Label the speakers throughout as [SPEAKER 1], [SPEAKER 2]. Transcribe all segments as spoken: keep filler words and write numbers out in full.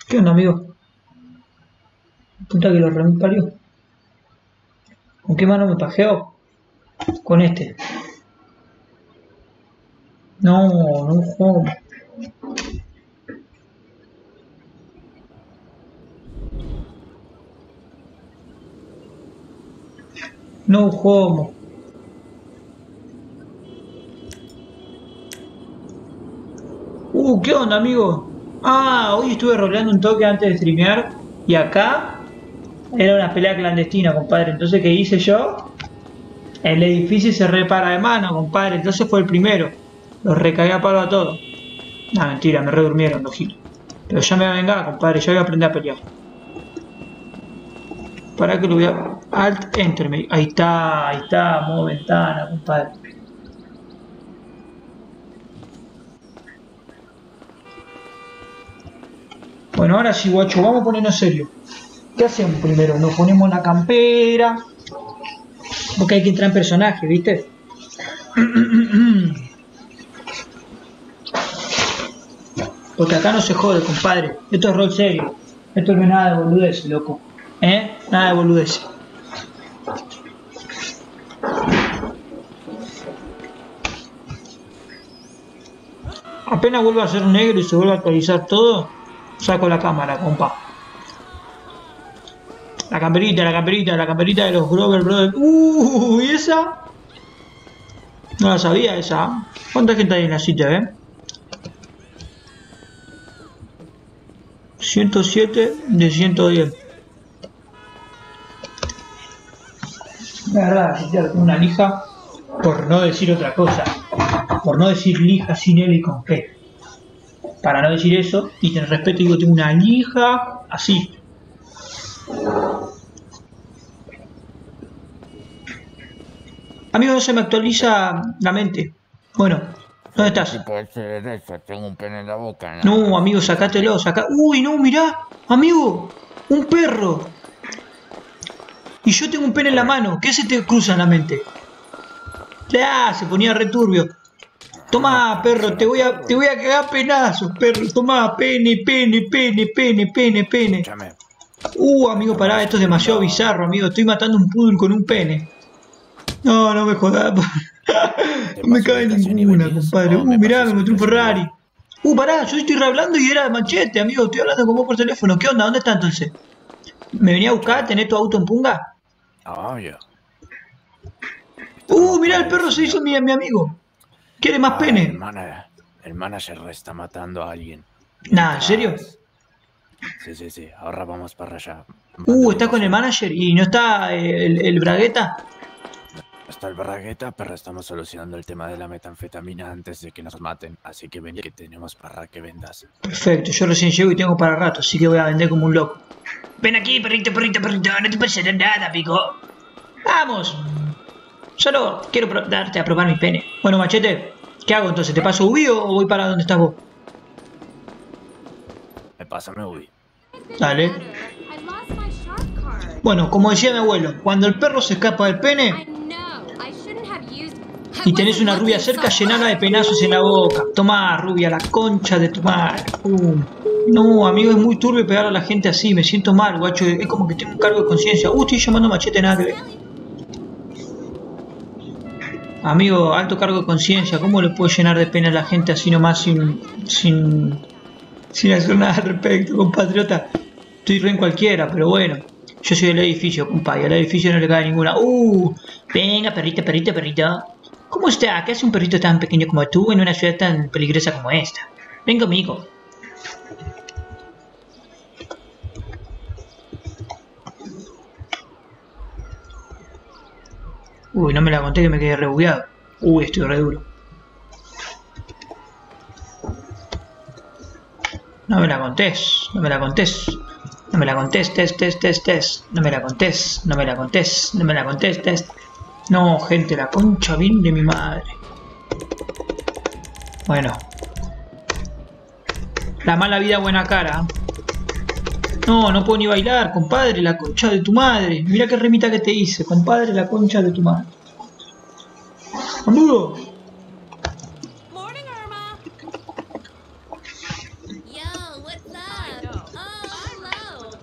[SPEAKER 1] ¿Qué onda, amigo? Puta que lo remil parió. ¿Con qué mano me pajeo? Con este. No, no juego. No juego. Uh, ¿qué onda, amigo? Ah, hoy estuve roleando un toque antes de streamear. Y acá era una pelea clandestina, compadre. Entonces, ¿qué hice yo? El edificio se repara de mano, compadre. Entonces fue el primero. Los recagué a palo a todos. No, mentira, me redurmieron los giles. Pero ya me vengaba, compadre. Ya voy a aprender a pelear. Para que lo voy a... Alt Enter. Me... Ahí está, ahí está. Modo ventana, compadre. Bueno, ahora sí, guacho. Vamos a ponernos serio. ¿Qué hacemos primero? Nos ponemos la campera. Porque hay que entrar en personaje, ¿viste? Porque acá no se jode, compadre. Esto es rol serio. Esto no es nada de boludez, loco. ¿Eh? Nada de boludez. Apenas vuelva a ser negro y se vuelve a actualizar todo, saco la cámara, compa. La camperita, la camperita, la camperita de los Grover Brothers. Uh, ¿y esa? No la sabía esa. ¿Cuánta gente hay en la sitio, eh? ciento siete de ciento diez. La verdad, tengo una lija, por no decir otra cosa. Por no decir lija sin L y con G. Para no decir eso, y tener respeto, digo, tengo una lija así. Amigo, no se me actualiza la mente. Bueno, ¿dónde estás?
[SPEAKER 2] Sí, puede ser eso, tengo un pene en la boca. No,
[SPEAKER 1] no amigo, sacátelo, sacá. Uy, no, mirá, amigo, un perro. Y yo tengo un pene en la mano. ¿Qué se te cruza en la mente? Ya, se ponía returbio. Tomá, perro, te voy a, te voy a cagar penazos, perro. Tomá, pene, pene, pene, pene, pene, pene. Uh, amigo, pará, esto es demasiado bizarro, amigo. Estoy matando un poodle con un pene. No, no me jodas. No me cabe ninguna, compadre. Uh, mirá, me encontré un Ferrari. Uh, pará, yo estoy hablando y era Machete, amigo. Estoy hablando con vos por teléfono. ¿Qué onda? ¿Dónde está entonces? ¿Me venía a buscar? ¿Tenés tu auto en punga?
[SPEAKER 2] Ah, ya.
[SPEAKER 1] Uh, mirá, el perro se hizo mi, mi amigo. ¿Quiere más pene?
[SPEAKER 2] El, mana, el manager está matando a alguien.
[SPEAKER 1] Nah, ¿en serio?
[SPEAKER 2] Sí, sí, sí. Ahora vamos para allá.
[SPEAKER 1] Uh, está con el manager y no está el, el Bragueta.
[SPEAKER 2] Está el Bragueta, pero estamos solucionando el tema de la metanfetamina antes de que nos maten. Así que ven que tenemos para que vendas.
[SPEAKER 1] Perfecto, yo recién llego y tengo para rato, así que voy a vender como un loco. Ven aquí, perrito, perrito, perrito, no te pasa nada, pico. Vamos. Solo quiero darte a probar mi pene. Bueno, Machete, ¿qué hago entonces? ¿Te paso Ubi o voy para donde estás vos?
[SPEAKER 2] Me pásame Ubi.
[SPEAKER 1] Dale. Bueno, como decía mi abuelo, cuando el perro se escapa del pene y tenés una rubia cerca, llenala de penazos en la boca. Tomá, rubia, la concha de tu madre. Uh. No, amigo, es muy turbio pegar a la gente así. Me siento mal, guacho. Es como que tengo un cargo de conciencia. Uh, estoy llamando a Machete, nada que ver. Amigo, alto cargo de conciencia. ¿Cómo le puedo llenar de pena a la gente así nomás sin... sin... sin hacer nada al respecto, compatriota? Estoy re en cualquiera, pero bueno. Yo soy del edificio, compa, y al edificio no le cae ninguna. Uh, venga, perrito, perrito, perrito. ¿Cómo está? ¿Qué hace un perrito tan pequeño como tú en una ciudad tan peligrosa como esta? Ven conmigo. Uy, no me la conté que me quedé rebugueado. Uy, estoy re duro. No me la contés, no me la contés. No me la contés, test, test, test, test. No me la contés, no me la contés, no me la contés, test. No, gente, la concha bien de mi madre. Bueno. La mala vida, buena cara. No, no puedo ni bailar, compadre, la concha de tu madre. Mira qué remita que te hice, compadre, la concha de tu madre. ¡Amigo!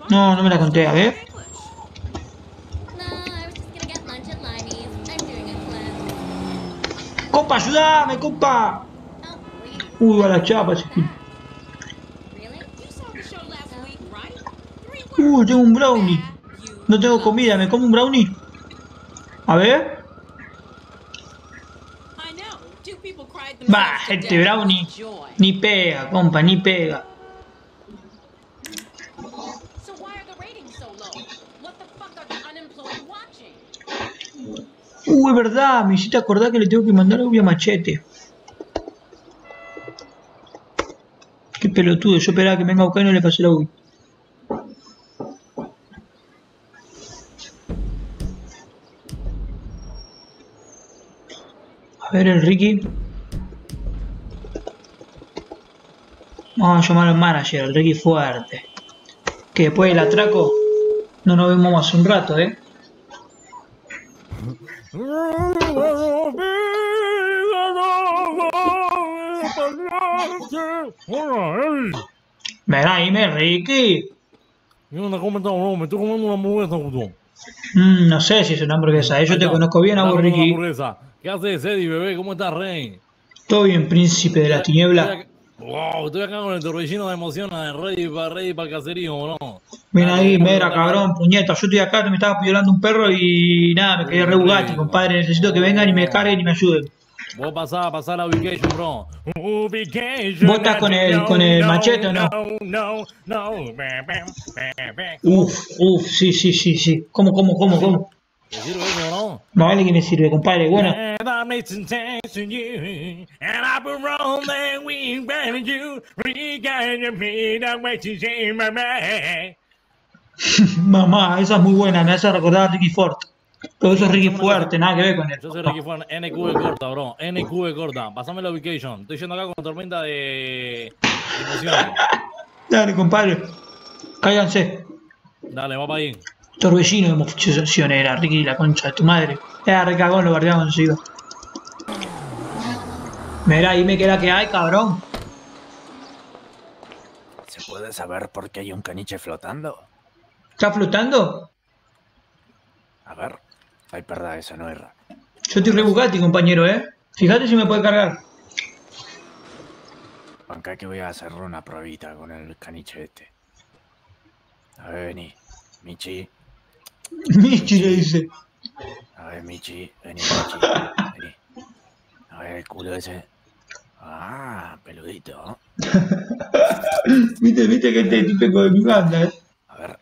[SPEAKER 1] No, no me la conté, a ver. ¡Compa, ayúdame, compa! Uy, a la chapa ese film. Uy, tengo un brownie. No tengo comida, ¿me como un brownie? A ver. Bah, este brownie ni pega, compa, ni pega. Uh, es verdad, me hiciste acordar que le tengo que mandar audio a Machete. Qué pelotudo, yo esperaba que venga a buscar y no le pasé el audio. A ver, el Ricky. Vamos a llamar al manager, el Ricky fuerte. Que después del atraco no nos vemos hace un rato, ¿eh? Mira, dime, Ricky.
[SPEAKER 3] Yo no como bro, me estoy comiendo una hamburguesa, puto.
[SPEAKER 1] Mm, no sé si es una hamburguesa, ¿eh? Yo te conozco bien a vos, Ricky.
[SPEAKER 3] ¿Qué haces, Eddie, bebé? ¿Cómo estás, rey?
[SPEAKER 1] Todo bien, príncipe de la tiniebla.
[SPEAKER 3] Wow, estoy acá con el torbellino de emociones, ready para ready para el caserío, ¿no?
[SPEAKER 1] Ven ahí, mera, cabrón, puñeta. Yo estoy acá, me estaba violando un perro y nada, me quedé re Bugatti, compadre. Necesito que vengan y me carguen y me ayuden.
[SPEAKER 3] Vos pasá, pasá la ubication, bro. Ubication.
[SPEAKER 1] ¿Vos estás con el, con el machete o no?
[SPEAKER 3] No, no, no.
[SPEAKER 1] Uf, uf, sí, sí, sí, sí. ¿Cómo, cómo, cómo, cómo?
[SPEAKER 3] ¿Te sirve eso, no?
[SPEAKER 1] No vale que me sirve, compadre. Bueno. Mamá, esa es muy buena, me hace recordar a Ricky Ford. Pero eso es Ricky Fuerte, nada que ver con él.
[SPEAKER 3] Yo soy Ricky Fuerte, N Q B corta, bro. N Q B corta. Pasame la ubication. Estoy yendo acá con tormenta de emociones.
[SPEAKER 1] Dale, compadre. Cállense.
[SPEAKER 3] Dale, va para ahí.
[SPEAKER 1] Torbellino de emociones era, Ricky, la concha de tu madre. Era re cagón, lo guardiamos enseguida. Mirá, dime qué era que hay, cabrón.
[SPEAKER 2] ¿Se puede saber por qué hay un caniche flotando?
[SPEAKER 1] ¿Está flotando?
[SPEAKER 2] A ver. Ay, perdón, esa no era.
[SPEAKER 1] Yo estoy re Bugatti, compañero, ¿eh? Fíjate si me puede cargar.
[SPEAKER 2] Acá que voy a hacer una probita con el caniche este. A ver, vení. Michi.
[SPEAKER 1] Michi le dice.
[SPEAKER 2] A ver, Michi. Vení, Michi. Vení. A ver, el culo ese. Ah, peludito.
[SPEAKER 1] Viste, viste que este es típico de mi banda, ¿eh?
[SPEAKER 2] A ver.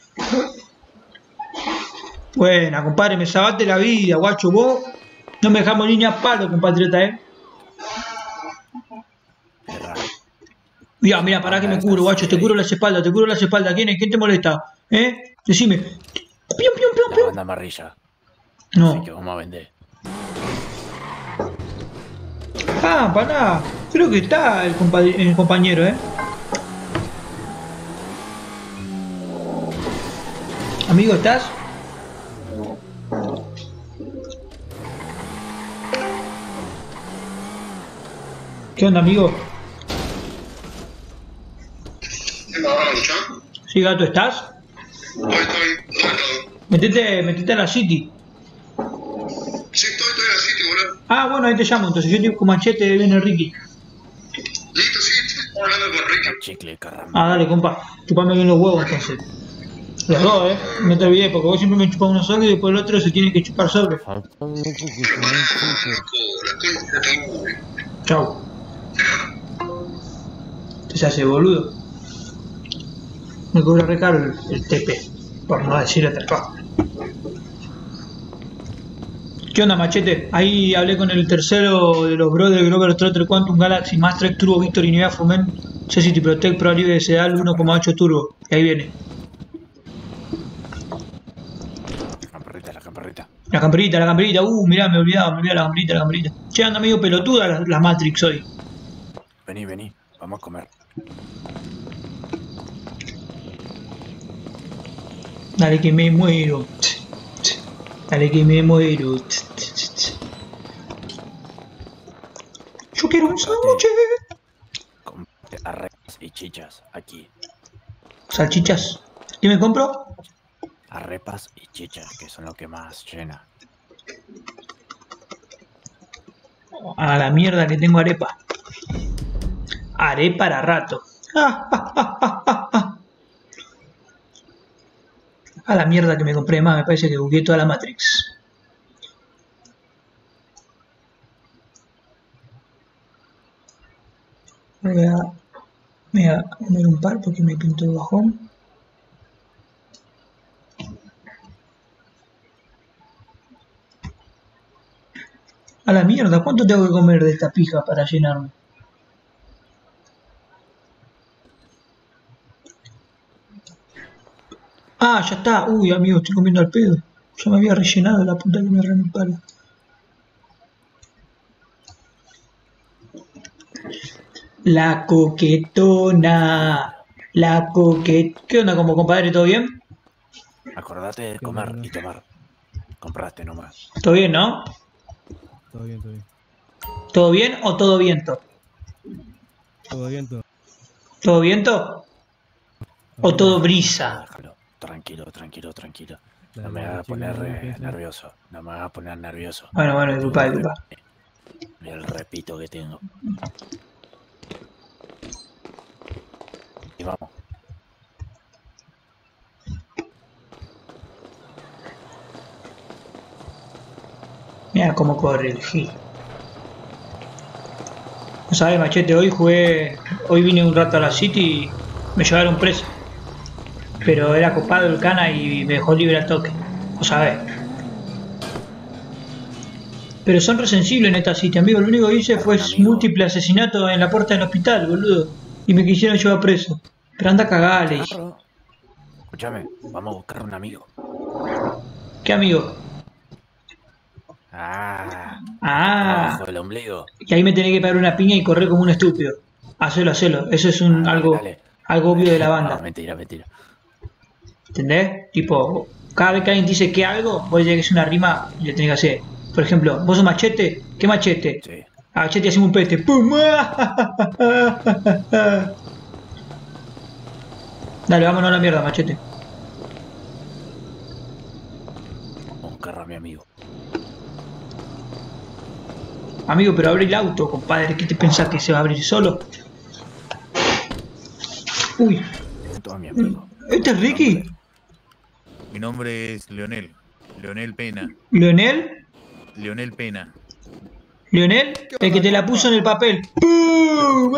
[SPEAKER 1] Buena, compadre, me salvaste la vida, guacho. Vos no me dejamos ni a palo, compatriota, ¿eh? Mira, mira, pará que me cubro, guacho. Te cubro las espaldas, te cubro las espaldas. ¿Quién es? ¿Quién te molesta? ¿Eh? Decime. Pium, pium, pium,
[SPEAKER 2] La
[SPEAKER 1] pium.
[SPEAKER 2] banda amarilla.
[SPEAKER 1] No.
[SPEAKER 2] Así que vamos a vender.
[SPEAKER 1] Ah, pará. Creo que está el, compa- el compañero, ¿eh? Amigo, ¿estás? ¿Qué onda, amigo?
[SPEAKER 4] ¿Me van a escuchar?
[SPEAKER 1] Sí, gato, ¿estás?
[SPEAKER 4] Estoy, estoy, estoy.
[SPEAKER 1] Metete, metete a la City.
[SPEAKER 4] Sí, estoy, estoy en la City, boludo.
[SPEAKER 1] Ah, bueno, ahí te llamo. Entonces yo estoy con Machete, viene Ricky.
[SPEAKER 4] Listo, sí, estoy hablando con Ricky.
[SPEAKER 2] Chicle, caramba.
[SPEAKER 1] Ah, dale, compa. Chupame bien los huevos, entonces. Los dos, ¿eh? No te olvides, porque vos siempre me chupas uno solo y después el otro se tiene que chupar solo. Chau. Te se hace boludo. Me cobra re caro el, el T P, por no decir otra cosa. ¿Qué onda, Machete? Ahí hablé con el tercero de los brothers Grover Trotter Quantum Galaxy, Max tres Turbo Victory Nivea Fumen, Cecity Protect Pro Libre S A L uno coma ocho Turbo. Y ahí viene.
[SPEAKER 2] La camperrita, la camperrita.
[SPEAKER 1] La camperita, la camperita. Uh, mirá, me olvidaba, me olvidaba la camperita, la camperita. Che, anda medio pelotuda la, la Matrix hoy.
[SPEAKER 2] Vení, vení. Vamos a comer.
[SPEAKER 1] Dale que me muero. Dale que me muero. Yo quiero un sándwich.
[SPEAKER 2] Comprate arreglos y chichas aquí.
[SPEAKER 1] Salchichas. ¿Qué me compro?
[SPEAKER 2] Arepas y chichas, que son lo que más llena.
[SPEAKER 1] A la mierda que tengo arepa. Haré para rato. A la mierda que me compré más, me parece que bugué toda la Matrix. Voy a, voy a poner un par porque me pintó el bajón. A la mierda, ¿cuánto tengo que comer de esta pija para llenarme? Ah, ya está. Uy, amigo, estoy comiendo al pedo. Ya me había rellenado la puta que me repara. La coquetona. La coquet... ¿Qué onda como compadre? ¿Todo bien?
[SPEAKER 2] Acordate de comer y tomar. Compraste nomás.
[SPEAKER 1] ¿Todo bien, no?
[SPEAKER 5] Todo bien, todo bien.
[SPEAKER 1] ¿Todo bien o todo viento?
[SPEAKER 5] Todo bien, todo.
[SPEAKER 1] ¿Todo viento? ¿O todo brisa?
[SPEAKER 2] Déjalo. Tranquilo, tranquilo, tranquilo.
[SPEAKER 5] Dale,
[SPEAKER 2] No me
[SPEAKER 5] dale,
[SPEAKER 2] hagas
[SPEAKER 5] chico,
[SPEAKER 2] poner
[SPEAKER 5] no
[SPEAKER 2] eh,
[SPEAKER 5] empieces.
[SPEAKER 2] nervioso. No me hagas poner nervioso.
[SPEAKER 1] Bueno, bueno, disculpa, disculpa.
[SPEAKER 2] Mira el repito que tengo. Y vamos.
[SPEAKER 1] Mira cómo corre el G. No sabes, machete, hoy jugué. Hoy vine un rato a la City y me llevaron preso. Pero era copado el cana y me dejó libre al toque. No sabes. Pero son resensibles en esta City, amigo. Lo único que hice fue
[SPEAKER 2] Amigo.
[SPEAKER 1] múltiple asesinato en la puerta del hospital, boludo. Y me quisieron llevar preso. Pero anda a cagar, le dije.
[SPEAKER 2] Claro. Escúchame, vamos a buscar un amigo.
[SPEAKER 1] ¿Qué amigo?
[SPEAKER 2] Ah,
[SPEAKER 1] Ah.
[SPEAKER 2] abajo del ombligo.
[SPEAKER 1] Y ahí me tenés que pegar una piña y correr como un estúpido. Hacelo, hacelo. Eso es un
[SPEAKER 2] Ah,
[SPEAKER 1] algo,
[SPEAKER 2] dale.
[SPEAKER 1] algo obvio de la banda.
[SPEAKER 2] No, mentira, mentira.
[SPEAKER 1] ¿Entendés? Tipo, cada vez que alguien te dice que algo, vos tenés que hacer una rima y le tenés que hacer. Por ejemplo, vos sos machete, ¿qué machete?
[SPEAKER 2] Sí.
[SPEAKER 1] A machete hacemos un pete. ¡Pum! Dale, vámonos a la mierda, machete.
[SPEAKER 2] Vamos a buscar a mi amigo.
[SPEAKER 1] Amigo, pero abre el auto, compadre. ¿Qué te pensás que se va a abrir solo? Uy,
[SPEAKER 2] Junto a mi amigo.
[SPEAKER 1] ¿este es Ricky?
[SPEAKER 6] Mi nombre es Leonel. Leonel Pena.
[SPEAKER 1] ¿Leonel?
[SPEAKER 6] Leonel Pena.
[SPEAKER 1] ¿Leonel? El que te la puso en el papel. ¡Pum!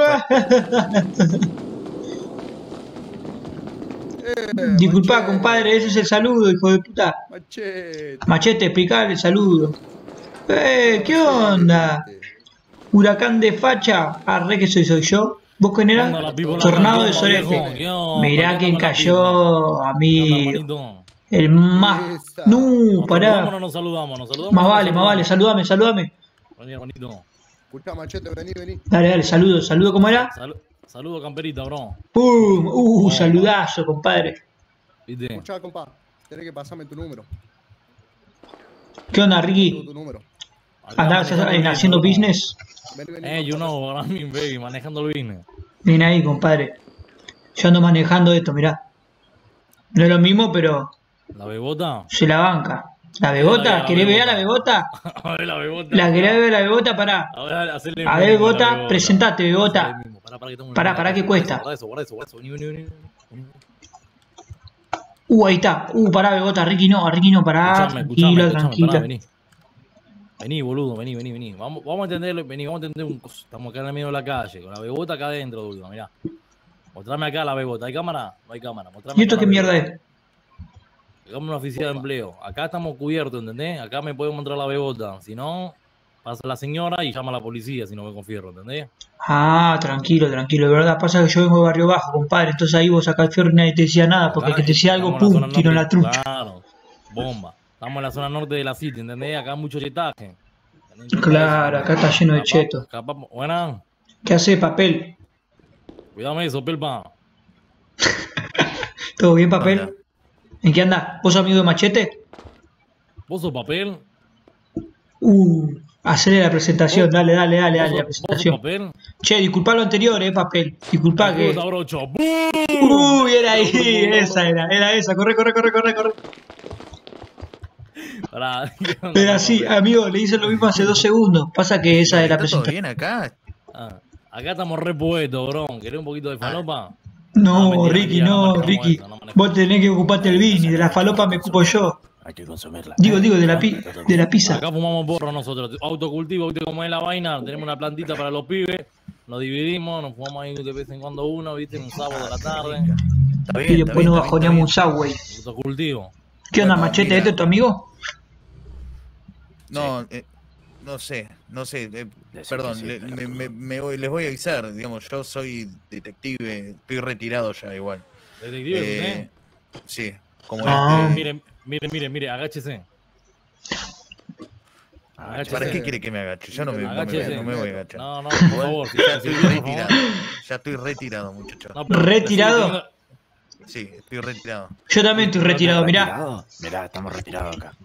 [SPEAKER 1] Disculpa, compadre, ese es el saludo, hijo de puta.
[SPEAKER 7] Machete.
[SPEAKER 1] Machete, explicar el saludo. Eh, ¿qué onda? Huracán de facha. Arre que soy, soy yo. ¿Vos quién
[SPEAKER 3] ¿Qué
[SPEAKER 1] era?
[SPEAKER 3] onda, la people?
[SPEAKER 1] Tornado
[SPEAKER 3] ¿Qué
[SPEAKER 1] de
[SPEAKER 3] onda,
[SPEAKER 1] Sorete.
[SPEAKER 3] viejo? ¿Qué onda?
[SPEAKER 1] Mirá
[SPEAKER 3] ¿Qué
[SPEAKER 1] quién
[SPEAKER 3] onda, la
[SPEAKER 1] cayó,
[SPEAKER 3] people? ¿Qué onda,
[SPEAKER 1] amigo.
[SPEAKER 3] hermanito?
[SPEAKER 1] El más.
[SPEAKER 7] Esa.
[SPEAKER 1] No,
[SPEAKER 3] Nos
[SPEAKER 1] pará.
[SPEAKER 3] saludamos, nos saludamos, nos saludamos.
[SPEAKER 1] Más
[SPEAKER 3] nos
[SPEAKER 1] vale, más vale.
[SPEAKER 3] saludamos.
[SPEAKER 1] Saludame, saludame.
[SPEAKER 3] Vení, hermanito.
[SPEAKER 7] Escucha, Machete, vení, vení.
[SPEAKER 1] Dale, dale, saludo. ¿Saludo cómo era?
[SPEAKER 3] Salu- Saludo, camperita, bro.
[SPEAKER 1] ¡Pum! Uh,
[SPEAKER 3] Vamos.
[SPEAKER 1] saludazo, compadre.
[SPEAKER 3] ¿Viste?
[SPEAKER 7] Escucha, compa. Tenés que pasarme tu número.
[SPEAKER 1] ¿Qué onda,
[SPEAKER 7] Tu,
[SPEAKER 1] Ricky?
[SPEAKER 7] tu número.
[SPEAKER 3] Acá
[SPEAKER 1] ¿Andás
[SPEAKER 3] manejando el
[SPEAKER 1] haciendo
[SPEAKER 3] bro.
[SPEAKER 1] business?
[SPEAKER 7] Vení, vení.
[SPEAKER 3] Eh, you
[SPEAKER 7] compa.
[SPEAKER 3] know, what I mean, baby, manejando el business.
[SPEAKER 1] Ven ahí, compadre. Yo ando manejando esto, mirá. No es lo mismo, pero
[SPEAKER 3] ¿La bebota?
[SPEAKER 1] se la banca. ¿La
[SPEAKER 3] A
[SPEAKER 1] bebota?
[SPEAKER 3] ver,
[SPEAKER 1] ¿Querés
[SPEAKER 3] la
[SPEAKER 1] ver a la bebota?
[SPEAKER 3] A ver, la bebota.
[SPEAKER 1] ¿La querés ver a la bebota? Pará.
[SPEAKER 3] A ver, hacele
[SPEAKER 1] A
[SPEAKER 3] el
[SPEAKER 1] ver,
[SPEAKER 3] mismo, la
[SPEAKER 1] bebota, presentate, bebota.
[SPEAKER 3] Hacele el mismo. Pará, pará, que tengo una-
[SPEAKER 1] Pará, pará, ¿qué cuesta?
[SPEAKER 3] Guarda eso, guarda eso, guarda eso. Vení, vení, vení, vení.
[SPEAKER 1] Uh, ahí está. Uh, pará, bebota. Ricky no, a Ricky no, pará.
[SPEAKER 3] Escuchame, escuchame,
[SPEAKER 1] Tranquilo,
[SPEAKER 3] escuchame,
[SPEAKER 1] tranquilo.
[SPEAKER 3] pará, vení. Vení, boludo, vení, vení, vení. Vamos, vamos a entenderlo, vení, vamos a entender un coso. Estamos acá en el medio de la calle, con la bebota acá adentro, boludo, mirá. Mostrame acá la bebota. ¿Hay cámara? No hay cámara. Mostrame
[SPEAKER 1] ¿Y esto
[SPEAKER 3] acá
[SPEAKER 1] qué
[SPEAKER 3] la
[SPEAKER 1] mierda
[SPEAKER 3] bebota.
[SPEAKER 1] es?
[SPEAKER 3] Hagamos una oficina de empleo. Acá estamos cubiertos, ¿entendés? Acá me puede mostrar la bebota. Si no, pasa la señora y llama a la policía si no me confierro, ¿entendés?
[SPEAKER 1] Ah, tranquilo, tranquilo. De verdad, pasa que yo vengo de Barrio Bajo, compadre. Entonces ahí vos sacás el fierro y nadie te decía nada. Porque el que te decía algo,
[SPEAKER 3] Estamos en la
[SPEAKER 1] pum,
[SPEAKER 3] zona
[SPEAKER 1] tiro en la
[SPEAKER 3] norte.
[SPEAKER 1] trucha.
[SPEAKER 3] Claro, bomba. Estamos en la zona norte de la City, ¿entendés? Acá hay mucho chetaje.
[SPEAKER 1] Claro, acá está lleno de
[SPEAKER 3] Capaz-
[SPEAKER 1] chetos.
[SPEAKER 3] capaz- Buena.
[SPEAKER 1] ¿Qué hace, papel?
[SPEAKER 3] Cuídame eso, pelpa.
[SPEAKER 1] ¿Todo bien, papel?
[SPEAKER 6] Hola.
[SPEAKER 1] ¿En qué andás? ¿Vos amigo de Machete?
[SPEAKER 3] ¿Vos sos papel?
[SPEAKER 1] Uh, Hacerle la presentación, dale, dale, dale, dale, la
[SPEAKER 3] ¿Vos sos
[SPEAKER 1] presentación.
[SPEAKER 3] papel?
[SPEAKER 1] Che, disculpa lo anterior, eh, papel. Disculpa que.
[SPEAKER 3] Puta, brocho.
[SPEAKER 1] Uy, era ahí, esa era, era esa. Corre, corre, corre, corre, corre.
[SPEAKER 3] Pará.
[SPEAKER 1] Era así, amigo, le hice lo mismo hace dos segundos. Pasa que esa es la
[SPEAKER 6] ¿Está todo
[SPEAKER 1] presentación.
[SPEAKER 6] bien acá?
[SPEAKER 3] Ah, acá estamos re poetos, bro. ¿Querés un poquito de falopa?
[SPEAKER 1] No,
[SPEAKER 3] mentira,
[SPEAKER 1] Ricky,
[SPEAKER 3] mentira, no
[SPEAKER 1] no,
[SPEAKER 3] manejamos
[SPEAKER 1] Ricky.
[SPEAKER 3] esto, no manejamos.
[SPEAKER 1] Vos tenés que ocuparte el vini, de la falopa me ocupo yo.
[SPEAKER 2] Hay que consumirla.
[SPEAKER 1] Digo, digo, de la, pi de la pizza.
[SPEAKER 3] Acá fumamos porro nosotros. Autocultivo, ¿viste cómo es la vaina? Tenemos una plantita para los pibes. Nos dividimos, nos fumamos ahí de vez en cuando uno, ¿viste? Un sábado de la tarde.
[SPEAKER 6] Está bien,
[SPEAKER 1] Y
[SPEAKER 6] está
[SPEAKER 1] después
[SPEAKER 6] bien,
[SPEAKER 1] nos
[SPEAKER 6] está
[SPEAKER 1] bajoneamos un
[SPEAKER 6] bien, está
[SPEAKER 1] Subway.
[SPEAKER 3] Autocultivo.
[SPEAKER 1] ¿Qué onda,
[SPEAKER 6] Bueno,
[SPEAKER 1] Machete?
[SPEAKER 6] mira.
[SPEAKER 1] ¿Este es tu amigo?
[SPEAKER 6] bien. No, eh, no sé, no sé. eh,
[SPEAKER 2] Decí
[SPEAKER 6] perdón,
[SPEAKER 2] que sí,
[SPEAKER 6] le-
[SPEAKER 2] pero
[SPEAKER 6] me,
[SPEAKER 2] tú
[SPEAKER 6] me-
[SPEAKER 2] no.
[SPEAKER 6] me voy- les voy a avisar. Digamos, yo soy detective, estoy retirado ya igual.
[SPEAKER 3] Detective,
[SPEAKER 6] Eh, sí, como
[SPEAKER 1] Ah.
[SPEAKER 6] este.
[SPEAKER 3] Mire, mire, mire, mire, agáchese. Agáchese.
[SPEAKER 6] ¿Para qué quiere que me agache? Yo no me, no me,
[SPEAKER 3] Agáchese.
[SPEAKER 6] no me voy a agachar.
[SPEAKER 3] No, no, por favor. si-
[SPEAKER 6] Ya
[SPEAKER 3] si-
[SPEAKER 6] estoy
[SPEAKER 3] por favor.
[SPEAKER 6] retirado. Ya estoy retirado, muchacho.
[SPEAKER 3] No, pero-
[SPEAKER 1] ¿Retirado?
[SPEAKER 6] Sí, estoy retirado.
[SPEAKER 1] Yo también estoy retirado, mirá.
[SPEAKER 2] ¿Retirado? Mirá, estamos retirados acá.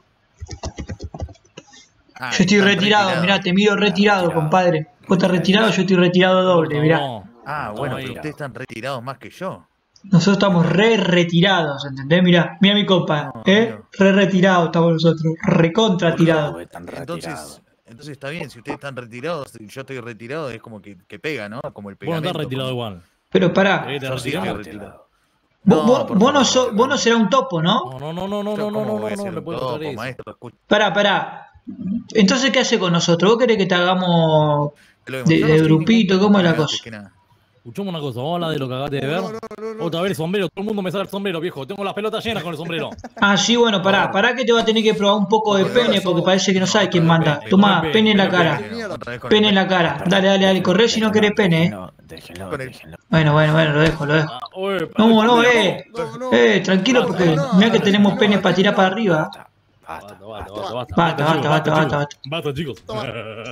[SPEAKER 6] Ah,
[SPEAKER 1] Yo estoy
[SPEAKER 6] están
[SPEAKER 1] retirado,
[SPEAKER 6] retirados.
[SPEAKER 1] mirá, te miro retirado,
[SPEAKER 2] retirado.
[SPEAKER 1] compadre. Vos estás retirado, yo estoy retirado doble,
[SPEAKER 3] No,
[SPEAKER 1] mirá.
[SPEAKER 3] no.
[SPEAKER 6] Ah, bueno,
[SPEAKER 3] ahí.
[SPEAKER 6] pero ustedes están retirados más que yo.
[SPEAKER 1] Nosotros estamos re retirados, ¿entendés? Mirá, mirá mi copa,
[SPEAKER 6] No,
[SPEAKER 1] ¿eh?
[SPEAKER 6] amigo.
[SPEAKER 1] Re retirados estamos nosotros, recontra tirados.
[SPEAKER 2] Boludo, están
[SPEAKER 6] Entonces,
[SPEAKER 2] retirados.
[SPEAKER 6] entonces está bien, si ustedes están retirados y yo estoy retirado, es como que, que pega, ¿no? Como el
[SPEAKER 3] Vos no
[SPEAKER 6] pegamento.
[SPEAKER 3] estás retirado
[SPEAKER 6] como-
[SPEAKER 3] igual.
[SPEAKER 1] Pero pará,
[SPEAKER 3] ¿Querés que te
[SPEAKER 6] Yo sí
[SPEAKER 3] retiremos?
[SPEAKER 6] estoy retirado.
[SPEAKER 1] vos,
[SPEAKER 6] No,
[SPEAKER 1] vos-
[SPEAKER 6] por
[SPEAKER 1] vos no
[SPEAKER 6] favor,
[SPEAKER 1] so- vos no serás un topo, ¿no?
[SPEAKER 3] No, no, no, no, no,
[SPEAKER 6] Yo,
[SPEAKER 3] no, no,
[SPEAKER 6] ¿cómo
[SPEAKER 3] no,
[SPEAKER 6] voy a
[SPEAKER 3] no,
[SPEAKER 6] ser
[SPEAKER 3] le
[SPEAKER 6] un
[SPEAKER 3] puedo
[SPEAKER 6] topo,
[SPEAKER 3] contar eso.
[SPEAKER 6] maestro? Escuche,
[SPEAKER 1] Pará, pará. Entonces, ¿qué hace con nosotros? ¿Vos querés que te hagamos
[SPEAKER 6] lo vemos.
[SPEAKER 1] de,
[SPEAKER 6] Yo
[SPEAKER 1] de
[SPEAKER 6] no soy
[SPEAKER 1] grupito?
[SPEAKER 6] ningún
[SPEAKER 1] ¿Cómo es la
[SPEAKER 6] antes
[SPEAKER 1] cosa?
[SPEAKER 6] que nada.
[SPEAKER 3] Escuchame una cosa, vamos a hablar de lo que acabaste de ver.
[SPEAKER 7] No, no, no, no.
[SPEAKER 3] Otra vez el sombrero, todo el mundo me sale el sombrero, viejo. Tengo las pelotas llenas con el sombrero.
[SPEAKER 1] Ah, sí, bueno, pará, pará que te va a tener que probar un poco de pene porque parece que no sabe quién manda.
[SPEAKER 3] pene,
[SPEAKER 1] Tomá,
[SPEAKER 3] pene,
[SPEAKER 1] pene en la
[SPEAKER 3] pene,
[SPEAKER 1] cara.
[SPEAKER 6] Bueno, otra vez con
[SPEAKER 1] Pene
[SPEAKER 6] el-
[SPEAKER 1] en la cara. Dale, dale, dale, corre si no querés pene, eh.
[SPEAKER 2] Déjenlo, déjenlo,
[SPEAKER 6] Con el-
[SPEAKER 2] déjenlo.
[SPEAKER 1] Bueno, bueno, bueno, lo dejo, lo dejo.
[SPEAKER 3] Ah, oye,
[SPEAKER 1] No, no, eh.
[SPEAKER 7] No, no.
[SPEAKER 1] Eh, tranquilo porque
[SPEAKER 7] no,
[SPEAKER 1] mirá que
[SPEAKER 7] no,
[SPEAKER 1] tenemos
[SPEAKER 7] no,
[SPEAKER 1] pene
[SPEAKER 7] no,
[SPEAKER 1] para tirar
[SPEAKER 7] no,
[SPEAKER 1] para arriba.
[SPEAKER 2] Basta, basta,
[SPEAKER 3] Basta, basta,
[SPEAKER 2] basta.
[SPEAKER 3] basta,
[SPEAKER 1] Basta, basta,
[SPEAKER 3] chicos,
[SPEAKER 1] basta, basta,
[SPEAKER 3] chicos. Basta, chicos.
[SPEAKER 7] Toma.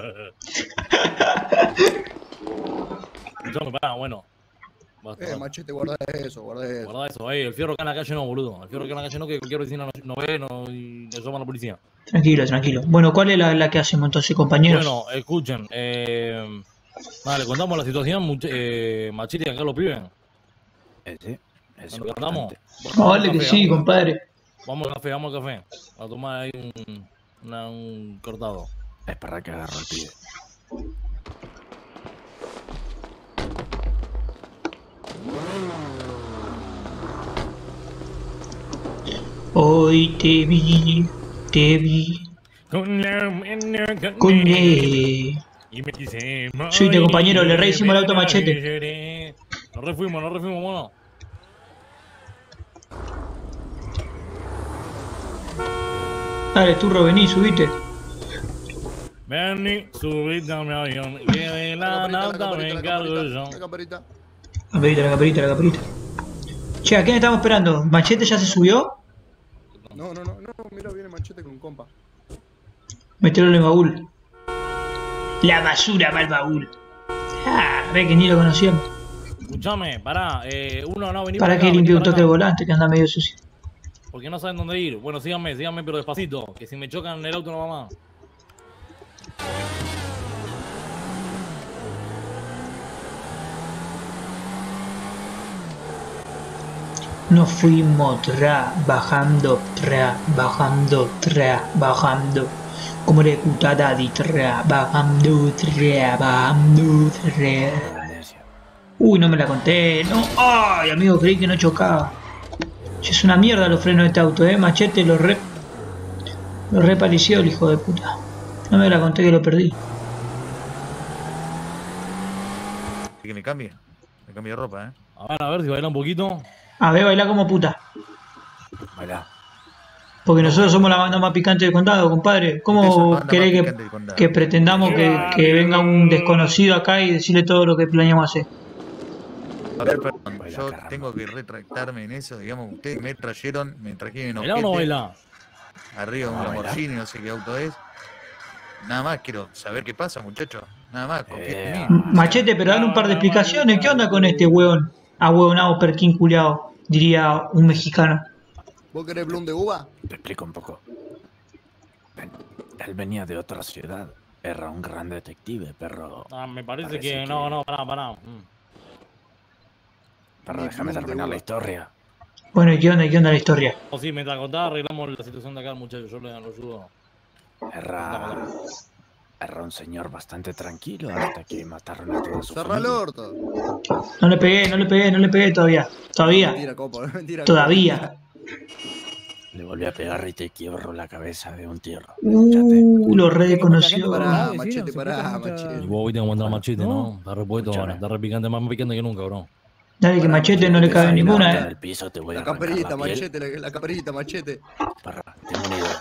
[SPEAKER 3] Escuchame, pará, bueno. Basta,
[SPEAKER 7] Eh,
[SPEAKER 3] basta.
[SPEAKER 7] Machete, guarda eso, guarda eso.
[SPEAKER 3] Guarda eso, ahí, el fierro acá en la calle no, boludo. El fierro acá en la calle no, que cualquier vecino no, no ve no, y nos llama a la policía.
[SPEAKER 1] Tranquilo, tranquilo. Bueno, ¿cuál es la, la que hacemos entonces, compañeros?
[SPEAKER 3] Bueno, escuchen, eh, nada, le contamos la situación, much- eh, Machete, acá los pibes.
[SPEAKER 2] Eh, sí, es
[SPEAKER 3] Bueno, ¿le contamos?
[SPEAKER 2] importante.
[SPEAKER 1] Ah, vale que sí, compadre.
[SPEAKER 3] Vamos al café, vamos al café. A tomar ahí un, una- un cortado.
[SPEAKER 2] Es para que agarro el pibe.
[SPEAKER 1] Hoy te vi, te vi,
[SPEAKER 3] Con la mano
[SPEAKER 1] coñe.
[SPEAKER 3] y me quise
[SPEAKER 1] Subite, compañero, le re hicimos el auto a
[SPEAKER 3] morir,
[SPEAKER 1] Machete.
[SPEAKER 3] lloré. Nos refuimos, nos refuimos, mono.
[SPEAKER 1] Dale, turro, vení, subite.
[SPEAKER 3] Vení, subite a mi avión, que de la
[SPEAKER 7] La
[SPEAKER 3] nata me
[SPEAKER 7] camperita, la
[SPEAKER 3] encargo
[SPEAKER 7] camperita,
[SPEAKER 3] yo.
[SPEAKER 7] la camperita.
[SPEAKER 1] La caperita, la caperita, la caperita. Che, ¿a quién estamos esperando? ¿Machete ya se subió?
[SPEAKER 7] No, no, no, no, mira, viene Machete con un compa.
[SPEAKER 1] Metelo en el baúl. La basura va al baúl. Ah, re que ni lo conocíamos.
[SPEAKER 3] Escuchame, pará, eh, uno no, vení
[SPEAKER 1] ¿Para
[SPEAKER 3] acá,
[SPEAKER 1] qué
[SPEAKER 3] vení
[SPEAKER 1] limpio un
[SPEAKER 3] para
[SPEAKER 1] toque
[SPEAKER 3] acá.
[SPEAKER 1] el volante que anda medio sucio?
[SPEAKER 3] Porque no saben dónde ir. Bueno, síganme, síganme, pero despacito. Que si me chocan en el auto no va más.
[SPEAKER 1] Nos fuimos trabajando, trabajando, trabajando. Como le gusta a Daddy, trabajando, trabajando, trabajando.
[SPEAKER 2] Amnesia.
[SPEAKER 1] Uy, no me la conté. No, ay, amigo, creí que no chocaba. Che, es una mierda los frenos de este auto, eh. Machete lo re. Lo repalició el hijo de puta. No me la conté que lo perdí.
[SPEAKER 6] Que me cambie. Me cambie de ropa, ¿eh?
[SPEAKER 3] A ver, a ver si baila un poquito.
[SPEAKER 1] A ver, baila como puta.
[SPEAKER 2] Bailá.
[SPEAKER 1] Porque nosotros somos la banda más picante del condado, compadre.
[SPEAKER 6] Ustedes son
[SPEAKER 1] ¿Cómo
[SPEAKER 6] la banda
[SPEAKER 1] querés
[SPEAKER 6] más
[SPEAKER 1] que,
[SPEAKER 6] picante del condado.
[SPEAKER 1] que pretendamos que, que venga un desconocido acá y decirle todo lo que planeamos hacer?
[SPEAKER 6] A ver, perdón,
[SPEAKER 2] Baila,
[SPEAKER 6] yo
[SPEAKER 2] caramba.
[SPEAKER 6] tengo que retractarme en eso, digamos, ustedes me trajeron, me trajeron
[SPEAKER 3] ¿Baila o no baila?
[SPEAKER 6] arriba de un
[SPEAKER 2] ¿No baila?
[SPEAKER 6] Lamborghini, no sé qué auto es. Nada más quiero saber qué pasa, muchachos. Nada más, confíen en
[SPEAKER 2] Eh,
[SPEAKER 6] mí.
[SPEAKER 1] Machete, pero dale un par de explicaciones. ¿Qué onda con este hueón? Ahueonado perquín culiao, diría un mexicano.
[SPEAKER 7] ¿Vos querés Bloom de uva?
[SPEAKER 2] Te explico un poco. Él, él venía de otra ciudad. Era un gran detective, perro.
[SPEAKER 3] Ah, me parece,
[SPEAKER 2] Parece
[SPEAKER 3] que,
[SPEAKER 2] que-
[SPEAKER 3] no, no, pará, pará. Mm.
[SPEAKER 2] Perro, déjame terminar la historia.
[SPEAKER 1] Bueno, ¿y qué onda? ¿Y qué onda la historia?
[SPEAKER 3] O sí, mientras contaba arreglamos la situación de acá, muchachos. Yo le lo ayudo.
[SPEAKER 2] Era... Era un señor bastante tranquilo hasta que mataron a toda su
[SPEAKER 7] Cerra el
[SPEAKER 2] familia.
[SPEAKER 7] orto.
[SPEAKER 1] No le pegué, no le pegué, no le pegué todavía. Todavía.
[SPEAKER 7] Mentira, copa, mentira.
[SPEAKER 1] Todavía.
[SPEAKER 2] Le volví a pegar y te quiebro la cabeza de un tierro. Escuchate.
[SPEAKER 1] Uh, lo reconoció.
[SPEAKER 7] Pará,
[SPEAKER 5] vecino,
[SPEAKER 7] machete,
[SPEAKER 5] se
[SPEAKER 7] pará,
[SPEAKER 5] escucha mucha-
[SPEAKER 7] machete.
[SPEAKER 3] Y vos hoy tengo que mandar machete,
[SPEAKER 5] No.
[SPEAKER 3] ¿no? Está repuesto ahora,
[SPEAKER 2] Escúchame.
[SPEAKER 3] está repicante, más picante que nunca, bro.
[SPEAKER 1] Dale, que
[SPEAKER 7] Pará,
[SPEAKER 1] machete no le
[SPEAKER 7] machete,
[SPEAKER 1] cabe
[SPEAKER 7] esa
[SPEAKER 1] ninguna,
[SPEAKER 2] En
[SPEAKER 1] eh.
[SPEAKER 2] el piso te voy a
[SPEAKER 7] La
[SPEAKER 2] arrancar
[SPEAKER 7] camperita,
[SPEAKER 2] la piel.
[SPEAKER 7] machete, la, la camperita, machete.
[SPEAKER 2] Parra, tengo una idea.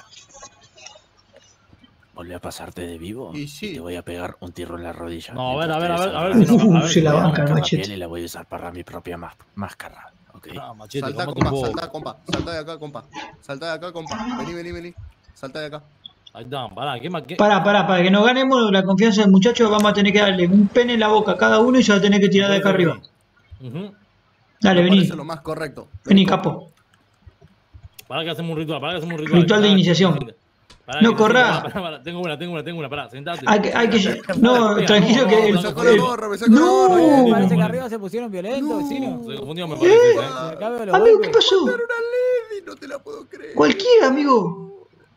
[SPEAKER 2] Volví a pasarte de vivo
[SPEAKER 7] Y sí.
[SPEAKER 2] te voy a pegar un tiro en la rodilla.
[SPEAKER 3] No, a ver, a
[SPEAKER 2] mientras
[SPEAKER 3] ver,
[SPEAKER 2] te
[SPEAKER 3] a ver, a ver si
[SPEAKER 2] desarmas.
[SPEAKER 3] no. A
[SPEAKER 1] Uh,
[SPEAKER 3] ver
[SPEAKER 1] se
[SPEAKER 3] si
[SPEAKER 1] la
[SPEAKER 3] no.
[SPEAKER 1] banca el
[SPEAKER 2] Arrancar la
[SPEAKER 1] machete.
[SPEAKER 2] piel y la voy a usar para mi propia más- máscara. ¿Ok?
[SPEAKER 3] Ah, machete,
[SPEAKER 7] Saltá,
[SPEAKER 3] cómate un
[SPEAKER 7] compa,
[SPEAKER 3] poco.
[SPEAKER 7] saltá, compa. Saltá de acá, compa. Saltá de acá, compa. Vení, vení, vení. Saltá de acá.
[SPEAKER 3] Ahí está, pará, ¿qué más? ¿Qué?
[SPEAKER 1] Pará, pará, para que nos ganemos la confianza del muchacho, vamos a tener que darle un pene en la boca a cada uno y se va a tener que tirar de acá arriba.
[SPEAKER 3] Ujú.
[SPEAKER 1] Dale,
[SPEAKER 7] Me
[SPEAKER 1] vení.
[SPEAKER 7] parece lo más correcto.
[SPEAKER 1] Vení, capo.
[SPEAKER 3] Pará que hacemos un ritual, pará que hacemos un ritual.
[SPEAKER 1] Ritual de
[SPEAKER 3] Pará,
[SPEAKER 1] iniciación.
[SPEAKER 3] pará,
[SPEAKER 1] No
[SPEAKER 3] que-
[SPEAKER 1] corrá.
[SPEAKER 3] pará, pará, pará. Tengo una, tengo una, tengo una, pará, sentate.
[SPEAKER 1] Hay que, hay que... No,
[SPEAKER 3] Pega,
[SPEAKER 1] tranquilo
[SPEAKER 3] no,
[SPEAKER 1] que...
[SPEAKER 3] no,
[SPEAKER 1] el-
[SPEAKER 7] Me sacó la
[SPEAKER 1] el-
[SPEAKER 7] gorra, me sacó la
[SPEAKER 1] No.
[SPEAKER 7] gorra.
[SPEAKER 3] No.
[SPEAKER 5] Parece que arriba se pusieron violentos, vecino.
[SPEAKER 3] Se confundió, me parece, ¿eh?
[SPEAKER 5] Acá veo los
[SPEAKER 1] Amigo, ¿qué
[SPEAKER 5] golpes.
[SPEAKER 1] pasó?
[SPEAKER 7] Era una lady, no te la puedo creer.
[SPEAKER 1] Cualquiera, amigo.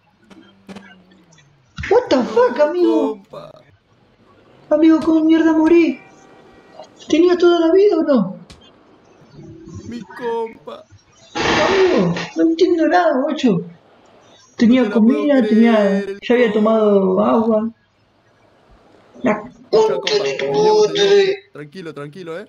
[SPEAKER 1] What the fuck, amigo.
[SPEAKER 7] Compa.
[SPEAKER 1] Amigo, ¿cómo mierda morí? ¿Tenía toda la vida o no?
[SPEAKER 7] Mi compa.
[SPEAKER 1] Amigo, no entiendo nada, macho. Tenía
[SPEAKER 7] No te la puedo
[SPEAKER 1] comida, tenía...
[SPEAKER 7] creer,
[SPEAKER 1] Ya había tomado agua. La
[SPEAKER 7] Escucha,
[SPEAKER 1] concha
[SPEAKER 7] compa,
[SPEAKER 1] de tu
[SPEAKER 7] peleemos,
[SPEAKER 1] madre.
[SPEAKER 7] peleemos. Tranquilo, tranquilo, eh.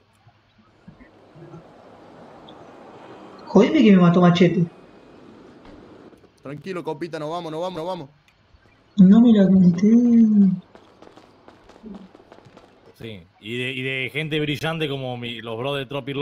[SPEAKER 1] Jodeme que me mató Machete.
[SPEAKER 7] Tranquilo, compita, nos vamos, nos vamos, nos vamos.
[SPEAKER 1] No me la conté.
[SPEAKER 3] Sí, y de, y de gente brillante como mi, los bros de Tropi.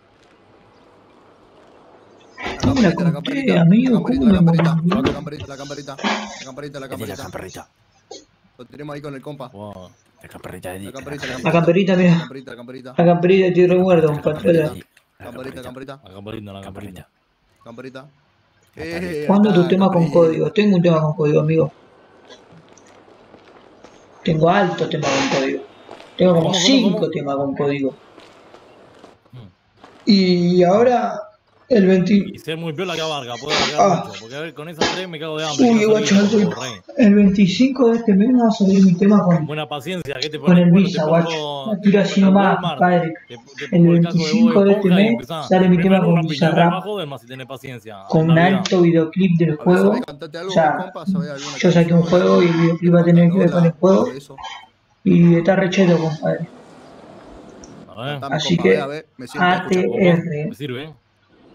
[SPEAKER 1] No me la conté, amigo. ¿Cómo me
[SPEAKER 7] la camperita,
[SPEAKER 1] morí?
[SPEAKER 7] la camperita, la camperita, la camperita, la
[SPEAKER 2] Eddie, la
[SPEAKER 7] camperita.
[SPEAKER 2] camperita.
[SPEAKER 7] Lo tenemos ahí con el compa.
[SPEAKER 3] Wow.
[SPEAKER 2] La camperita, Eddie.
[SPEAKER 7] La camperita,
[SPEAKER 1] La camperita,
[SPEAKER 7] La
[SPEAKER 1] mira.
[SPEAKER 7] camperita, la camperita.
[SPEAKER 1] La camperita estoy remuerto,
[SPEAKER 2] La
[SPEAKER 1] patrola.
[SPEAKER 2] Eddie. La
[SPEAKER 7] Camperita, camperita,
[SPEAKER 3] La camperita, la camperita.
[SPEAKER 7] camperita.
[SPEAKER 2] Eh,
[SPEAKER 1] ¿Cuándo
[SPEAKER 7] ahí
[SPEAKER 1] tu
[SPEAKER 7] está,
[SPEAKER 1] tema con
[SPEAKER 7] camperita.
[SPEAKER 1] código? Tengo un tema con código, amigo. Tengo alto tema con código. Tengo como
[SPEAKER 3] ¿Cómo, cómo,
[SPEAKER 1] cinco
[SPEAKER 3] cómo?
[SPEAKER 1] temas con código.
[SPEAKER 3] Hmm.
[SPEAKER 1] Y ahora el
[SPEAKER 3] Y
[SPEAKER 1] veinte...
[SPEAKER 3] ser muy piola que abarca, puedo abarcar
[SPEAKER 1] Ah.
[SPEAKER 3] mucho. Porque a ver, con esas tres me cago de hambre.
[SPEAKER 1] Uy,
[SPEAKER 3] no
[SPEAKER 1] guacho,
[SPEAKER 3] sabía,
[SPEAKER 1] alto.
[SPEAKER 3] como rey.
[SPEAKER 1] el veinticinco de este mes va a salir mi tema con,
[SPEAKER 3] Buena paciencia, ¿qué te
[SPEAKER 1] con
[SPEAKER 3] pones?
[SPEAKER 1] el
[SPEAKER 3] Bueno,
[SPEAKER 1] Visa,
[SPEAKER 3] te
[SPEAKER 1] guacho.
[SPEAKER 3] pongo-
[SPEAKER 1] La tiro
[SPEAKER 3] te
[SPEAKER 1] así
[SPEAKER 3] pongo
[SPEAKER 1] nomás,
[SPEAKER 3] Walmart,
[SPEAKER 1] padre.
[SPEAKER 3] te- te
[SPEAKER 1] El
[SPEAKER 3] pongo el caso de
[SPEAKER 1] veinticinco
[SPEAKER 3] Bob
[SPEAKER 1] de este
[SPEAKER 3] Esponja y
[SPEAKER 1] mes
[SPEAKER 3] empezá.
[SPEAKER 1] sale mi
[SPEAKER 3] Primero
[SPEAKER 1] tema con
[SPEAKER 3] una piñata
[SPEAKER 1] Bizarrap.
[SPEAKER 3] abajo del más si tenés paciencia.
[SPEAKER 1] Con un
[SPEAKER 3] Navidad.
[SPEAKER 1] alto videoclip del
[SPEAKER 7] A ver,
[SPEAKER 1] juego.
[SPEAKER 7] ¿sabés cantarte algo,
[SPEAKER 1] O sea,
[SPEAKER 7] compa? ¿Sabés alguna
[SPEAKER 1] yo saqué un
[SPEAKER 7] canción?
[SPEAKER 1] juego y el videoclip va a tener que ver con el juego.
[SPEAKER 7] Eso.
[SPEAKER 1] Y está recheto, compadre.
[SPEAKER 3] A ver,
[SPEAKER 7] Cantame,
[SPEAKER 1] Así
[SPEAKER 7] compa,
[SPEAKER 1] que,
[SPEAKER 7] ve, a ver, me siento a escuchar.
[SPEAKER 3] poco,
[SPEAKER 1] A T R.
[SPEAKER 3] me sirve, ¿eh?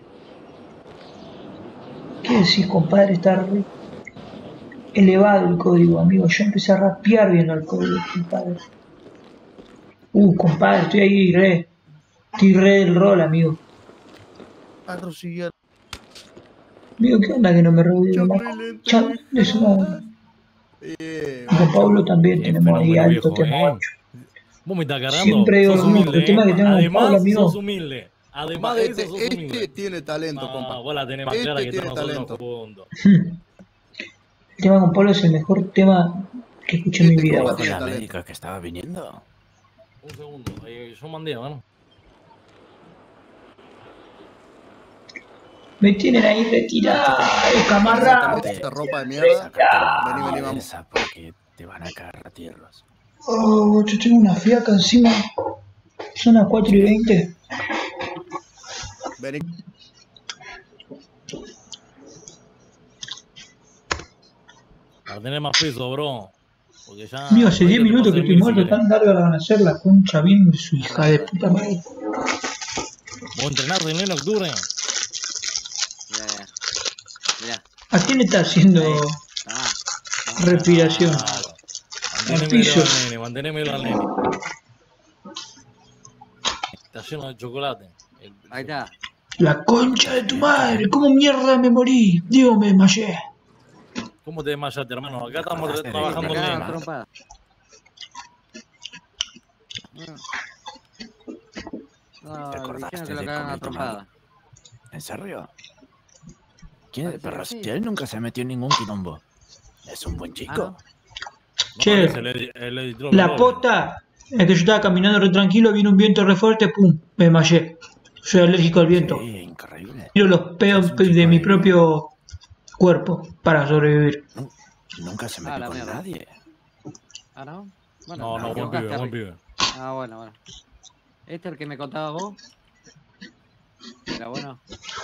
[SPEAKER 1] ¿Qué decís, compadre? Está re elevado el código, amigo. Yo empecé a rapear viendo el código, compadre. Uh, compadre, estoy ahí re. Estoy re del rol, amigo.
[SPEAKER 6] Arrocillar.
[SPEAKER 1] Amigo, ¿qué onda que no me reúne la
[SPEAKER 7] Chapulín,
[SPEAKER 1] Cha- es una-
[SPEAKER 7] Eh,
[SPEAKER 1] Con Pablo también
[SPEAKER 3] Qué
[SPEAKER 1] tenemos ahí
[SPEAKER 3] fenómeno,
[SPEAKER 1] alto
[SPEAKER 3] viejo,
[SPEAKER 1] tema,
[SPEAKER 3] ¿eh?
[SPEAKER 1] guacho.
[SPEAKER 3] Vos me estás cargando.
[SPEAKER 1] Siempre digo
[SPEAKER 3] sos
[SPEAKER 1] lo mismo,
[SPEAKER 3] humilde,
[SPEAKER 1] el tema
[SPEAKER 3] ¿eh?
[SPEAKER 1] que tengo con
[SPEAKER 3] Además,
[SPEAKER 1] Pablo, amigo.
[SPEAKER 3] sos humilde. Además de
[SPEAKER 7] este,
[SPEAKER 3] eso, sos
[SPEAKER 7] este
[SPEAKER 3] humilde.
[SPEAKER 7] tiene talento,
[SPEAKER 3] Ah,
[SPEAKER 7] compa.
[SPEAKER 3] vos la tenés más
[SPEAKER 7] Este
[SPEAKER 3] clara que
[SPEAKER 7] tiene
[SPEAKER 3] todos nosotros
[SPEAKER 7] talento.
[SPEAKER 3] juntos.
[SPEAKER 1] El tema con Pablo es el mejor tema que escuché en mi
[SPEAKER 7] Este
[SPEAKER 1] vida,
[SPEAKER 7] compa
[SPEAKER 1] guacho.
[SPEAKER 7] tiene
[SPEAKER 2] ¿La
[SPEAKER 7] talento.
[SPEAKER 2] médica que estaba viniendo?
[SPEAKER 3] Un segundo, eh, yo mandé, ¿no?
[SPEAKER 1] Me tienen ahí retirado, camarada.
[SPEAKER 7] Sácate esta ropa de mierda.
[SPEAKER 2] Sácate la
[SPEAKER 7] Vení, vení,
[SPEAKER 2] mierda
[SPEAKER 7] vamos.
[SPEAKER 2] esa porque te van a caer a tierras.
[SPEAKER 1] Oh, yo tengo una fiaca encima. Son las cuatro y veinte.
[SPEAKER 7] Vení.
[SPEAKER 3] Para tener más peso, bro. Porque ya.
[SPEAKER 1] Mío, hace diez
[SPEAKER 3] ahorita te
[SPEAKER 1] minutos
[SPEAKER 3] paso
[SPEAKER 1] que
[SPEAKER 3] el
[SPEAKER 1] estoy
[SPEAKER 3] mil
[SPEAKER 1] muerto,
[SPEAKER 3] si querés.
[SPEAKER 1] tan larga la van a hacer la concha bien de su hija de puta madre.
[SPEAKER 3] ¿Vos entrenás en el octubre?
[SPEAKER 8] Mira, mira.
[SPEAKER 1] ¿A quién le está haciendo
[SPEAKER 8] Ah,
[SPEAKER 1] respiración?
[SPEAKER 3] Claro.
[SPEAKER 1] Al
[SPEAKER 3] Mantenémelo
[SPEAKER 1] piso.
[SPEAKER 3] al nene, mantenémelo al nene. Está lleno de chocolate. El-
[SPEAKER 8] ahí está.
[SPEAKER 1] La concha de tu madre, ¿cómo mierda me morí? Dios, me desmayé.
[SPEAKER 3] ¿Cómo te desmayaste, hermano? Acá estamos
[SPEAKER 2] acordaste de
[SPEAKER 3] trabajando
[SPEAKER 2] que
[SPEAKER 3] el
[SPEAKER 8] Acá
[SPEAKER 3] nene.
[SPEAKER 8] la trompada. No,
[SPEAKER 2] ¿Te
[SPEAKER 8] dijeron
[SPEAKER 2] acordaste
[SPEAKER 8] que lo
[SPEAKER 2] de
[SPEAKER 8] cagaron a
[SPEAKER 2] comer tu
[SPEAKER 8] trompada.
[SPEAKER 2] ¿En serio? ¿Quién?
[SPEAKER 8] Parece
[SPEAKER 2] Pero
[SPEAKER 8] que sí.
[SPEAKER 2] si él nunca se metió en ningún quilombo. Es un buen chico.
[SPEAKER 8] Ah,
[SPEAKER 1] Che,
[SPEAKER 3] Es el, edi- el editor
[SPEAKER 1] la
[SPEAKER 3] de
[SPEAKER 1] posta es que yo estaba caminando re tranquilo, vino un viento re fuerte, pum, me desmayé. Soy alérgico al viento.
[SPEAKER 2] Sí, increíble.
[SPEAKER 1] Tiro los pedos
[SPEAKER 2] Es un chico
[SPEAKER 1] de mi
[SPEAKER 2] de-
[SPEAKER 1] propio cuerpo para sobrevivir.
[SPEAKER 2] Nu- Nunca se
[SPEAKER 8] Ah,
[SPEAKER 2] metió
[SPEAKER 8] la
[SPEAKER 2] con
[SPEAKER 8] mierda.
[SPEAKER 2] nadie.
[SPEAKER 8] Ah, ¿no? Bueno,
[SPEAKER 3] No,
[SPEAKER 8] te
[SPEAKER 3] no, buen
[SPEAKER 8] equivocaste,
[SPEAKER 3] pibe, buen
[SPEAKER 8] Rick.
[SPEAKER 3] pibe.
[SPEAKER 8] Ah, bueno, bueno. ¿Este es el que me contabas vos? Era bueno.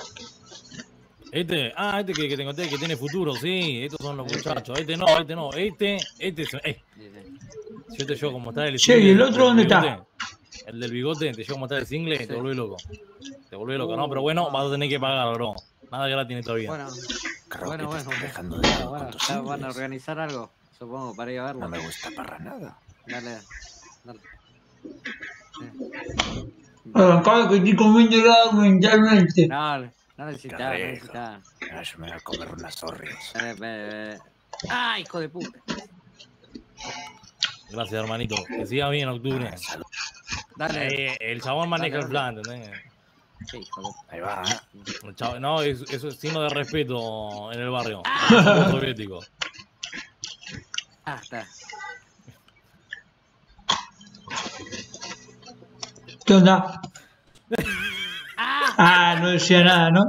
[SPEAKER 3] Este, ah, este que, que te conté que tiene futuro, sí, estos son los muchachos. Este no, este no, este, este es. Eh,
[SPEAKER 8] Sí, sí.
[SPEAKER 3] si yo te llevo como está el
[SPEAKER 1] Che, ¿y el otro
[SPEAKER 3] del
[SPEAKER 1] dónde
[SPEAKER 3] bigote,
[SPEAKER 1] está?
[SPEAKER 3] El del bigote, te llevo como está el single,
[SPEAKER 8] Sí.
[SPEAKER 3] te volvés loco. Te volvés loco, no, pero bueno, vas a tener que pagar, bro. Nada gratis en esta vida.
[SPEAKER 8] Bueno,
[SPEAKER 2] Creo
[SPEAKER 8] bueno,
[SPEAKER 2] que te
[SPEAKER 8] bueno.
[SPEAKER 2] estás dejando de
[SPEAKER 8] bueno,
[SPEAKER 2] lado
[SPEAKER 8] bueno,
[SPEAKER 2] con tus
[SPEAKER 8] ya van a
[SPEAKER 2] singles.
[SPEAKER 8] organizar algo, supongo, para ir a verlo.
[SPEAKER 2] No me gusta para nada.
[SPEAKER 8] Dale, dale.
[SPEAKER 1] Acá que estoy comiendo helado mentalmente.
[SPEAKER 8] No, no necesitas, no
[SPEAKER 2] rico.
[SPEAKER 8] necesitas.
[SPEAKER 2] Ah, yo me voy a comer unas zorrios.
[SPEAKER 8] Dale, ve, ve. ¡Ah, hijo de puta!
[SPEAKER 3] Gracias, hermanito. Que siga bien octubre.
[SPEAKER 2] Ah, salud.
[SPEAKER 8] Dale.
[SPEAKER 3] Eh, el chabón maneja
[SPEAKER 8] Dale,
[SPEAKER 3] el plan, ¿entendés?
[SPEAKER 8] Sí, hijo de
[SPEAKER 2] Ahí va.
[SPEAKER 3] El chabón- no, es- eso es signo de respeto en el barrio. Ah. Soviético.
[SPEAKER 8] Ah, está.
[SPEAKER 1] ¿Qué onda? Ah, no decía nada, ¿no?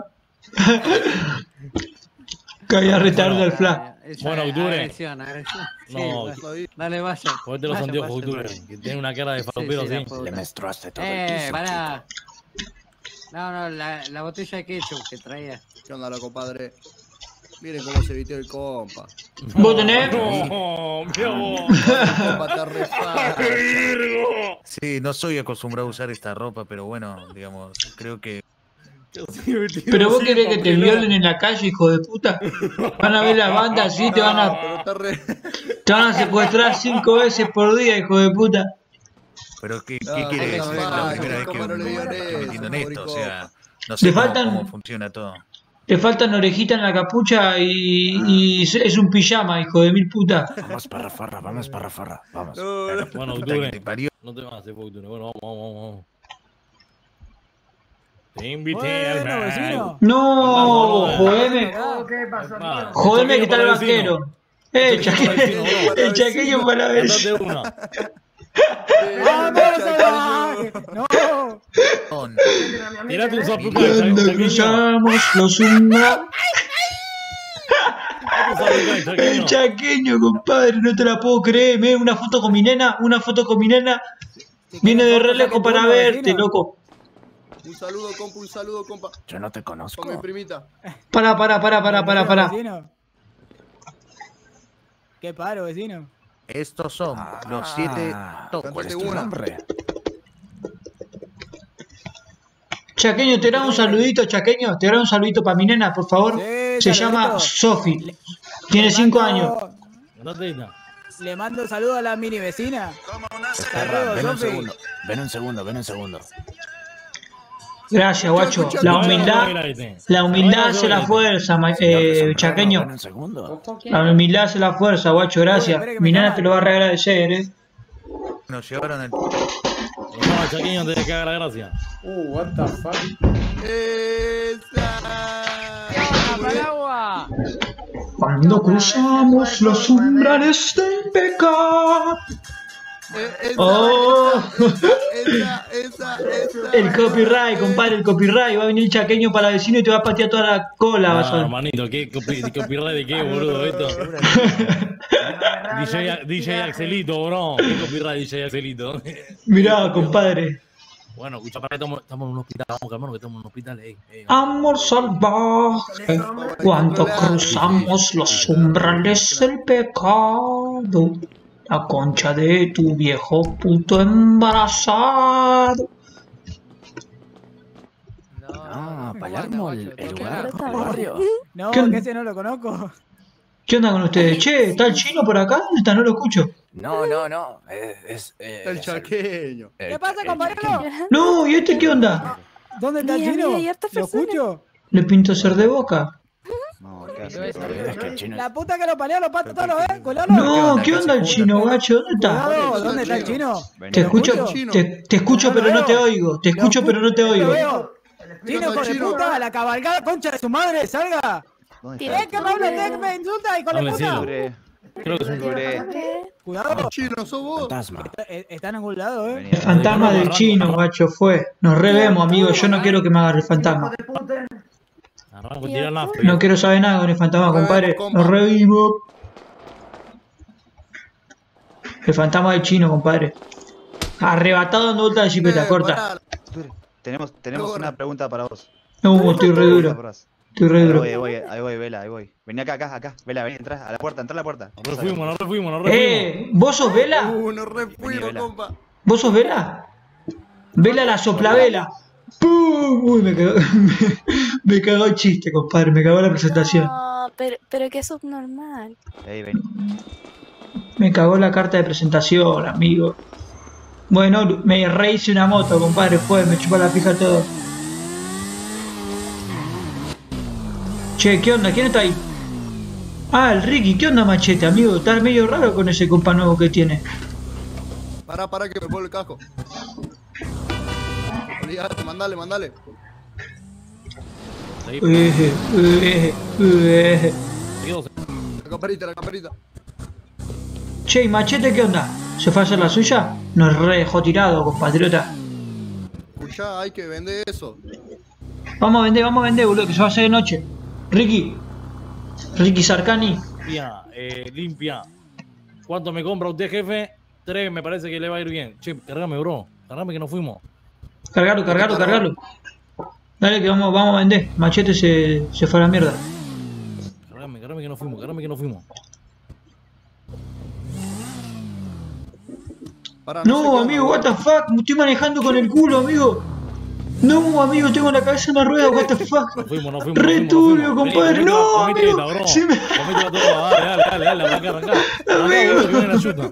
[SPEAKER 1] Caía retardo al fla.
[SPEAKER 8] Esa
[SPEAKER 3] Bueno, octubre.
[SPEAKER 8] Agresión, agresión. Sí,
[SPEAKER 3] No,
[SPEAKER 8] dale, dale, vaya.
[SPEAKER 3] ponete los
[SPEAKER 8] Vaya,
[SPEAKER 3] anteojos,
[SPEAKER 8] vaya,
[SPEAKER 3] octubre.
[SPEAKER 8] vaya.
[SPEAKER 3] Que tiene una cara de
[SPEAKER 8] Sí,
[SPEAKER 3] falopero
[SPEAKER 8] sí, la
[SPEAKER 3] así.
[SPEAKER 8] puta.
[SPEAKER 2] Le menstruaste todo el
[SPEAKER 8] Eh,
[SPEAKER 2] piso.
[SPEAKER 8] pará. No, no, la, la botella de ketchup que traía.
[SPEAKER 7] ¿Qué onda, lo compadre? Miren cómo se vistió el compa.
[SPEAKER 1] ¿Vos tenés?
[SPEAKER 3] No, mira vos.
[SPEAKER 7] El compa está re facha.
[SPEAKER 6] Sí, no soy acostumbrado a usar esta ropa, pero bueno, digamos, creo que
[SPEAKER 1] ¿Pero vos querés que te violen en la calle, hijo de puta? Van a ver la banda así, te van a,
[SPEAKER 7] Pero está re...
[SPEAKER 1] te van a secuestrar cinco veces por día, hijo de puta.
[SPEAKER 6] Pero ¿qué, qué
[SPEAKER 7] No,
[SPEAKER 6] quiere
[SPEAKER 7] no,
[SPEAKER 6] decir? Es
[SPEAKER 7] no,
[SPEAKER 6] la
[SPEAKER 7] no,
[SPEAKER 6] primera vez
[SPEAKER 7] no,
[SPEAKER 6] que
[SPEAKER 7] no le
[SPEAKER 6] me
[SPEAKER 7] digan
[SPEAKER 6] estoy
[SPEAKER 7] eso,
[SPEAKER 6] metiendo en esto, o
[SPEAKER 7] Morico.
[SPEAKER 6] sea, no sé
[SPEAKER 1] Le
[SPEAKER 6] cómo,
[SPEAKER 1] faltan-
[SPEAKER 6] cómo funciona todo.
[SPEAKER 1] Te faltan orejitas en la capucha y, y es un pijama, hijo de mil puta.
[SPEAKER 2] Vamos para farra, vamos para farra. Vamos.
[SPEAKER 7] No, no.
[SPEAKER 3] Bueno,
[SPEAKER 6] Puta que
[SPEAKER 3] octubre.
[SPEAKER 6] te parió.
[SPEAKER 3] No te vas a hacer octubre. Bueno, vamos, vamos, vamos. Te invité al
[SPEAKER 5] Bueno,
[SPEAKER 3] baile.
[SPEAKER 5] vecino.
[SPEAKER 1] No, jodeme,
[SPEAKER 5] ¿Qué pasó,
[SPEAKER 3] Ah,
[SPEAKER 1] jodeme que está el
[SPEAKER 3] vecino.
[SPEAKER 1] vaquero. Eh, chaque- el chaqueño para ver.
[SPEAKER 3] Andate una.
[SPEAKER 5] ¡Vamos, salvaje! ¡No!
[SPEAKER 6] Con-
[SPEAKER 3] Tirate un zapucay,
[SPEAKER 1] Cuando
[SPEAKER 3] chaqueño.
[SPEAKER 1] cruzamos los umbrales.
[SPEAKER 3] Un zapucay,
[SPEAKER 1] El
[SPEAKER 3] chaqueño.
[SPEAKER 1] chaqueño, compadre, no te la puedo creer. Me una foto con mi nena, una foto con mi nena. Viene de re lejos para verte, loco.
[SPEAKER 7] Un saludo, compa, un saludo, compa.
[SPEAKER 2] Yo no te conozco.
[SPEAKER 7] Con mi primita.
[SPEAKER 1] Para, para, para, para, para, para.
[SPEAKER 5] Vecino. ¿Qué paro, vecino?
[SPEAKER 6] Estos son los siete
[SPEAKER 2] Ah,
[SPEAKER 6] top.
[SPEAKER 2] ¿Cuál es
[SPEAKER 7] Cántate
[SPEAKER 2] tu
[SPEAKER 7] una.
[SPEAKER 2] nombre?
[SPEAKER 1] Chaqueño, te da un saludito, Chaqueño. Te da un saludito para mi nena, por favor.
[SPEAKER 5] Sí,
[SPEAKER 1] Se
[SPEAKER 5] saludito.
[SPEAKER 1] llama Sofi. Tiene cinco años.
[SPEAKER 3] Andate una.
[SPEAKER 5] Le mando saludos a la mini vecina.
[SPEAKER 2] Perra, ven un
[SPEAKER 5] Sofi.
[SPEAKER 2] segundo. Ven un segundo, ven un segundo.
[SPEAKER 1] Gracias, guacho. La humildad, la humildad hace la fuerza, ma-
[SPEAKER 2] Señor de
[SPEAKER 1] eh,
[SPEAKER 2] sombrero,
[SPEAKER 1] Chaqueño.
[SPEAKER 2] ven un segundo.
[SPEAKER 1] La humildad hace la fuerza, guacho. Gracias.
[SPEAKER 5] espere que
[SPEAKER 1] Mi
[SPEAKER 5] me
[SPEAKER 1] nena
[SPEAKER 5] llaman.
[SPEAKER 1] te lo va a reagradecer, eh.
[SPEAKER 6] Nos llevaron el...
[SPEAKER 3] No, chaqueño, te que haga la gracia.
[SPEAKER 7] Esa.
[SPEAKER 8] ¡Paraguas!
[SPEAKER 1] Cuando cruzamos los umbrales del pecado.
[SPEAKER 7] Eh, Esa,
[SPEAKER 1] Oh.
[SPEAKER 7] esa, esa, esa.
[SPEAKER 1] El copyright, compadre, el copyright. Va a venir el Chaqueño para el vecino y te va a patear toda la cola, vas a
[SPEAKER 3] No,
[SPEAKER 1] ver.
[SPEAKER 3] hermanito, ¿qué copi- copyright de qué, boludo? Esto. D J, D J Axelito, bro. ¿Qué copyright D J Axelito?
[SPEAKER 1] Mirá, compadre.
[SPEAKER 3] Bueno, escucha, para que estamos, estamos en un hospital. Vamos, calmamos que estamos en un hospital. Ey, ey,
[SPEAKER 1] Amor salvaje, cuando cruzamos los umbrales del pecado, la concha de tu viejo puto embarazado.
[SPEAKER 2] Ah, Palermo, el, el lugar, el barrio.
[SPEAKER 5] No,
[SPEAKER 1] ¿Qué?
[SPEAKER 5] que ese no lo conozco.
[SPEAKER 1] ¿Qué onda con ustedes? Che, ¿está el chino por acá? ¿Dónde está? No lo escucho.
[SPEAKER 2] No, no, no. Es, es, eh,
[SPEAKER 7] El
[SPEAKER 2] es
[SPEAKER 7] chaqueño.
[SPEAKER 2] el-
[SPEAKER 5] ¿Qué pasa,
[SPEAKER 2] el
[SPEAKER 5] compañero?
[SPEAKER 2] chaqueño.
[SPEAKER 1] No, ¿y este qué onda?
[SPEAKER 5] ¿Dónde está el
[SPEAKER 9] Mira,
[SPEAKER 5] chino?
[SPEAKER 9] mira, hay hartas
[SPEAKER 5] ¿Lo
[SPEAKER 9] personas.
[SPEAKER 5] escucho?
[SPEAKER 1] ¿Le pinto ser de boca?
[SPEAKER 2] No, ¿qué hace? Es que el chino
[SPEAKER 5] La
[SPEAKER 2] es-
[SPEAKER 5] puta que lo palea los patos todos los ves, colalo.
[SPEAKER 1] No, ¿qué onda el chino, gacho? ¿Dónde está?
[SPEAKER 5] Cuidado, ¿dónde está el chino?
[SPEAKER 1] Te escucho,
[SPEAKER 7] Chino.
[SPEAKER 1] te, te escucho pero no te oigo. Te escucho pero no te
[SPEAKER 5] Lo
[SPEAKER 1] oigo.
[SPEAKER 5] veo. Chino, hijo de
[SPEAKER 7] Chino.
[SPEAKER 5] puta, la cabalgada concha de su madre, salga.
[SPEAKER 9] Tiré
[SPEAKER 5] Es que Pablo Tech me insulta, hijo de
[SPEAKER 3] Hable
[SPEAKER 5] puta.
[SPEAKER 3] cielo. Creo que es un
[SPEAKER 5] Cuidado.
[SPEAKER 7] Chino, sos vos.
[SPEAKER 2] Fantasma.
[SPEAKER 5] Eh, Está en algún lado, eh.
[SPEAKER 1] El fantasma del chino, guacho, fue. Nos revemos, amigo. Yo no quiero que me agarre el fantasma.
[SPEAKER 3] Arranco a tirar nafta.
[SPEAKER 1] No quiero saber nada con el fantasma, compadre. Nos revimos. El fantasma del chino, compadre. Arrebatado dando vuelta de chipeta,
[SPEAKER 7] Eh,
[SPEAKER 1] corta.
[SPEAKER 7] pará.
[SPEAKER 9] Tenemos, tenemos
[SPEAKER 7] Corre.
[SPEAKER 9] una pregunta para vos.
[SPEAKER 1] No, estoy re duro. Estoy re
[SPEAKER 9] Ahí
[SPEAKER 1] duro.
[SPEAKER 9] voy, ahí voy, ahí voy, Vela, ahí voy. Vení acá, acá, acá. Vela, vení, entra a la puerta, entra a la puerta.
[SPEAKER 3] Nos refuimos, nos refuimos, nos refuimos.
[SPEAKER 1] Eh, ¿vos sos Vela?
[SPEAKER 7] Uh, nos refuimos,
[SPEAKER 9] Vela.
[SPEAKER 7] compa.
[SPEAKER 1] ¿Vos sos Vela? Vela la soplavela. ¡Pum! Uy, me cagó, me, me cagó el chiste, compadre. Me cagó la presentación.
[SPEAKER 10] No, pero, pero que es subnormal.
[SPEAKER 9] Ahí, vení.
[SPEAKER 1] Me cagó la carta de presentación, amigo. Bueno, me rehice una moto, compadre. Fue, me chupó la pija todo. Che, ¿qué onda? ¿Quién está ahí? Ah, el Ricky. ¿Qué onda, Machete, amigo? Estás medio raro con ese compa nuevo que tiene.
[SPEAKER 7] Pará, pará, que me pongo el casco. Olvídate, mandale, mandale.
[SPEAKER 3] Ahí,
[SPEAKER 1] Eh, eh, eh.
[SPEAKER 3] seguidos.
[SPEAKER 7] La camperita, la camperita.
[SPEAKER 1] Che, ¿y Machete qué onda? ¿Se fue a hacer la suya? Nos re dejó tirado, compatriota.
[SPEAKER 7] Escuchá, hay que vender eso.
[SPEAKER 1] Vamos a vender, vamos a vender, boludo, que se va a hacer de noche. Ricky. Ricky Sarcani.
[SPEAKER 3] Limpia, eh, limpia. ¿Cuánto me compra usted, jefe? Tres, me parece que le va a ir bien. Che, cargame, bro. Cargame que nos fuimos.
[SPEAKER 1] Cargalo, cargalo, cargalo. Dale que vamos, vamos a vender. Machete se, se fue a la mierda.
[SPEAKER 3] Cargame, cargame que nos fuimos, cargame que nos fuimos.
[SPEAKER 7] Pará, sé
[SPEAKER 1] No,
[SPEAKER 7] qué
[SPEAKER 1] amigo,
[SPEAKER 7] onda,
[SPEAKER 1] what the fuck. Me estoy manejando con el culo, amigo. No, amigo, tengo la cabeza en la rueda, what the fuck.
[SPEAKER 3] Nos fuimos, nos fuimos.
[SPEAKER 1] Re
[SPEAKER 3] nos fuimos,
[SPEAKER 1] turbio,
[SPEAKER 3] nos fuimos.
[SPEAKER 1] compadre.
[SPEAKER 3] Vení,
[SPEAKER 1] No,
[SPEAKER 3] comete
[SPEAKER 1] amigo.
[SPEAKER 3] esta, bro.
[SPEAKER 1] Se me-
[SPEAKER 3] Cométela todo, dale, dale, dale, dale, arrancá, arrancá. Arrancá, boludo, que viene la chuta.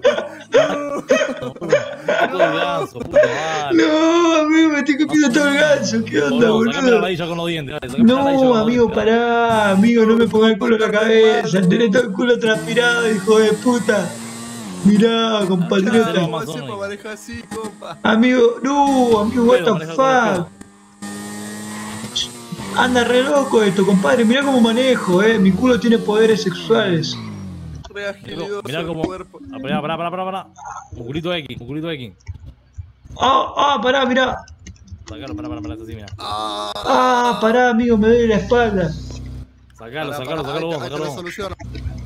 [SPEAKER 3] Todo el ganso, puto, dale.
[SPEAKER 1] No, amigo, me estoy copiando todo el ganso. ¿Qué onda,
[SPEAKER 3] Boludo, sacame la
[SPEAKER 1] boludo?
[SPEAKER 3] ladilla con los dientes, dale, sacame la ladilla con
[SPEAKER 1] No,
[SPEAKER 3] los
[SPEAKER 1] amigo,
[SPEAKER 3] dientes.
[SPEAKER 1] pará. Amigo, no me ponga el culo en la cabeza. Tenés todo el culo transpirado, hijo de puta. Mirá,
[SPEAKER 7] Chao,
[SPEAKER 1] compatriota.
[SPEAKER 7] ¿cómo haces para manejar así, compa?
[SPEAKER 1] Amigo, no, amigo, what
[SPEAKER 3] Pero,
[SPEAKER 1] the
[SPEAKER 3] maneja con el
[SPEAKER 1] fuck. Anda re loco esto, compadre. Mirá cómo manejo, eh. Mi culo tiene poderes sexuales.
[SPEAKER 7] Re agilidoso
[SPEAKER 3] Mirá
[SPEAKER 7] el
[SPEAKER 3] cómo.
[SPEAKER 7] cuerpo.
[SPEAKER 3] Ah, pará, pará, pará, pará, pará. Musculito X, musculito X.
[SPEAKER 1] Ah, ah, pará, mirá.
[SPEAKER 3] Sacalo, pará, pará, pará, así, mira.
[SPEAKER 1] Ah, pará, amigo, me duele la espalda.
[SPEAKER 3] Sacalo,
[SPEAKER 7] Pará,
[SPEAKER 3] sacalo,
[SPEAKER 7] pará,
[SPEAKER 3] sacalo vos,
[SPEAKER 7] ahí te- ahí te
[SPEAKER 3] sacalo
[SPEAKER 7] lo
[SPEAKER 3] vos.
[SPEAKER 7] soluciono.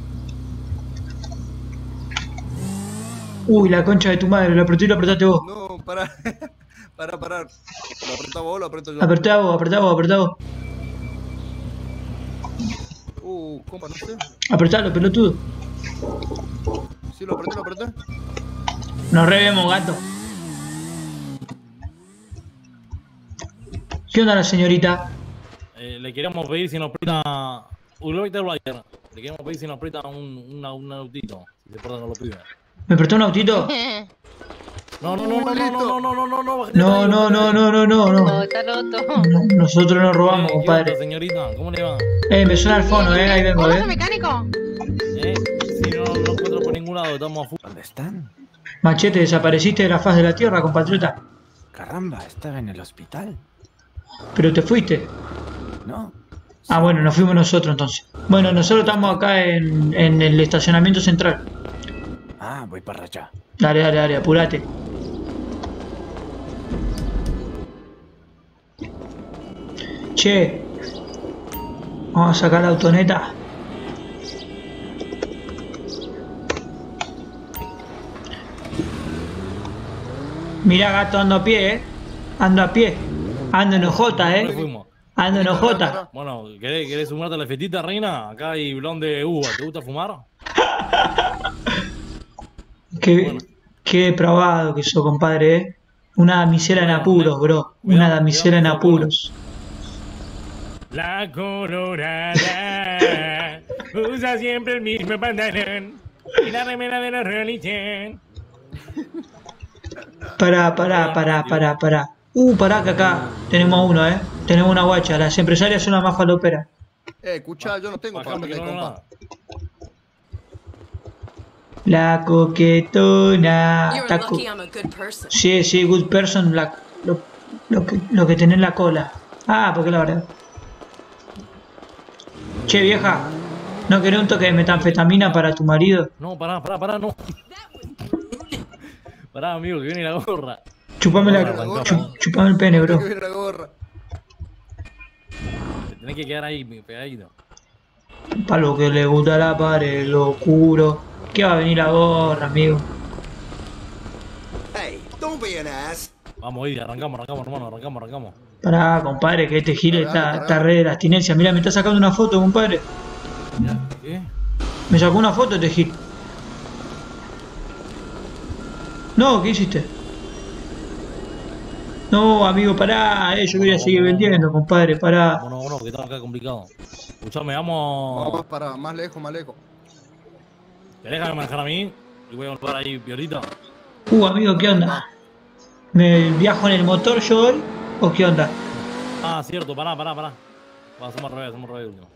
[SPEAKER 1] Uy, la concha de tu madre, lo apreté y lo apretaste vos.
[SPEAKER 7] No, pará. Pará, pará. ¿Lo apretás vos o lo aprieto yo?
[SPEAKER 1] Apretá vos, apretá vos, apretá vos.
[SPEAKER 7] Uh, compa, no sé.
[SPEAKER 1] Apretalo, pelotudo.
[SPEAKER 7] Sí, lo apreté, lo apreté.
[SPEAKER 1] Nos revemos, gato. ¿Qué onda la señorita?
[SPEAKER 3] Eh, le queríamos pedir si nos presta. Ulrich Rider. Le queríamos pedir si nos presta un, una, un autito. Si se portan con los pibes.
[SPEAKER 1] ¿Me prestó un autito?
[SPEAKER 3] No, no, no, no, no, no, no, no, no, no. bajate
[SPEAKER 1] No,
[SPEAKER 3] ahí,
[SPEAKER 1] no,
[SPEAKER 3] bajate
[SPEAKER 1] no,
[SPEAKER 3] ahí.
[SPEAKER 1] no, no, no, no.
[SPEAKER 10] No, está loto.
[SPEAKER 1] No, nosotros no robamos,
[SPEAKER 3] Eh, ¿qué onda,
[SPEAKER 1] compadre.
[SPEAKER 3] señorita? ¿Cómo le va?
[SPEAKER 1] Eh, me suena el fono, eh, ahí vengo,
[SPEAKER 10] ¿Hola,
[SPEAKER 1] eh.
[SPEAKER 10] mecánico?
[SPEAKER 3] ¿Eh? Sí, no, no encuentro por ningún lado, estamos a full.
[SPEAKER 2] ¿Dónde están?
[SPEAKER 1] Machete, desapareciste de la faz de la tierra, compatriota.
[SPEAKER 2] Caramba, estaba en el hospital.
[SPEAKER 1] Pero te fuiste.
[SPEAKER 2] ¿No?
[SPEAKER 1] Ah, bueno, nos fuimos nosotros entonces. Bueno, nosotros estamos acá en, en el estacionamiento central.
[SPEAKER 2] Ah, voy para allá.
[SPEAKER 1] Dale, dale, dale, apurate. Che. Vamos a sacar la autoneta. Mira, gato, ando a pie, eh. Ando a pie. Ando en ojota,
[SPEAKER 3] ¿Dónde
[SPEAKER 1] eh.
[SPEAKER 3] fuimos?
[SPEAKER 1] Ando en ojota.
[SPEAKER 3] Bueno, ¿querés, ¿querés sumarte a la fiestita, reina? Acá hay blonde de uva. ¿Te gusta fumar?
[SPEAKER 1] Qué,
[SPEAKER 3] Bueno.
[SPEAKER 1] qué depravado que sos, compadre, eh. Una damisela en apuros, bro. Una
[SPEAKER 3] Cuidado,
[SPEAKER 1] damisela en
[SPEAKER 3] cuidado,
[SPEAKER 1] apuros.
[SPEAKER 3] La colorada usa siempre el mismo pantalón y la remera de los Rolling Stones.
[SPEAKER 1] Pará, pará, pará, pará, pará. Uh, pará que acá tenemos uno, eh. Tenemos una guacha. Las empresarias son las más faloperas.
[SPEAKER 7] Eh, escuchá, yo no tengo para
[SPEAKER 3] Bajame que
[SPEAKER 7] darle,
[SPEAKER 3] no, no,
[SPEAKER 7] compa.
[SPEAKER 1] La coquetona.
[SPEAKER 11] You're
[SPEAKER 1] Ta co-
[SPEAKER 11] lucky I'm a good person.
[SPEAKER 1] Sí, sí, good person. La, lo, lo, que, lo que tenés en la cola. Ah, porque la verdad. Che, vieja. ¿No querés un toque de metanfetamina para tu marido?
[SPEAKER 3] No, pará, pará, pará, no. Pará, amigo, que viene la gorra.
[SPEAKER 1] Chupame, la,
[SPEAKER 3] Gorra,
[SPEAKER 1] chu- chupame el pene, bro.
[SPEAKER 7] Que viene la gorra.
[SPEAKER 3] Te tenés que quedar ahí, pegadito.
[SPEAKER 1] Para lo que le gusta la pared, lo oscuro. ¿Qué va a venir la gorra, amigo?
[SPEAKER 11] Hey, don't be an ass.
[SPEAKER 3] Vamos, Eddie, arrancamos, arrancamos, hermano, arrancamos, arrancamos.
[SPEAKER 1] Pará, compadre, que este gil está, está re de la abstinencia. Mirá, me está sacando una foto, compadre.
[SPEAKER 3] ¿Qué?
[SPEAKER 1] Me sacó una foto este gil. No, ¿qué hiciste? No, amigo, pará. Eh, yo quería seguir vendiendo, compadre, pará.
[SPEAKER 3] Bueno, bueno, que estamos acá complicado. Escuchame, vamos.
[SPEAKER 7] Vamos para más lejos, más lejos.
[SPEAKER 3] ¿Te dejan manejar a mí? Y voy a volver ahí, piolita.
[SPEAKER 1] Uh, amigo, ¿qué onda? ¿Me viajo en el motor yo hoy? ¿O qué onda?
[SPEAKER 3] Ah, cierto, pará, pará, pará. Va, hacemos al revés, hacemos al revés último.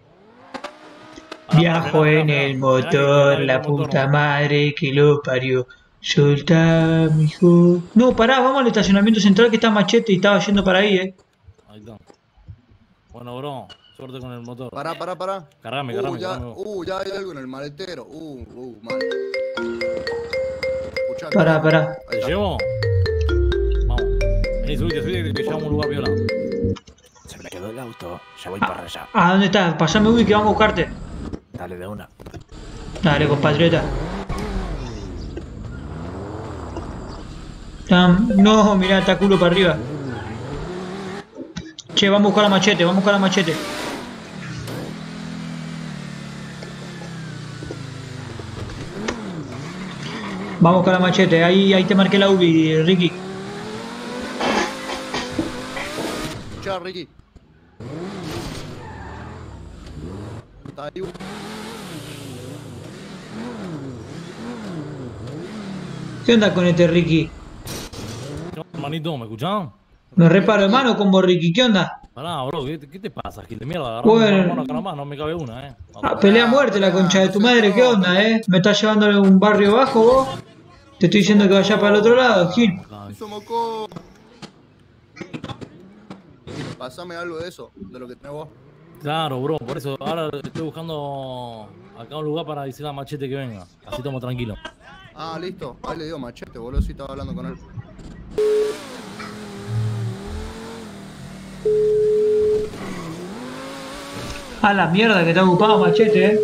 [SPEAKER 1] Viajo en el motor, la puta madre que lo parió. Soltá, mijo. No, pará, vamos al estacionamiento central que está Machete y estaba yendo para ahí, eh.
[SPEAKER 3] Ahí está. Bueno, bro, suerte con el motor.
[SPEAKER 7] Pará, pará, pará.
[SPEAKER 3] Cargame,
[SPEAKER 7] Uh,
[SPEAKER 3] cargame,
[SPEAKER 7] ya,
[SPEAKER 3] cargame.
[SPEAKER 7] uh, ya hay algo en el maletero. Uh, uh, mal. Escuchá,
[SPEAKER 1] Pará, pará.
[SPEAKER 3] ¿Te llevo? Vamos. Vení, subite, subite que llevamos a un lugar viola.
[SPEAKER 2] Se me quedó el auto. Ya voy para allá.
[SPEAKER 1] ¿A dónde estás? Pasame Ubi que vamos a buscarte.
[SPEAKER 2] Dale de una.
[SPEAKER 1] Dale, compatriota. Tam- No, mirá, está culo para arriba. Che, vamos a buscar a Machete, vamos a buscar a Machete. Vamos a buscar a Machete, ahí, ahí te marqué la Ubi, Ricky.
[SPEAKER 7] Escuchá, Ricky. Está ahí.
[SPEAKER 1] ¿Qué onda con este Ricky?
[SPEAKER 3] Hermanito, ¿me escuchás?
[SPEAKER 1] Me reparo de mano con vos, Ricky, ¿qué onda?
[SPEAKER 3] Pará, bro, ¿qué, qué te pasa? Gil de mierda, agarramos
[SPEAKER 1] Bueno.
[SPEAKER 3] una mano acá nomás, no me cabe una, eh.
[SPEAKER 1] Ah, pelea a muerte la concha de tu madre, ¿qué onda, eh? ¿Me estás llevando a un barrio bajo vos? Te estoy diciendo que vaya para el otro lado, Gil.
[SPEAKER 7] Somos co. Pásame algo de eso, de lo que tenés vos.
[SPEAKER 3] Claro, bro, por eso ahora estoy buscando acá un lugar para decirle a Machete que venga. Así estamos tranquilos.
[SPEAKER 7] Ah, listo. Ahí le digo Machete, boludo, si estaba hablando con él.
[SPEAKER 1] A la mierda que está ocupado Machete, eh.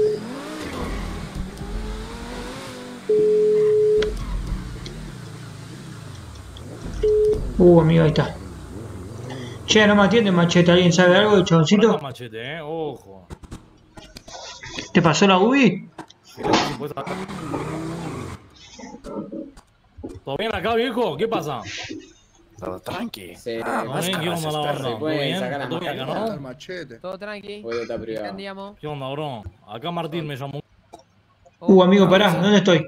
[SPEAKER 1] Uh, amigo, ahí está. Che, no me atiende Machete. ¿Alguien sabe algo de chaboncito?
[SPEAKER 3] Por acá, Machete, eh, ojo.
[SPEAKER 1] ¿Te pasó la Ubi?
[SPEAKER 3] ¿Todo bien acá, viejo? ¿Qué pasa?
[SPEAKER 2] Todo tranqui.
[SPEAKER 8] Sí,
[SPEAKER 2] Ah,
[SPEAKER 3] ¿Todo
[SPEAKER 2] vas
[SPEAKER 3] bien?
[SPEAKER 2] a
[SPEAKER 3] ¿Qué onda la
[SPEAKER 2] desesperar.
[SPEAKER 3] banda? ¿Todo
[SPEAKER 8] pueden
[SPEAKER 3] bien?
[SPEAKER 8] sacar las
[SPEAKER 3] ¿Todo bien acá,
[SPEAKER 7] Está el
[SPEAKER 3] no?
[SPEAKER 7] Machete.
[SPEAKER 5] Todo tranqui.
[SPEAKER 8] Puede estar
[SPEAKER 5] ¿Qué
[SPEAKER 8] privado.
[SPEAKER 5] andiamo?
[SPEAKER 3] ¿Qué onda, bro? Acá Martín me llamó.
[SPEAKER 1] Uh, amigo, pará. ¿Dónde estoy?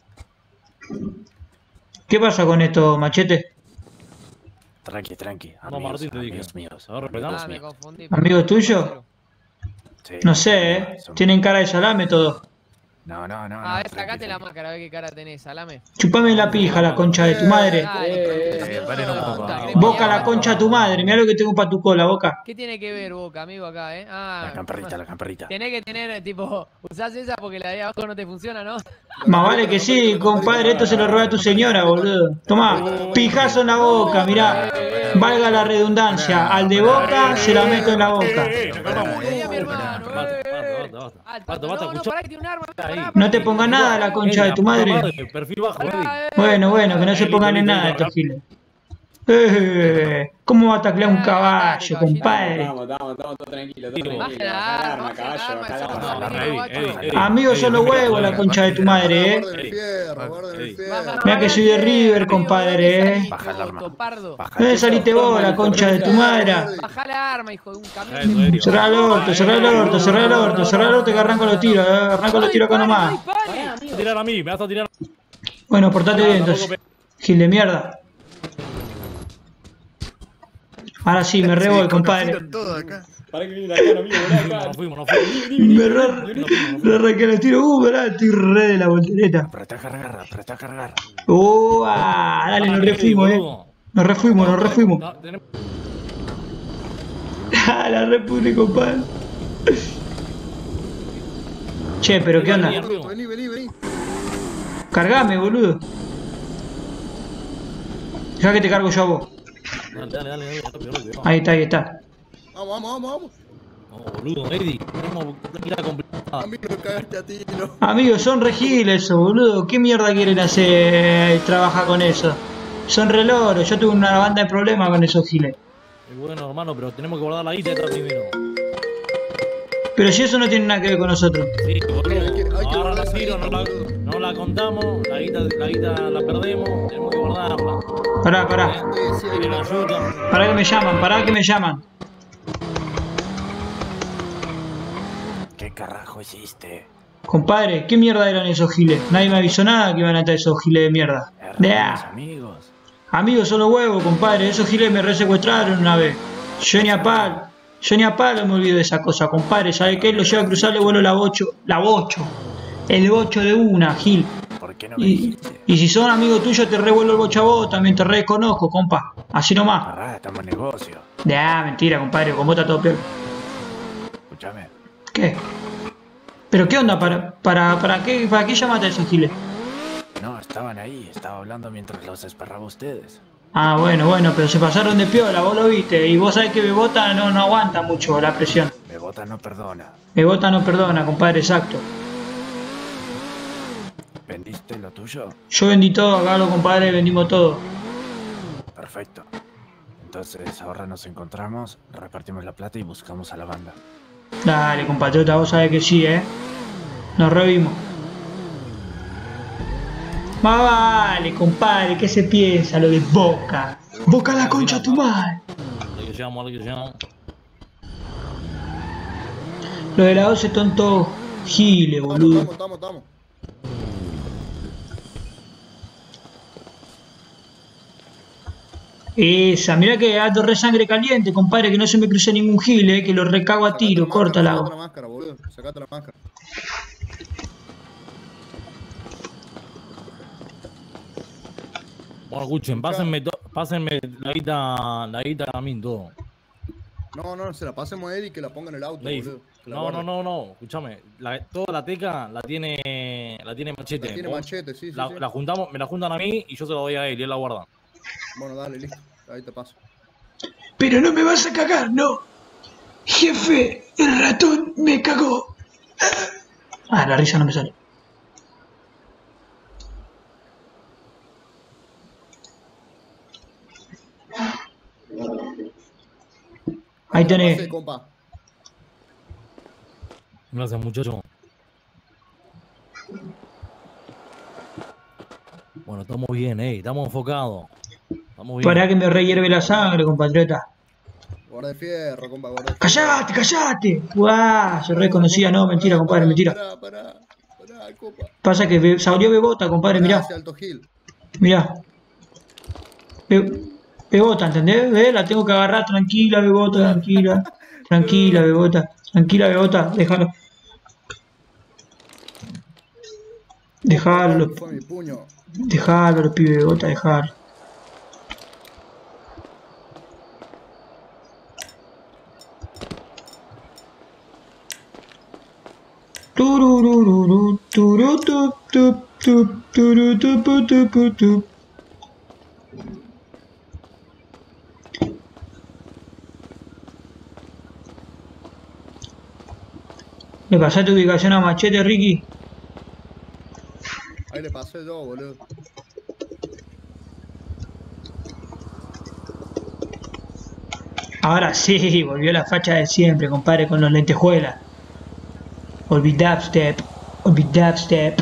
[SPEAKER 1] ¿Qué pasa con esto, Machete?
[SPEAKER 2] Tranqui, tranqui.
[SPEAKER 3] No,
[SPEAKER 2] Amigos,
[SPEAKER 3] Martín te dije.
[SPEAKER 2] amigos míos.
[SPEAKER 3] A ver, respetá.
[SPEAKER 5] Ah, me confundí.
[SPEAKER 1] ¿Amigo tuyo?
[SPEAKER 2] Sí.
[SPEAKER 1] No sé, eh. Tienen cara de salame todo.
[SPEAKER 2] No, no, no.
[SPEAKER 5] A
[SPEAKER 2] no,
[SPEAKER 5] ver,
[SPEAKER 2] tranqui,
[SPEAKER 5] sacate la
[SPEAKER 2] tranqui.
[SPEAKER 5] máscara, a ver qué cara tenés, salame.
[SPEAKER 1] Chupame la pija, la concha de tu madre.
[SPEAKER 8] Eh,
[SPEAKER 2] Eh, paren un poco.
[SPEAKER 1] Boca la concha de tu madre. Mirá lo que tengo para tu cola, Boca.
[SPEAKER 5] ¿Qué tiene que ver Boca, amigo, acá, eh? Ah,
[SPEAKER 2] La camperrita, la camperrita.
[SPEAKER 5] tenés que tener, tipo, usás esa porque la de abajo no te funciona, ¿no?
[SPEAKER 1] Más vale que sí, compadre. Esto se lo roba a tu señora, boludo. Tomá, pijazo en la boca, mirá. Valga la redundancia. Al de Boca se la meto en la boca.
[SPEAKER 5] Eh, mi hermano,
[SPEAKER 3] Basta,
[SPEAKER 5] eh, eh.
[SPEAKER 3] basta, basta,
[SPEAKER 5] Alto,
[SPEAKER 3] basta,
[SPEAKER 5] alto.
[SPEAKER 3] basta,
[SPEAKER 5] No, no,
[SPEAKER 3] escuchá.
[SPEAKER 5] pará que tiene un arma, pará,
[SPEAKER 3] Ahí.
[SPEAKER 5] pará.
[SPEAKER 1] No te ponga nada la concha de tu madre.
[SPEAKER 3] Perfil bajo, Eddie.
[SPEAKER 5] Pará, eh.
[SPEAKER 1] Bueno, bueno, que no se pongan en nada estos giles. Eh, ¿cómo va a taclear un caballo, compadre?
[SPEAKER 8] Estamos, estamos, estamos todos tranquilos, todos
[SPEAKER 3] Baja
[SPEAKER 8] tranquilos.
[SPEAKER 5] la
[SPEAKER 8] Baja el
[SPEAKER 5] arma,
[SPEAKER 8] arma,
[SPEAKER 5] baja el
[SPEAKER 8] caballo,
[SPEAKER 5] arma,
[SPEAKER 8] baja el
[SPEAKER 5] somos
[SPEAKER 8] arma.
[SPEAKER 3] Baja la
[SPEAKER 5] amigos,
[SPEAKER 3] Eddie,
[SPEAKER 5] guacho.
[SPEAKER 3] Eddie, Eddie.
[SPEAKER 1] Amigos, son los
[SPEAKER 3] Eddie,
[SPEAKER 1] huevos la concha de tu madre, eh.
[SPEAKER 7] Guarden el fierro, guarden el
[SPEAKER 3] Ey.
[SPEAKER 7] fierro.
[SPEAKER 1] Mirá que soy de River, compadre, eh.
[SPEAKER 2] Baja el arma.
[SPEAKER 5] Topardo.
[SPEAKER 2] Baja
[SPEAKER 1] ¿Dónde
[SPEAKER 2] el-
[SPEAKER 1] saliste vos, la concha de tu madre?
[SPEAKER 5] Bajá la arma, hijo de un
[SPEAKER 3] Eso,
[SPEAKER 5] camión.
[SPEAKER 3] Eddie.
[SPEAKER 1] Cerrá el orto, cerrá el orto, cerrá el orto, cerrá el orto que arranco los tiros, eh. Arranco los tiros acá nomás.
[SPEAKER 3] Me vas a tirar a mí, me vas a tirar.
[SPEAKER 1] Bueno, portate bien entonces. Gil de mierda. Ahora sí, me re voy, compadre.
[SPEAKER 6] Todo acá.
[SPEAKER 8] Para que viene la cara, amigo, acá.
[SPEAKER 3] Nos fuimos, nos fuimos.
[SPEAKER 1] Me re, me arranqué los tiros. Uh, pará, estoy re de la voltereta.
[SPEAKER 2] Apretá a cargar, apretá a cargar.
[SPEAKER 1] Uh, ah, dale, nos refuimos, eh. Nos refuimos, nos refuimos.
[SPEAKER 3] No, tenemos-
[SPEAKER 1] Ah, la repute, compadre. Che, pero ¿qué onda?
[SPEAKER 7] Vení, vení, vení.
[SPEAKER 1] Cargame, boludo. Deja que te cargo yo a vos.
[SPEAKER 3] Dale, dale, dale, dale, rápido, rápido.
[SPEAKER 1] Ahí está, ahí está.
[SPEAKER 7] Vamos, vamos, vamos, vamos.
[SPEAKER 3] No, boludo, Eddie. Tenemos que ir a completar.
[SPEAKER 7] A mí me cagaste a ti, no.
[SPEAKER 1] Amigos, son regiles eso, boludo. ¿Qué mierda quieren hacer? Trabajar con eso. Son re loros. Yo tuve una banda de problemas con esos giles.
[SPEAKER 3] Y bueno, hermano, pero tenemos que guardar la guita esta primero.
[SPEAKER 1] Pero si eso no tiene nada que ver con nosotros.
[SPEAKER 3] Sí, boludo.
[SPEAKER 7] Hay que- hay que
[SPEAKER 3] Ahora
[SPEAKER 7] guardar
[SPEAKER 3] la
[SPEAKER 7] esa
[SPEAKER 3] tiro, no
[SPEAKER 7] guita,
[SPEAKER 3] la,
[SPEAKER 7] boludo.
[SPEAKER 3] no la contamos, la guita, la guita la perdemos, tenemos que guardarla.
[SPEAKER 1] Pará, pará.
[SPEAKER 3] Tiene la ayuda.
[SPEAKER 1] Pará que me llaman, pará que me llaman.
[SPEAKER 2] ¿Qué carajo hiciste?
[SPEAKER 1] Compadre, ¿qué mierda eran esos giles? Nadie me avisó nada que iban a estar esos giles de mierda.
[SPEAKER 2] Erran mis
[SPEAKER 1] Nah.
[SPEAKER 2] amigos.
[SPEAKER 1] Amigos, son los huevos, compadre. Esos giles me resecuestraron una vez. Yo ni a palo. Yo ni a palo me olvido de esa cosa, compadre. ¿Sabe qué? Lo llevo a cruzar, le vuelo la bocho. La bocho. El bocho de una, Gil.
[SPEAKER 2] ¿Por qué no me
[SPEAKER 1] Y,
[SPEAKER 2] dijiste?
[SPEAKER 1] y si son amigos tuyos, te revuelvo el bocho a vos. También te reconozco, compa. Así nomás.
[SPEAKER 2] Pará, estamos en negocio.
[SPEAKER 1] Ya, mentira, compadre. Con vos está todo peor.
[SPEAKER 2] Escúchame.
[SPEAKER 1] ¿Qué? ¿Pero qué onda? ¿Para, para, para, qué, para qué llamaste a esos giles?
[SPEAKER 2] No, estaban ahí. Estaba hablando mientras los esperaba a ustedes.
[SPEAKER 1] Ah, bueno, bueno, pero se pasaron de piola, vos lo viste. Y vos sabés que Bebota no, no aguanta mucho la presión.
[SPEAKER 2] Bebota no perdona.
[SPEAKER 1] Bebota no perdona, compadre, exacto.
[SPEAKER 2] ¿Vendiste lo tuyo?
[SPEAKER 1] Yo vendí todo, acá los compadres vendimos todo.
[SPEAKER 2] Perfecto. Entonces ahora nos encontramos, repartimos la plata y buscamos a la banda.
[SPEAKER 1] Dale, compatriota, vos sabés que sí, ¿eh? Nos revimos. Más vale, compadre, ¿qué se piensa lo de Boca? Boca la concha a tu madre.
[SPEAKER 3] Dale que llegamos, dale que llegamos.
[SPEAKER 1] Lo de la doce tonto giles,
[SPEAKER 7] Estamos,
[SPEAKER 1] boludo.
[SPEAKER 7] estamos, estamos, estamos.
[SPEAKER 1] Esa, mirá que ando re sangre caliente, compadre, que no se me cruce ningún gile, eh, que lo recago a tiro, corta la
[SPEAKER 7] Sacate la
[SPEAKER 1] agua.
[SPEAKER 7] máscara, boludo. Sacate la máscara.
[SPEAKER 3] Bueno, escuchen, pásenme, to- pásenme la guita, la guita a mí todo.
[SPEAKER 7] No, no, se la pasemos a él y que la ponga en el auto,
[SPEAKER 3] Dave,
[SPEAKER 7] boludo. Que la
[SPEAKER 3] No,
[SPEAKER 7] guarde.
[SPEAKER 3] no, no, no, escúchame. La, toda la teca la tiene, la tiene Machete.
[SPEAKER 7] La tiene
[SPEAKER 3] Vos
[SPEAKER 7] Machete, sí, sí,
[SPEAKER 3] la,
[SPEAKER 7] sí.
[SPEAKER 3] la juntamos, me la juntan a mí y yo se la doy a él y él la guarda.
[SPEAKER 7] Bueno, dale, listo. Ahí te paso.
[SPEAKER 1] Pero no me vas a cagar, no. Jefe, el ratón me cagó. Ah, la risa no me sale. Ahí
[SPEAKER 7] te la
[SPEAKER 1] tenés.
[SPEAKER 7] pasé, compa.
[SPEAKER 3] Gracias, muchacho. Bueno, estamos bien, eh, estamos enfocados. Estamos bien.
[SPEAKER 1] Pará que me rehierve la sangre, compatriota.
[SPEAKER 7] Guarda de fierro, compa, guarda de fierro.
[SPEAKER 1] ¡Callate, callate! ¡Guau! Se reconocía, no, mentira, compadre, mentira.
[SPEAKER 7] Pará, pará, pará, compa.
[SPEAKER 1] Pasa que be- salió Bebota, compadre, mirá.
[SPEAKER 7] Gracias, Alto Gil.
[SPEAKER 1] Mirá. Be- Bebota, ¿entendés? ¿Ves? La tengo que agarrar tranquila, Bebota, tranquila. Tranquila, Bebota. Tranquila, Bebota. Déjalo. Dejalo.
[SPEAKER 7] Fue mi puño.
[SPEAKER 1] Dejalo, los pibes, Bebota, dejalo. Tururururu, turutup, tup, tup, turutupu, tupu, tup. ¿Le pasaste ubicación a Machete, Ricky?
[SPEAKER 7] Ahí le pasé yo, boludo.
[SPEAKER 1] Ahora sí, volvió la facha de siempre, compadre, con los lentejuelas. Olvidapstep, olvidapstep.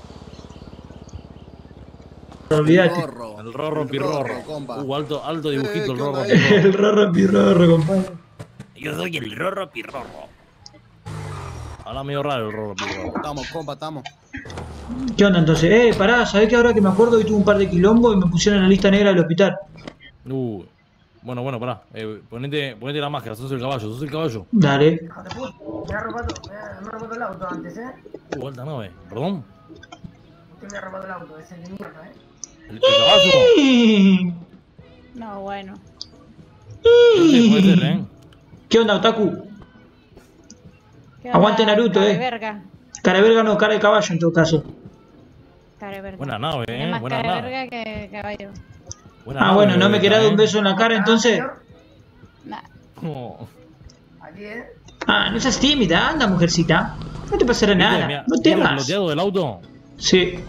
[SPEAKER 1] Olvídate.
[SPEAKER 7] Rorro.
[SPEAKER 3] El rorro
[SPEAKER 7] El
[SPEAKER 3] pirrorro.
[SPEAKER 7] rorro, compa.
[SPEAKER 3] Uh, alto, alto dibujito
[SPEAKER 7] Eh,
[SPEAKER 3] el
[SPEAKER 7] ¿qué
[SPEAKER 3] rorro
[SPEAKER 7] onda ahí?
[SPEAKER 3] pirrorro.
[SPEAKER 1] El rorro pirrorro, compadre.
[SPEAKER 3] Yo soy el rorro pirrorro. Habla medio raro el rorro pirrorro.
[SPEAKER 7] Estamos, compa, estamos.
[SPEAKER 1] ¿Qué onda entonces? Eh, pará, ¿sabés que ahora que me acuerdo hoy tuve un par de quilombos y me pusieron en la lista negra del hospital?
[SPEAKER 3] Uh, bueno, bueno, pará. Eh, ponete, ponete la máscara, sos el caballo, sos el caballo.
[SPEAKER 1] Dale.
[SPEAKER 11] Me ha robado, me ha, me ha robado el auto antes, ¿eh?
[SPEAKER 3] Uh, alta nave. ¿Perdón?
[SPEAKER 11] Usted me ha robado el auto, ese de mierda, ¿eh?
[SPEAKER 3] ¿El, el caballo?
[SPEAKER 10] No, bueno.
[SPEAKER 3] Puede ser, puede ser, ¿eh?
[SPEAKER 1] ¿Qué onda, Otaku?
[SPEAKER 10] ¿Qué
[SPEAKER 1] Aguante
[SPEAKER 10] onda,
[SPEAKER 1] Naruto,
[SPEAKER 10] cara de
[SPEAKER 1] eh.
[SPEAKER 10] verga?
[SPEAKER 1] Cara de verga no, cara de caballo en todo caso.
[SPEAKER 10] Cara de verga.
[SPEAKER 3] Buena nave,
[SPEAKER 10] Tiene
[SPEAKER 3] eh.
[SPEAKER 10] más
[SPEAKER 3] Buena
[SPEAKER 10] cara de
[SPEAKER 3] nave.
[SPEAKER 10] verga que caballo.
[SPEAKER 3] Buena
[SPEAKER 1] Ah,
[SPEAKER 3] nave,
[SPEAKER 1] bueno, ¿no me
[SPEAKER 3] Vegeta,
[SPEAKER 1] querés dar un
[SPEAKER 3] eh.
[SPEAKER 1] beso en la cara entonces?
[SPEAKER 10] Nah.
[SPEAKER 3] Oh.
[SPEAKER 11] Aquí, ¿eh?
[SPEAKER 1] Ah, no seas tímida, anda, mujercita. No te pasará
[SPEAKER 3] ¿Viste?
[SPEAKER 1] nada,
[SPEAKER 3] Mira,
[SPEAKER 1] no
[SPEAKER 3] ¿viste el
[SPEAKER 1] temas.
[SPEAKER 3] bloqueado del auto?
[SPEAKER 1] Sí.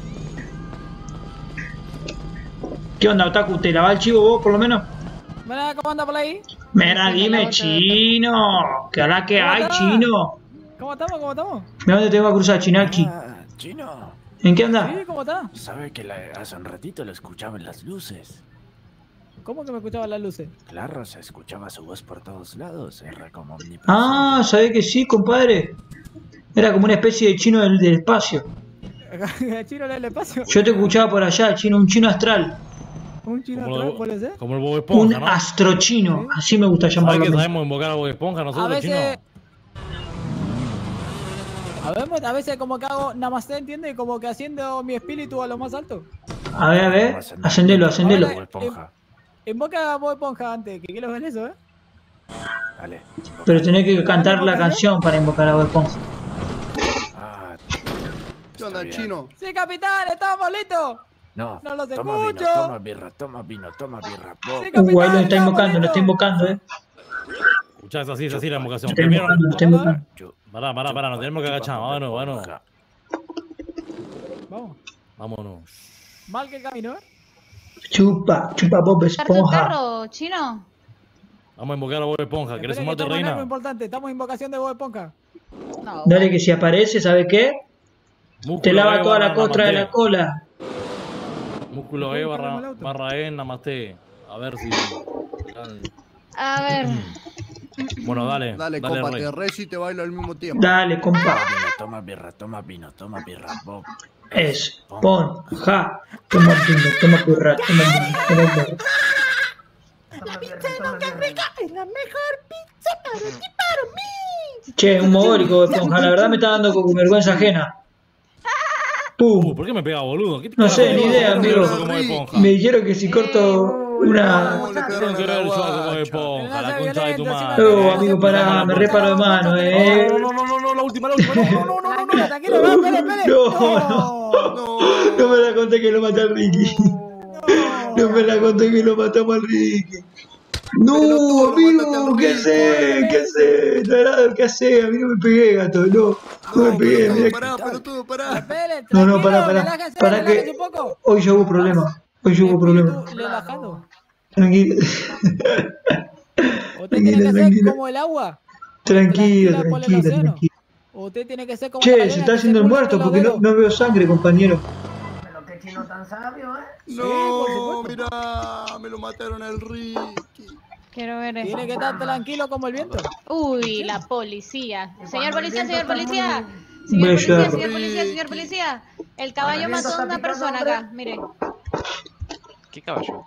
[SPEAKER 1] ¿Qué onda, Otaku? ¿Te lavas el chivo vos, por lo menos?
[SPEAKER 5] Mira, ¿cómo anda por ahí?
[SPEAKER 1] Mira,
[SPEAKER 10] Sí, me
[SPEAKER 1] dime,
[SPEAKER 10] lavo todo.
[SPEAKER 1] chino. ¿Qué hará que
[SPEAKER 5] ¿Cómo
[SPEAKER 1] hay,
[SPEAKER 5] está?
[SPEAKER 1] chino?
[SPEAKER 5] ¿Cómo estamos? ¿Cómo estamos?
[SPEAKER 1] Mira dónde tengo que cruzar, Chinaki.
[SPEAKER 2] Ah, chino.
[SPEAKER 1] ¿En qué anda?
[SPEAKER 5] Sí, ¿cómo está?
[SPEAKER 2] ¿Sabe que la- hace un ratito lo escuchaba en las luces?
[SPEAKER 5] ¿Cómo que me escuchaban las luces?
[SPEAKER 2] Claro, se escuchaba su voz por todos lados. Era como omnipresente.
[SPEAKER 1] Ah, sabés que sí, compadre. Era como una especie de chino del, del espacio.
[SPEAKER 5] ¿Chino del espacio?
[SPEAKER 1] Yo te escuchaba por allá, chino, un chino astral.
[SPEAKER 5] ¿Un chino
[SPEAKER 3] Como,
[SPEAKER 5] atrás,
[SPEAKER 3] lo-
[SPEAKER 5] puede ser?
[SPEAKER 3] como el Bob
[SPEAKER 1] Un
[SPEAKER 3] Esponja, ¿no?
[SPEAKER 1] astrochino,
[SPEAKER 5] Sí.
[SPEAKER 1] así me gusta
[SPEAKER 3] ¿Sabes
[SPEAKER 1] llamarlo.
[SPEAKER 3] que
[SPEAKER 1] a mí.
[SPEAKER 3] sabemos invocar a Bob Esponja
[SPEAKER 5] A
[SPEAKER 3] nosotros,
[SPEAKER 5] veces...
[SPEAKER 3] chino?
[SPEAKER 5] A veces, a veces como que hago namaste, ¿entiendes? Como que haciendo mi espíritu a lo más alto.
[SPEAKER 1] A ver, a ver, ascendelo, ascendelo.
[SPEAKER 5] Ahora,
[SPEAKER 2] Esponja.
[SPEAKER 5] Invoca a Bob Esponja antes, que quiero ver eso, ¿eh?
[SPEAKER 2] Dale.
[SPEAKER 1] Pero tenés que cantar la canción para invocar a Bob Esponja.
[SPEAKER 2] Ah,
[SPEAKER 7] ¿Qué onda,
[SPEAKER 2] bien.
[SPEAKER 7] chino?
[SPEAKER 5] Sí, capitán, estamos listos.
[SPEAKER 2] no.
[SPEAKER 5] No los
[SPEAKER 2] Toma vino,
[SPEAKER 5] escucho.
[SPEAKER 2] toma birra, toma vino, toma birra. Bob.
[SPEAKER 5] Sí,
[SPEAKER 1] Uh, ahí lo
[SPEAKER 5] capitán,
[SPEAKER 1] está
[SPEAKER 5] estamos
[SPEAKER 1] invocando, lo está
[SPEAKER 5] listos.
[SPEAKER 1] invocando, eh.
[SPEAKER 3] Escuchá, es así, es así la invocación.
[SPEAKER 1] Lo está
[SPEAKER 3] Primero,
[SPEAKER 1] invocando, lo está invocando.
[SPEAKER 2] Chu-
[SPEAKER 3] pará, pará, pará, nos tenemos que agachar. Vámonos, vámonos.
[SPEAKER 2] Esponja.
[SPEAKER 5] Vamos.
[SPEAKER 3] Vámonos.
[SPEAKER 5] Mal que el camino, ¿eh?
[SPEAKER 1] Chupa, chupa Bob
[SPEAKER 10] ¿Estás tu
[SPEAKER 1] Esponja.
[SPEAKER 10] perro, chino?
[SPEAKER 3] Vamos a invocar a Bob Esponja. ¿Querés
[SPEAKER 5] Esperen que
[SPEAKER 3] sumarte,
[SPEAKER 5] estamos en algo
[SPEAKER 3] reina?
[SPEAKER 5] importante. Estamos en invocación de Bob Esponja.
[SPEAKER 10] No.
[SPEAKER 1] Dale que si aparece, ¿sabe qué?
[SPEAKER 3] Músculo
[SPEAKER 1] Te lava
[SPEAKER 3] E
[SPEAKER 1] toda la
[SPEAKER 3] barra
[SPEAKER 1] costra de la
[SPEAKER 3] namaste.
[SPEAKER 1] cola.
[SPEAKER 3] Músculo E
[SPEAKER 5] ¿Cómo que
[SPEAKER 3] barra,
[SPEAKER 5] el auto?
[SPEAKER 3] barra E, namaste. A ver si...
[SPEAKER 10] A ver.
[SPEAKER 3] Bueno, dale.
[SPEAKER 7] Dale,
[SPEAKER 3] Dale,
[SPEAKER 7] compa,
[SPEAKER 3] rey.
[SPEAKER 7] te rezo y te bailo al mismo tiempo.
[SPEAKER 1] Dale, compa.
[SPEAKER 2] Toma vino, toma birra, toma vino, toma birra, Bob.
[SPEAKER 1] Es, pon, ja. Toma vino, toma curra, toma vino, toma curra.
[SPEAKER 11] Toma birra, toma birra.
[SPEAKER 5] Es la mejor pizza para ti, para mí.
[SPEAKER 1] Che, un mogólico Bob Esponja. La verdad me está dando como vergüenza ajena.
[SPEAKER 3] Uh,
[SPEAKER 1] Pum.
[SPEAKER 3] ¿por qué me pega, boludo? ¿Qué te
[SPEAKER 1] No
[SPEAKER 3] carajo
[SPEAKER 1] sé,
[SPEAKER 3] te
[SPEAKER 1] ni
[SPEAKER 3] pasa?
[SPEAKER 1] idea,
[SPEAKER 3] ¿Por qué
[SPEAKER 1] amigo.
[SPEAKER 3] me pasa como esponja?
[SPEAKER 1] Me dijeron que si corto una...
[SPEAKER 7] ¿Cómo le
[SPEAKER 3] ¿Qué
[SPEAKER 7] pegaron
[SPEAKER 3] tengo que
[SPEAKER 7] a la
[SPEAKER 3] ver yo como
[SPEAKER 7] guacha?
[SPEAKER 3] esponja? La
[SPEAKER 5] No
[SPEAKER 3] concha de tu
[SPEAKER 5] seas
[SPEAKER 3] madre.
[SPEAKER 5] violento,
[SPEAKER 1] Oh, amigo, pará, me reparo de mano, eh.
[SPEAKER 3] No, no, no, no, no, la última, la última. No, no, no, no, no, no.
[SPEAKER 5] Tranquilo, no, espere, espere.
[SPEAKER 1] No,
[SPEAKER 7] No,
[SPEAKER 1] No me la conté que lo maté al Ricky. No me la conté que lo matamos al Ricky. No,
[SPEAKER 7] Pelotudo,
[SPEAKER 1] amigo,
[SPEAKER 7] mataste al
[SPEAKER 1] ¿qué
[SPEAKER 7] Ricky.
[SPEAKER 1] haces? ¿Qué haces? Tarado, ¿qué haces? A mí no me pegué, gato, no. No me
[SPEAKER 7] no,
[SPEAKER 1] pegué,
[SPEAKER 7] pelotudo,
[SPEAKER 1] mira.
[SPEAKER 7] pará, pelotudo, pará.
[SPEAKER 5] Espere,
[SPEAKER 1] No, no,
[SPEAKER 5] tranquilo,
[SPEAKER 1] pará, pará.
[SPEAKER 5] relájense,
[SPEAKER 1] Pará
[SPEAKER 5] relájense
[SPEAKER 1] que
[SPEAKER 5] un poco.
[SPEAKER 1] hoy ya hubo problema. Hoy ya hubo problema.
[SPEAKER 5] Espíritu relajado.
[SPEAKER 1] Tranquilo.
[SPEAKER 5] Usted tiene que ser
[SPEAKER 1] Tranquilo.
[SPEAKER 5] como el agua.
[SPEAKER 1] Tranquilo,
[SPEAKER 5] Tranquila por el
[SPEAKER 1] tranquilo,
[SPEAKER 5] océano.
[SPEAKER 1] tranquilo.
[SPEAKER 5] Usted tiene que ser como la
[SPEAKER 1] Che,
[SPEAKER 5] ballena
[SPEAKER 1] se está
[SPEAKER 5] que
[SPEAKER 1] haciendo el
[SPEAKER 5] muerde
[SPEAKER 1] muerto
[SPEAKER 5] los
[SPEAKER 1] porque no,
[SPEAKER 5] dedos.
[SPEAKER 1] no veo sangre, compañero.
[SPEAKER 11] Pero qué chino tan sabio, ¿eh?
[SPEAKER 7] No,
[SPEAKER 5] por supuesto.
[SPEAKER 7] mirá, me lo mataron al Ricky.
[SPEAKER 10] Quiero ver eso.
[SPEAKER 5] Tiene que estar tranquilo como el viento.
[SPEAKER 10] Uy, la policía. Señor
[SPEAKER 11] cuando el
[SPEAKER 10] policía,
[SPEAKER 11] viento
[SPEAKER 10] señor
[SPEAKER 11] está muy-
[SPEAKER 10] policía.
[SPEAKER 1] Voy
[SPEAKER 10] Señor
[SPEAKER 1] a
[SPEAKER 10] policía,
[SPEAKER 1] ayudarlo.
[SPEAKER 10] señor policía, señor policía. El caballo
[SPEAKER 11] Cuando el
[SPEAKER 10] mató a
[SPEAKER 11] viento
[SPEAKER 10] una
[SPEAKER 11] está
[SPEAKER 10] persona
[SPEAKER 11] picando,
[SPEAKER 10] acá, mire.
[SPEAKER 12] ¿Qué caballo?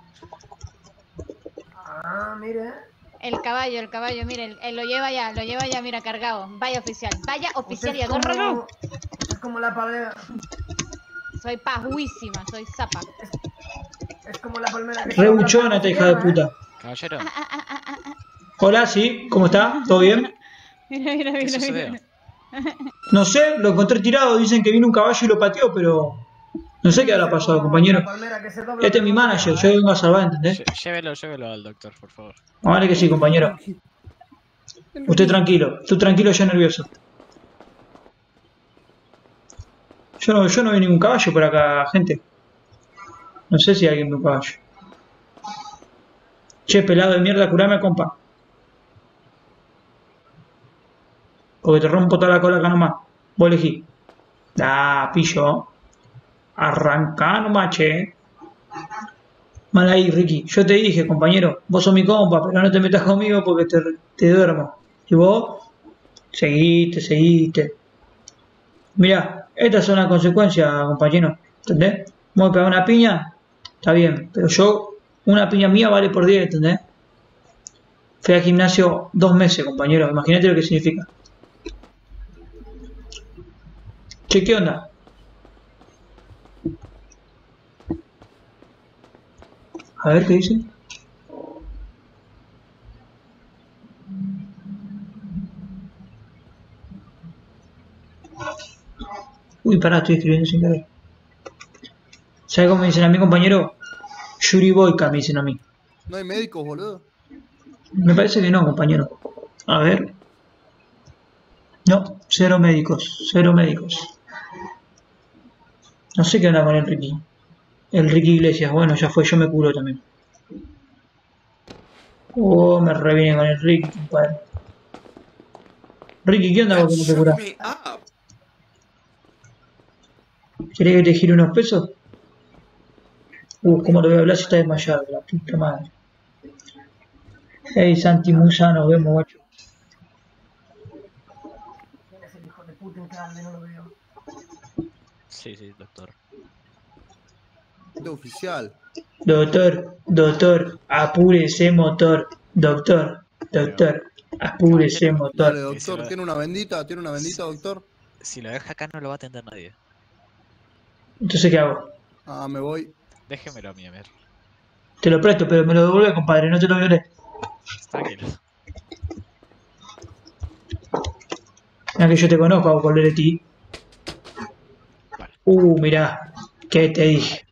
[SPEAKER 11] Ah, mire.
[SPEAKER 10] El caballo, el caballo, mire, él, él lo lleva ya, lo lleva ya, mira, cargado. Vaya oficial, vaya oficial y
[SPEAKER 11] Usted es
[SPEAKER 10] agárralo.
[SPEAKER 11] como- Es como la palmera.
[SPEAKER 10] Soy pajuísima, soy zapa.
[SPEAKER 11] Es como la palmera que...
[SPEAKER 1] Rebuchona esta hija de puta.
[SPEAKER 12] Caballero,
[SPEAKER 1] Hola, sí, ¿cómo está? ¿Todo bien?
[SPEAKER 10] Mira, mira,
[SPEAKER 12] ¿qué
[SPEAKER 10] mira,
[SPEAKER 12] sucedió?
[SPEAKER 10] mira.
[SPEAKER 1] No sé, lo encontré tirado, dicen que vino un caballo y lo pateó, pero no sé qué habrá pasado, compañero. Este es mi manager, yo vengo a salvar, ¿entendés?
[SPEAKER 12] Lle- Llévelo, llévelo al doctor, por favor.
[SPEAKER 1] Vale que sí, compañero. Usted tranquilo, tú tranquilo, yo nervioso. Yo no, yo no vi ningún caballo por acá, gente. No sé si alguien ve un caballo. Che, pelado de mierda, curame, compa. Porque te rompo toda la cola acá nomás. Vos elegí. Ah, pillo. Arrancá nomás, che. Mal ahí, Ricky. Yo te dije, compañero, vos sos mi compa, pero no te metas conmigo porque te, te duermo. Y vos, seguiste, seguiste. Mirá, estas son las consecuencias, compañero. ¿Entendés? Vos me pegás una piña, está bien. Pero yo, una piña mía vale por diez, ¿entendés? Fui al gimnasio dos meses, compañero. Imagínate lo que significa. Che, ¿qué onda? A ver qué dice. Uy, pará, estoy escribiendo sin querer. ¿Sabes cómo me dicen a mi compañero? Yuri Boyka me dicen a mí.
[SPEAKER 7] No hay médicos, boludo.
[SPEAKER 1] Me parece que no, compañero. A ver. No, cero médicos, cero médicos. No sé qué onda con el Ricky. El Ricky Iglesias, bueno, ya fue, yo me curo también. Oh, me reviene con el Ricky, compadre. Ricky, ¿qué onda vos cómo te curás? ¿Querés que te gire unos pesos? Uh, ¿cómo te voy a hablar si está desmayado? La puta madre. Hey, Santi Musa, nos vemos, guacho.
[SPEAKER 11] ¿Quién es el hijo de puta que ande? No lo veo.
[SPEAKER 12] Sí, sí, doctor.
[SPEAKER 7] De oficial.
[SPEAKER 1] Doctor, doctor, apúrese motor. Doctor, doctor, apúrese motor.
[SPEAKER 7] Dale, doctor, ¿tiene una bendita? ¿Tiene una bendita, doctor?
[SPEAKER 12] Si lo deja acá no lo va a atender nadie.
[SPEAKER 1] Entonces, ¿qué hago?
[SPEAKER 7] Ah, me voy.
[SPEAKER 12] Déjemelo a mí, a ver.
[SPEAKER 1] Te lo presto, pero me lo devuelve, compadre, no te lo violé.
[SPEAKER 12] Tranquilo.
[SPEAKER 1] Mira que yo te conozco, hago con de ti. Uh, mirá, ¿qué te dije?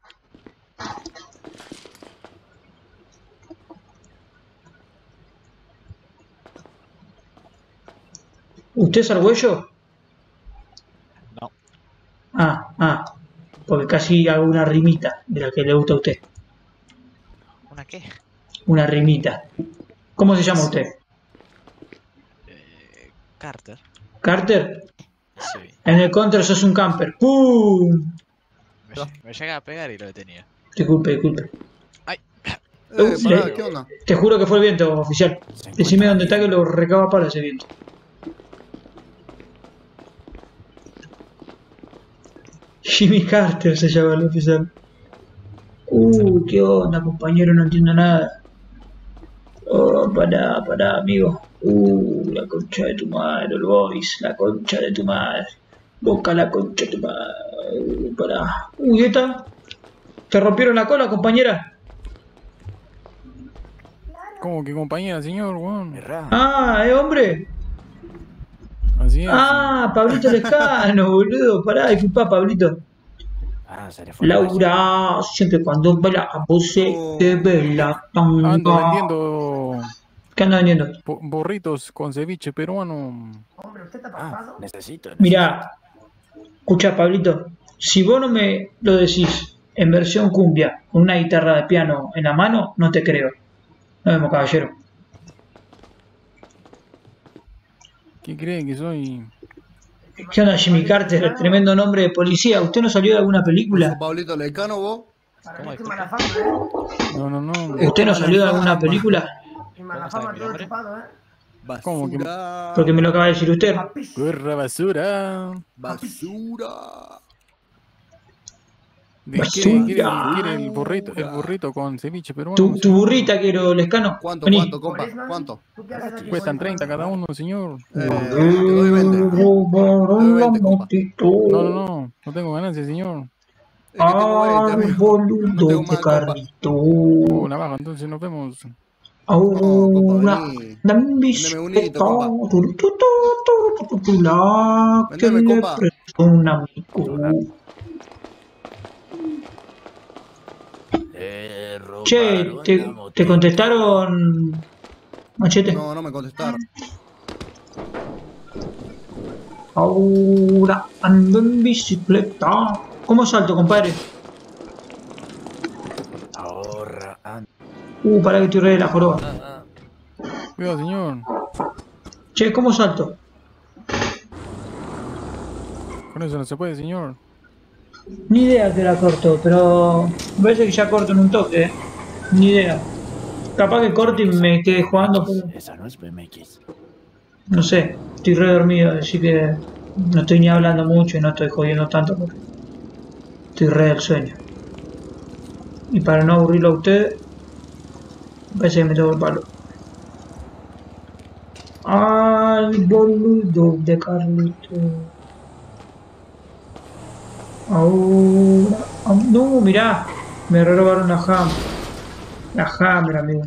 [SPEAKER 1] ¿Usted es Argüello?
[SPEAKER 12] No.
[SPEAKER 1] Ah, ah, porque casi hago una rimita de la que le gusta a usted.
[SPEAKER 12] ¿Una qué?
[SPEAKER 1] Una rimita. ¿Cómo se llama usted?
[SPEAKER 12] Eh, Carter.
[SPEAKER 1] ¿Carter?
[SPEAKER 12] Sí.
[SPEAKER 1] En el counter sos un camper. ¡Pum!
[SPEAKER 12] Me, me llega a pegar y lo detenía.
[SPEAKER 1] Disculpe, disculpe.
[SPEAKER 12] Ay.
[SPEAKER 1] Uh,
[SPEAKER 7] Eh, pará,
[SPEAKER 1] le-
[SPEAKER 7] ¿qué onda?
[SPEAKER 1] Te juro que fue el viento, oficial. Decime dónde está que lo recaba para ese viento. Jimmy Carter se llama el oficial. Uh, qué onda, compañero, no entiendo nada. Oh, pará, pará, amigo. Uh, la concha de tu madre, el boys, la concha de tu madre. Boca la concha de tu madre. Uh, pará. Uy, ¿esta? ¿Te rompieron la cola, compañera?
[SPEAKER 13] ¿Cómo que compañera, señor, weón?
[SPEAKER 1] Ah, ¿eh, hombre?
[SPEAKER 13] Así es.
[SPEAKER 1] Ah, Pablito Lescano, boludo. Pará, disculpa, Pablito.
[SPEAKER 2] Ah, se le fue la
[SPEAKER 1] Laura, siempre cuando baila a vos se te ve la tanga.
[SPEAKER 13] Ando vendiendo
[SPEAKER 1] ¿Qué anda vendiendo?
[SPEAKER 13] bo- burritos con ceviche peruano.
[SPEAKER 11] Hombre, ¿usted está pasado?
[SPEAKER 2] Necesito.
[SPEAKER 1] Mirá, escucha, Pablito. Si vos no me lo decís en versión cumbia, con una guitarra de piano en la mano, no te creo. Nos vemos, caballero.
[SPEAKER 13] ¿Qué cree que soy?
[SPEAKER 1] ¿Qué onda, Jimmy Carter? Tremendo nombre de policía. ¿Usted no salió de alguna película?
[SPEAKER 7] Pablito Lecano, vos.
[SPEAKER 11] Para mí, qué mala fama, ¿eh?
[SPEAKER 13] No, no, no.
[SPEAKER 1] ¿Usted no salió de alguna película?
[SPEAKER 11] Qué mala fama, todo chupado, ¿eh?
[SPEAKER 13] ¿Cómo que?
[SPEAKER 1] Porque me lo acaba de decir usted.
[SPEAKER 13] Guerra basura.
[SPEAKER 7] Basura.
[SPEAKER 13] ¿De qué
[SPEAKER 1] Basura.
[SPEAKER 13] quiere, quiere el burrito, el burrito con ceviche peruano?
[SPEAKER 1] Tu, tu burrita quiero, Lescano.
[SPEAKER 7] ¿Cuánto,
[SPEAKER 1] Vení.
[SPEAKER 7] cuánto, compa? ¿Cuánto?
[SPEAKER 11] ¿Tú qué haces aquí?
[SPEAKER 13] Cuestan treinta cada uno, señor.
[SPEAKER 7] Eh, te doy veinte.
[SPEAKER 13] No, no, no. No tengo ganancias, señor.
[SPEAKER 1] Ah, boludo de carrito.
[SPEAKER 13] Oh, navaja, entonces nos vemos.
[SPEAKER 1] Ahora, dame un
[SPEAKER 7] Véndeme un hito, compa.
[SPEAKER 1] besito. Tu, tu, tu, tu, tu, tu, la que
[SPEAKER 7] Véndeme,
[SPEAKER 1] le
[SPEAKER 7] compa.
[SPEAKER 1] prestó un amigo.
[SPEAKER 2] Le robaron
[SPEAKER 1] Che,
[SPEAKER 2] la
[SPEAKER 1] ¿te,
[SPEAKER 2] moto.
[SPEAKER 1] te contestaron, Machete?
[SPEAKER 7] No, no me contestaron.
[SPEAKER 1] Ahora ando en bicicleta. ¿Cómo salto, compadre?
[SPEAKER 2] Ahorra. an-
[SPEAKER 1] Uh, para que estoy re de la joroba.
[SPEAKER 2] ah,
[SPEAKER 13] Cuidado, señor.
[SPEAKER 1] Che, ¿cómo salto?
[SPEAKER 13] Con eso no se puede, señor.
[SPEAKER 1] Ni idea que la corto, pero me parece que ya corto en un toque, ¿eh? Ni idea. Capaz que corte y me quede jugando, pero
[SPEAKER 2] Esa no es B M X.
[SPEAKER 1] no sé. Estoy re dormido, así que no estoy ni hablando mucho y no estoy jodiendo tanto porque estoy re del sueño. Y para no aburrirlo a ustedes, me parece que me toco el palo. Ay, boludo de Carlito. Ahora. ah, No, mirá. Me robaron la Hammer. La Hammer, amigo.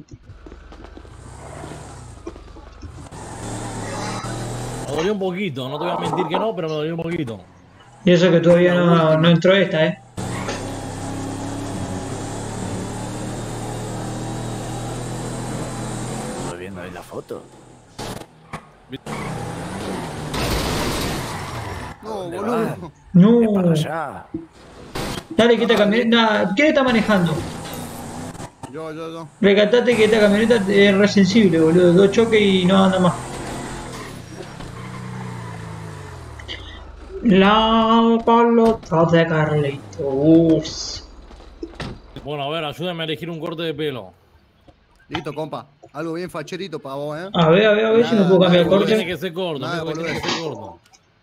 [SPEAKER 3] Me dolió un poquito, no te voy a mentir que no, pero me dolió un poquito.
[SPEAKER 1] Y eso que todavía no, no entró esta, eh.
[SPEAKER 2] ¿Estoy viendo ahí la foto?
[SPEAKER 7] No,
[SPEAKER 2] ¿Dónde
[SPEAKER 7] boludo.
[SPEAKER 2] van?
[SPEAKER 1] No.
[SPEAKER 2] Es para allá.
[SPEAKER 1] Dale, que esta camioneta... ¿Quién está manejando?
[SPEAKER 7] Yo, yo, yo.
[SPEAKER 1] Recatate que esta camioneta es re sensible, boludo. Dos choques y no anda más. La palota de Carlitos.
[SPEAKER 3] Bueno, a ver, ayúdame a elegir un corte de pelo.
[SPEAKER 7] Listo, compa. Algo bien facherito para vos, ¿eh?
[SPEAKER 1] A ver, a ver, a ver si me puedo cambiar el
[SPEAKER 3] Tiene
[SPEAKER 1] corte.
[SPEAKER 3] que ser corto,
[SPEAKER 7] Nada,
[SPEAKER 3] amigo, tiene que ser corto.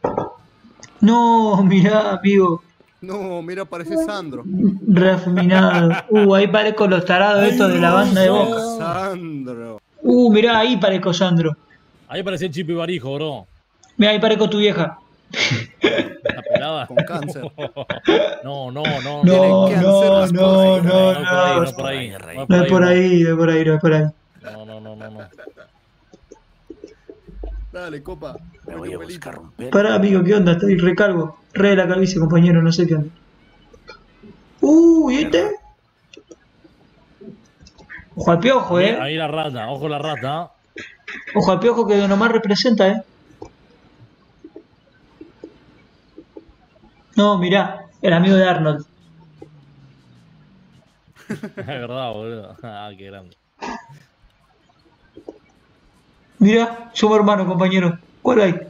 [SPEAKER 1] No, mirá, amigo.
[SPEAKER 7] No, mira, parece Sandro.
[SPEAKER 1] Reafeminado. Uh, ahí parezco los tarados estos de la banda de Boca.
[SPEAKER 7] Sandro.
[SPEAKER 1] Uh, mirá, ahí parezco Sandro.
[SPEAKER 3] Ahí parecía el Chipi Barijo, bro.
[SPEAKER 1] Mirá, ahí parezco tu vieja.
[SPEAKER 3] ¿La pelada?
[SPEAKER 7] Con cáncer.
[SPEAKER 3] No, no, no.
[SPEAKER 1] No, no, no, no,
[SPEAKER 3] No,
[SPEAKER 1] no.
[SPEAKER 3] no por ahí, no por ahí.
[SPEAKER 1] No es por ahí, no es por ahí, no es por ahí.
[SPEAKER 3] No, no, no, no, no.
[SPEAKER 7] Dale, copa.
[SPEAKER 2] Me voy a buscar un pelo.
[SPEAKER 1] Pará, amigo, ¿qué onda? Estoy recargo. Re de la calvicie, compañero, no sé qué onda. Uh, ¿y este? Ojo al piojo, eh.
[SPEAKER 3] Ahí la rata, ojo la rata.
[SPEAKER 1] Ojo al piojo que Don Omar representa, eh. No, mirá, el amigo de Arnold.
[SPEAKER 3] Es verdad, boludo. Ah, qué grande.
[SPEAKER 1] Mirá, somos hermanos, compañero. ¿Cuál hay?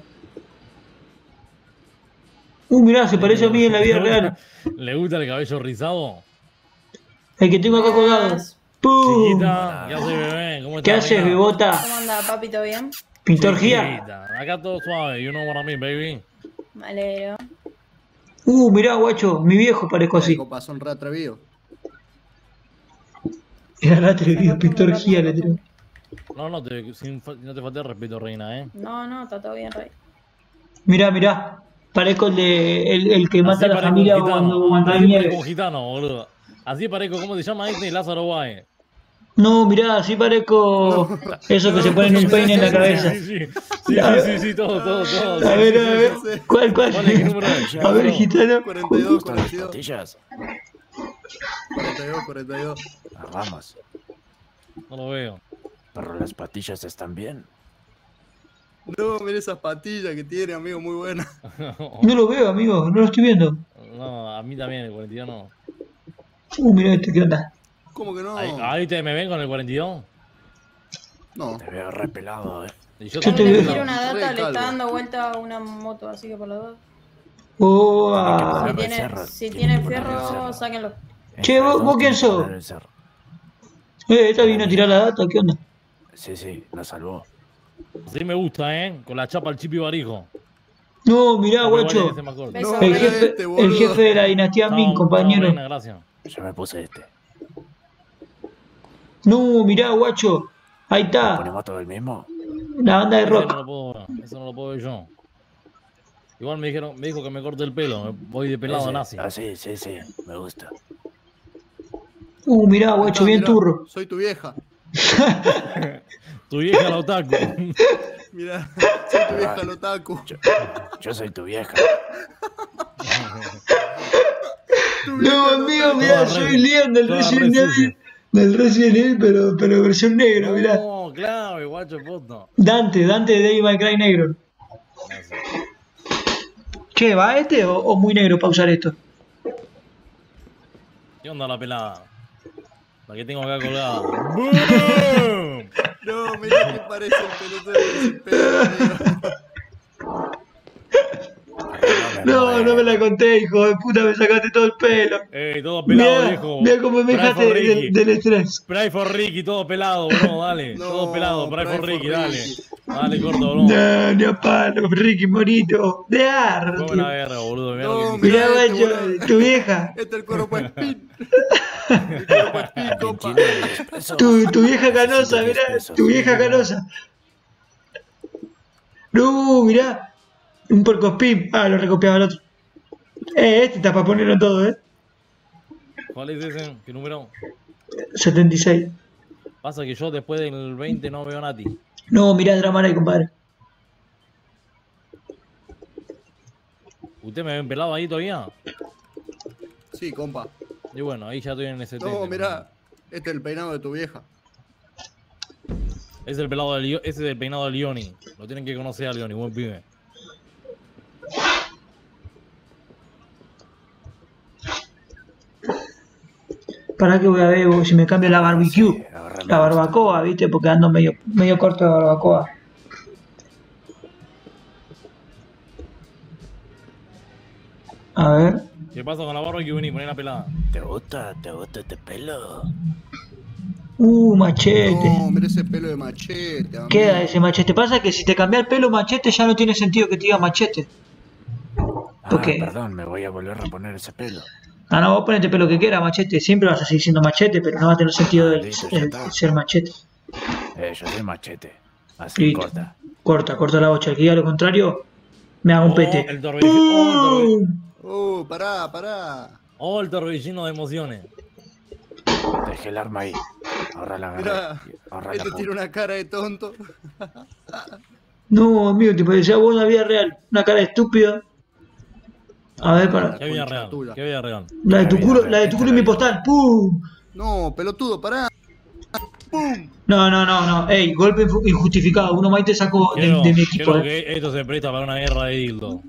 [SPEAKER 1] Uh, mirá, se parece a mí en la vida real.
[SPEAKER 3] ¿Le gusta el cabello rizado?
[SPEAKER 1] El que tengo acá colgado. ¡Pum!
[SPEAKER 3] Chiquita, ¿qué haces, bebé? ¿Cómo estás?
[SPEAKER 1] ¿Qué haces,
[SPEAKER 3] reina?
[SPEAKER 1] bebota?
[SPEAKER 14] ¿Cómo anda, papi? ¿Todo bien?
[SPEAKER 1] ¿Pintorgía?
[SPEAKER 3] Chiquita, acá todo suave, you know what I mean, baby.
[SPEAKER 14] Me alegro.
[SPEAKER 1] Uh, mirá, guacho, mi viejo parezco así.
[SPEAKER 7] Copa, son re atrevidos.
[SPEAKER 1] Era la atrevido, Pintorgía le tiró.
[SPEAKER 3] No, no te, sin, fa- no te falte el respeto, reina, eh.
[SPEAKER 14] No, no, está todo bien, Rey.
[SPEAKER 1] Mirá, mirá. Parezco el de el, el que mata
[SPEAKER 3] Así
[SPEAKER 1] a la
[SPEAKER 3] parezco
[SPEAKER 1] familia
[SPEAKER 3] un gitano,
[SPEAKER 1] cuando, cuando hay
[SPEAKER 3] así parezco
[SPEAKER 1] nieve.
[SPEAKER 3] un gitano, boludo. Así parezco, ¿cómo se llama este? Lázaro Guay.
[SPEAKER 1] No, mirá, así parezco eso que se ponen un peine en la cabeza.
[SPEAKER 3] Sí, sí, sí, sí, sí, sí, todo, todo, todo.
[SPEAKER 1] A ver, a ver, ¿cuál, cuál?
[SPEAKER 3] ¿Cuál es? ¿Qué número es?
[SPEAKER 1] A ver, gitano.
[SPEAKER 7] cuarenta y dos,
[SPEAKER 2] ¿Gustan las
[SPEAKER 7] cuarenta y dos.
[SPEAKER 2] patillas?
[SPEAKER 7] cuarenta y dos, cuarenta y dos.
[SPEAKER 2] Ah, vamos.
[SPEAKER 3] No lo veo.
[SPEAKER 2] Pero las patillas están bien.
[SPEAKER 7] No, mira esas patillas que tiene, amigo, muy buenas.
[SPEAKER 1] No lo veo, amigo, no lo estoy viendo.
[SPEAKER 3] No, a mí también, el cuarenta y dos no.
[SPEAKER 1] Uh, mirá este, ¿qué onda?
[SPEAKER 7] ¿Cómo que no?
[SPEAKER 3] Ahí, ahí te me ven con el cuarenta y dos.
[SPEAKER 7] No.
[SPEAKER 2] Te veo repelado, eh.
[SPEAKER 3] Y yo
[SPEAKER 1] Yo te
[SPEAKER 3] también.
[SPEAKER 1] veo.
[SPEAKER 14] Quiero una data,
[SPEAKER 7] Re
[SPEAKER 14] le está
[SPEAKER 7] calvo.
[SPEAKER 14] dando vuelta una moto, así que por los dos.
[SPEAKER 1] Oh,
[SPEAKER 2] Tiene que
[SPEAKER 1] ah.
[SPEAKER 2] poner-
[SPEAKER 14] Si
[SPEAKER 2] el
[SPEAKER 14] tiene,
[SPEAKER 2] cerro,
[SPEAKER 14] si
[SPEAKER 2] tiene
[SPEAKER 14] tiene
[SPEAKER 2] que poner el
[SPEAKER 14] fierro,
[SPEAKER 2] cerro.
[SPEAKER 14] sáquenlo.
[SPEAKER 1] Che, ¿vos- vos quién sos?
[SPEAKER 2] Poner el cerro.
[SPEAKER 1] Eh, esta vino a tirar la data, ¿qué onda?
[SPEAKER 2] Sí, sí, nos salvó.
[SPEAKER 3] Sí me gusta, eh. Con la chapa al Chipi Barijo.
[SPEAKER 1] No, mirá,
[SPEAKER 3] Pero igual
[SPEAKER 1] guacho.
[SPEAKER 3] ese más corto.
[SPEAKER 14] Beso,
[SPEAKER 1] El
[SPEAKER 14] Rey.
[SPEAKER 1] jefe,
[SPEAKER 7] este,
[SPEAKER 1] el
[SPEAKER 7] boludo.
[SPEAKER 1] jefe de la dinastía
[SPEAKER 3] Chao,
[SPEAKER 1] Ming,
[SPEAKER 3] chao,
[SPEAKER 1] compañero.
[SPEAKER 3] reina, gracias.
[SPEAKER 2] Yo me puse este.
[SPEAKER 1] No, mirá, guacho. Ahí está,
[SPEAKER 2] ¿Ponemos todo el mismo?
[SPEAKER 1] la banda de
[SPEAKER 3] Ese no
[SPEAKER 1] rock.
[SPEAKER 3] lo puedo ver, eso no lo puedo ver yo. Igual me dijeron, me dijo que me corte el pelo, me voy de pelado
[SPEAKER 2] Ese.
[SPEAKER 3] nazi.
[SPEAKER 2] Ah, sí, sí, sí, me gusta.
[SPEAKER 1] Uh, mirá, guacho,
[SPEAKER 7] Ah,
[SPEAKER 1] bien
[SPEAKER 7] mirá,
[SPEAKER 1] turro.
[SPEAKER 7] Soy tu vieja.
[SPEAKER 3] Tu vieja la otaku.
[SPEAKER 7] Mirá, soy tu vieja, el otaku.
[SPEAKER 2] Yo, yo soy tu vieja.
[SPEAKER 7] Tu vieja,
[SPEAKER 1] No,
[SPEAKER 7] el
[SPEAKER 1] amigo,
[SPEAKER 7] otaku.
[SPEAKER 1] mirá,
[SPEAKER 3] Toda
[SPEAKER 1] soy
[SPEAKER 3] re-
[SPEAKER 1] Leon del
[SPEAKER 3] toda
[SPEAKER 1] Resident
[SPEAKER 3] re
[SPEAKER 1] Evil.
[SPEAKER 3] sucia.
[SPEAKER 1] Del Resident Evil, pero, pero versión negro, mirá.
[SPEAKER 3] No, claro, guacho poto.
[SPEAKER 1] Dante, Dante de Devil May Cry negro. Che, ¿va este o, o muy negro para usar esto?
[SPEAKER 3] ¿Qué onda la pelada? La que tengo acá colgada. ¡Boom!
[SPEAKER 7] No, mirá que parece el pelotudo de ese pedo, amigo.
[SPEAKER 1] No, no me la conté, hijo de puta, me sacaste todo el pelo.
[SPEAKER 3] Ey, todo pelado,
[SPEAKER 1] Mirá,
[SPEAKER 3] viejo.
[SPEAKER 1] mirá cómo me
[SPEAKER 3] Pray
[SPEAKER 1] dejaste
[SPEAKER 3] for
[SPEAKER 1] del,
[SPEAKER 3] Ricky.
[SPEAKER 1] del estrés.
[SPEAKER 3] Pray for Ricky, todo pelado, bro, dale.
[SPEAKER 7] No,
[SPEAKER 3] todo pelado, pray
[SPEAKER 7] pray
[SPEAKER 3] for
[SPEAKER 7] for
[SPEAKER 3] Ricky, dale.
[SPEAKER 7] Ricky.
[SPEAKER 3] Dale, corto, bro.
[SPEAKER 1] No, ni a palo, Ricky Morito. De ar,
[SPEAKER 3] Come la verga, boludo. Mirá
[SPEAKER 7] No,
[SPEAKER 3] lo que...
[SPEAKER 1] Mirá,
[SPEAKER 7] Mirá este,
[SPEAKER 1] guacho,
[SPEAKER 7] boludo.
[SPEAKER 1] tu vieja.
[SPEAKER 7] Este es el cuerpo espín. El cuerpo espín, compa.
[SPEAKER 1] Tu, tu vieja canosa, mirá, tu vieja canosa. No, mirá. Un porcospín. Ah, lo recopiaba el otro. Eh, este está para ponerlo todo, eh.
[SPEAKER 3] ¿Cuál es ese? ¿Qué número?
[SPEAKER 1] setenta y seis.
[SPEAKER 3] Pasa que yo después del veinte no veo a Nati.
[SPEAKER 1] No, mirá el drama ahí, compadre.
[SPEAKER 3] ¿Usted me ven pelado ahí todavía?
[SPEAKER 7] Sí, compa.
[SPEAKER 3] Y bueno, ahí ya estoy en ese
[SPEAKER 7] No, mirá, este es el peinado de tu vieja.
[SPEAKER 3] Es el pelado de Lio- ese es el peinado de Leoni. Lo tienen que conocer a Leoni, buen pibe.
[SPEAKER 1] ¿Para qué voy a ver si me cambia la barbecue? La barbacoa, ¿viste? Porque ando medio, medio corto de barbacoa. A ver.
[SPEAKER 3] ¿Qué pasa con la barba que vení? Poné la pelada.
[SPEAKER 2] ¿Te gusta? ¿Te gusta este pelo?
[SPEAKER 1] Uh, machete.
[SPEAKER 7] No, mira ese pelo de machete. amigo.
[SPEAKER 1] Queda ese machete. Pasa que si te cambia el pelo machete ya no tiene sentido que te diga machete. Porque...
[SPEAKER 2] Ah, perdón, me voy a volver a poner ese pelo.
[SPEAKER 1] Ah, no, vos ponete el pelo que quiera, machete. Siempre vas a seguir siendo machete, pero no va a tener sentido el,
[SPEAKER 2] Listo, ya
[SPEAKER 1] el-
[SPEAKER 2] está.
[SPEAKER 1] el ser machete.
[SPEAKER 2] Eh, yo soy machete. Así
[SPEAKER 1] Listo.
[SPEAKER 2] corta.
[SPEAKER 1] Corta, corta la bocha. El que diga lo contrario, me hago un pete.
[SPEAKER 3] El torbellino. Oh, el torbellino.
[SPEAKER 7] Uh, pará, pará.
[SPEAKER 3] Oh, el torbellino de emociones.
[SPEAKER 2] Dejé el arma ahí. Ahora la agarré.
[SPEAKER 7] Mirá,
[SPEAKER 2] Ahora la
[SPEAKER 7] este
[SPEAKER 2] punta.
[SPEAKER 7] tiene una cara de tonto.
[SPEAKER 1] No, amigo, te parecía vos en la vida real. Una cara estúpida. A ver, para.
[SPEAKER 3] ¿Qué vida real? ¿Qué vida real?
[SPEAKER 1] La de tu culo, la de tu culo y mi postal. ¡Pum!
[SPEAKER 7] No, pelotudo, pará.
[SPEAKER 1] No, no, no, no. Ey, golpe infu- injustificado. Uno más te sacó de,
[SPEAKER 3] Creo,
[SPEAKER 1] de mi equipo.
[SPEAKER 3] creo
[SPEAKER 1] eh.
[SPEAKER 3] que esto se presta para una guerra de dildo.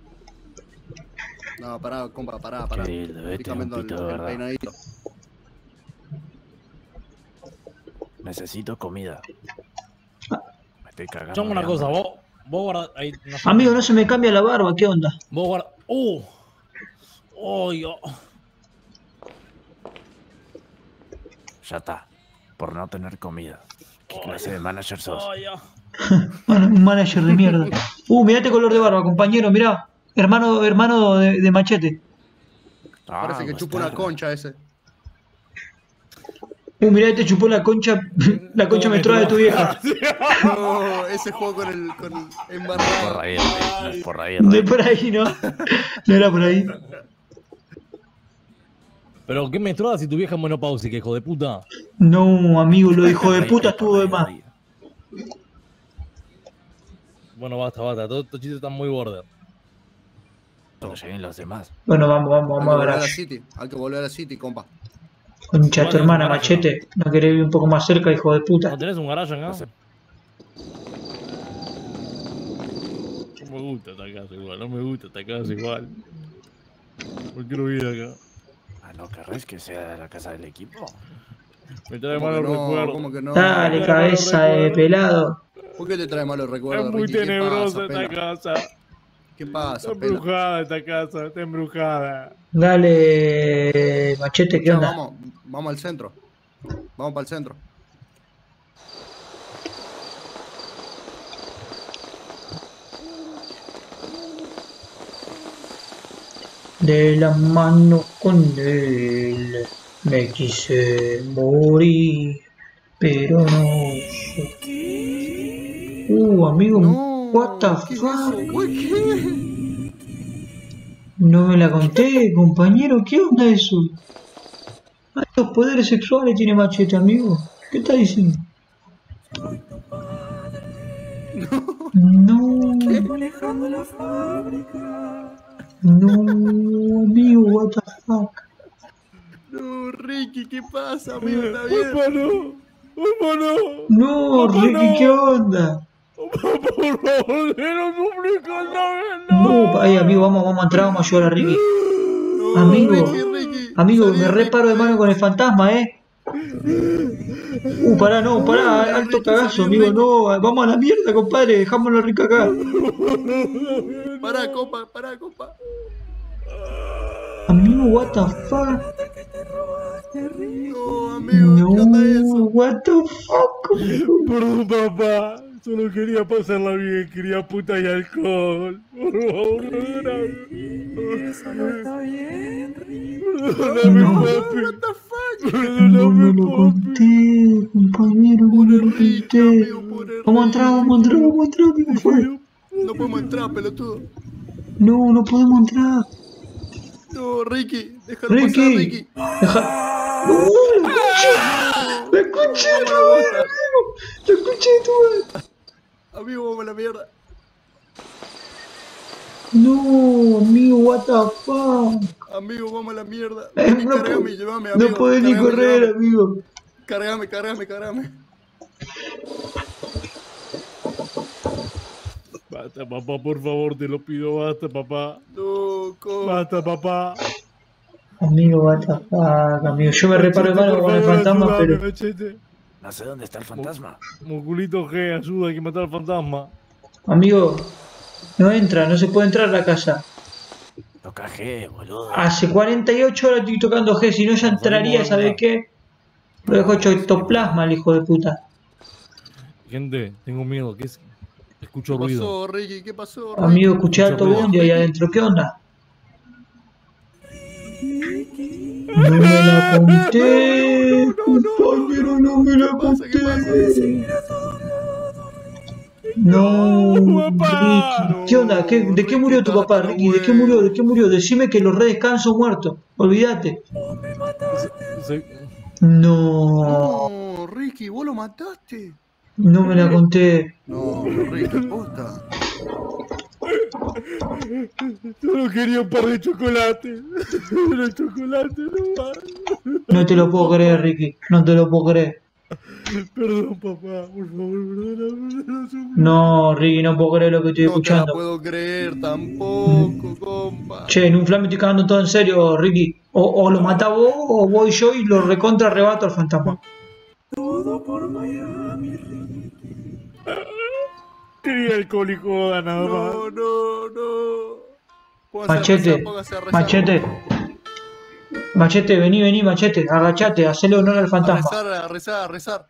[SPEAKER 7] No, pará, compa, pará, pará.
[SPEAKER 2] Qué lindo, este
[SPEAKER 7] Estoy
[SPEAKER 2] es un
[SPEAKER 7] cambiando el,
[SPEAKER 2] pito de
[SPEAKER 7] el
[SPEAKER 2] verdad.
[SPEAKER 7] peinadito.
[SPEAKER 2] Necesito comida. Me estoy cagando.
[SPEAKER 3] Chamo una
[SPEAKER 2] de
[SPEAKER 3] cosa,
[SPEAKER 2] hambre.
[SPEAKER 3] vos, vos guarda ahí. No sé.
[SPEAKER 1] Amigo, no se me cambia la barba. ¿Qué onda?
[SPEAKER 3] Vos guarda. ¡Uh! ¡Oh, yo!
[SPEAKER 2] Ya está. Por no tener comida. ¿Qué clase de manager sos?
[SPEAKER 3] ¡Oh, ya!
[SPEAKER 1] Bueno, un manager de mierda. Uh, mirá este color de barba, compañero, mirá. Hermano, hermano de, de machete.
[SPEAKER 2] Ah,
[SPEAKER 7] Parece que chupa una concha ese.
[SPEAKER 1] Uh, mirá, este chupó la concha, la concha menstruada de tu vieja.
[SPEAKER 7] No, ese juego con el, con el embarrado.
[SPEAKER 2] Por ahí, no es por ahí,
[SPEAKER 1] De
[SPEAKER 2] Rey.
[SPEAKER 1] por ahí, ¿no? No era por ahí.
[SPEAKER 3] Pero qué menstruada si tu vieja es menopáusica, hijo de puta.
[SPEAKER 1] No, amigo, lo hijo de puta estuvo de más.
[SPEAKER 3] Bueno, basta, basta. Todos estos chistes están muy border.
[SPEAKER 2] Cuando lleguen los demás.
[SPEAKER 1] Bueno, vamos, vamos,
[SPEAKER 7] Hay que
[SPEAKER 1] vamos a
[SPEAKER 7] volver a
[SPEAKER 1] ver.
[SPEAKER 7] la City. Hay que volver a la City, compa.
[SPEAKER 1] Concha de tu
[SPEAKER 3] Vale,
[SPEAKER 1] hermana,
[SPEAKER 3] vale,
[SPEAKER 1] machete. No querés ir un poco más cerca, hijo de puta.
[SPEAKER 3] ¿No tenés un garaje acá? No me gusta esta casa igual, no me gusta esta casa igual. No quiero ir acá.
[SPEAKER 2] Ah, ¿no querés que sea la casa del equipo?
[SPEAKER 3] Me trae
[SPEAKER 7] ¿Cómo que
[SPEAKER 3] malos
[SPEAKER 7] no?
[SPEAKER 3] recuerdos.
[SPEAKER 7] ¿Cómo que no?
[SPEAKER 1] Dale, cabeza de pelado.
[SPEAKER 7] ¿Por qué te trae malos recuerdos,
[SPEAKER 3] Es muy
[SPEAKER 7] Ricky? ¿Qué
[SPEAKER 3] tenebrosa
[SPEAKER 7] pasa,
[SPEAKER 3] esta
[SPEAKER 7] pela?
[SPEAKER 3] casa.
[SPEAKER 7] ¿Qué pasa,
[SPEAKER 3] Está
[SPEAKER 7] pela?
[SPEAKER 3] embrujada esta casa, está embrujada.
[SPEAKER 1] Dale, machete, ¿qué
[SPEAKER 7] Ya,
[SPEAKER 1] onda?
[SPEAKER 7] vamos, vamos al centro. Vamos para el centro.
[SPEAKER 1] De la mano con él me quise morir, pero no sé. Uh, amigo, what the fuck? No me la conté, compañero, ¿qué onda eso? Altos poderes sexuales tiene machete, amigo. ¿Qué está diciendo? No. No, amigo, what the fuck.
[SPEAKER 7] No, Ricky, ¿qué pasa, amigo? ¿Está bien?
[SPEAKER 3] ¡Opa, no! ¡Opa, no!
[SPEAKER 1] No,
[SPEAKER 3] Papá,
[SPEAKER 1] Ricky,
[SPEAKER 3] no.
[SPEAKER 1] ¿qué onda?
[SPEAKER 3] ¡Por favor, no suplico nada!
[SPEAKER 1] No, ay, amigo, vamos, vamos a entrar, vamos a ayudar a Ricky. Amigo, amigo, me reparo de mano con el fantasma, eh. Uh, pará, no, pará, alto cagazo, amigo, no, vamos a la mierda, compadre, dejámoslo a Ricky acá.
[SPEAKER 7] Pará, compa, pará, compa.
[SPEAKER 1] Amigo, what the fuck?
[SPEAKER 7] No, amigo, ¿qué onda
[SPEAKER 1] No,
[SPEAKER 7] eso?
[SPEAKER 1] what the fuck?
[SPEAKER 3] Perdón, papá. Solo quería pasarla bien, quería puta y alcohol. Por favor, perdóname. Eso no está bien, Perdóname,
[SPEAKER 1] No.
[SPEAKER 3] papi.
[SPEAKER 1] No
[SPEAKER 3] Perdóname,
[SPEAKER 1] me lo
[SPEAKER 3] papi.
[SPEAKER 1] conté, compañero, no me lo conté. Vamos a entrar, vamos a entrar, vamos a entrar, amigo, fue.
[SPEAKER 7] No podemos entrar, pelotudo.
[SPEAKER 1] No, no podemos entrar.
[SPEAKER 7] No, Ricky, déjalo pasar,
[SPEAKER 1] Ricky,
[SPEAKER 7] Ricky.
[SPEAKER 1] deja. ¡No! ¡La concha! ¡La concha de tu madre, amigo! ¡La concha de tu madre!
[SPEAKER 7] Amigo, vamos a la mierda.
[SPEAKER 1] No, amigo, what the fuck.
[SPEAKER 7] Amigo, vamos a la mierda.
[SPEAKER 1] Eh,
[SPEAKER 7] Vení,
[SPEAKER 1] no
[SPEAKER 7] cargame
[SPEAKER 1] po-
[SPEAKER 7] y llévame, amigo.
[SPEAKER 1] No podés ni
[SPEAKER 7] Cargame,
[SPEAKER 1] correr,
[SPEAKER 7] llévame.
[SPEAKER 1] amigo.
[SPEAKER 7] Cargame, cargame, cargame.
[SPEAKER 3] Basta, papá, por favor, te lo pido, basta, papá.
[SPEAKER 7] Loco.
[SPEAKER 3] Basta, papá.
[SPEAKER 1] Amigo, what the fuck, amigo. Yo me reparo de
[SPEAKER 3] Machete,
[SPEAKER 1] mano
[SPEAKER 3] por
[SPEAKER 1] con el
[SPEAKER 3] favor,
[SPEAKER 1] fantasma,
[SPEAKER 3] ayúdame,
[SPEAKER 1] pero...
[SPEAKER 3] Machete.
[SPEAKER 2] No sé dónde está el fantasma.
[SPEAKER 3] Musculito G, ayuda, hay que matar al fantasma.
[SPEAKER 1] Amigo, no entra, no se puede entrar a la casa.
[SPEAKER 2] Toca G, boludo.
[SPEAKER 1] Hace cuarenta y ocho horas estoy tocando G, si no ya entraría, ¿sabe qué? Lo dejo hecho ectoplasma, el hijo de puta.
[SPEAKER 3] Gente, tengo miedo, ¿qué es? Escucho
[SPEAKER 7] ¿Qué
[SPEAKER 3] ruido.
[SPEAKER 7] pasó, Ricky? ¿Qué pasó, Ricky?
[SPEAKER 1] Amigo, escuché
[SPEAKER 3] Escucho
[SPEAKER 1] alto
[SPEAKER 3] ruido.
[SPEAKER 1] bondi ahí adentro, ¿qué onda? No me la conté, compañero, no me la conté. No, Ricky. ¿Qué onda? ¿Qué- ¿De qué murió tu papá, Ricky? ¿De qué murió? ¿De qué murió? Decime que los re descanso muerto. Olvídate. No,
[SPEAKER 7] No, Ricky, vos lo mataste.
[SPEAKER 1] no me la conté.
[SPEAKER 7] No, Ricky, posta.
[SPEAKER 3] Solo quería un par de chocolate. Pero chocolate no va.
[SPEAKER 1] No te lo puedo creer, Ricky. No te lo puedo creer.
[SPEAKER 3] Perdón, papá, por favor, perdóname. perdóname.
[SPEAKER 1] No, Ricky, no puedo creer lo que estoy
[SPEAKER 7] No te la
[SPEAKER 1] escuchando.
[SPEAKER 7] puedo creer tampoco, compa.
[SPEAKER 1] Che, en un flan me estoy cagando todo en serio, Ricky. O, o lo mata vos o voy yo y lo recontra arrebato al fantasma.
[SPEAKER 3] Quería alcohólico, nada más.
[SPEAKER 7] No, no, no. Póngase a
[SPEAKER 1] Machete,
[SPEAKER 7] rezar, póngase a rezar.
[SPEAKER 1] machete. Machete, vení, vení, machete. Agachate, hacele honor al
[SPEAKER 7] A
[SPEAKER 1] fantasma.
[SPEAKER 7] rezar, a rezar, a rezar.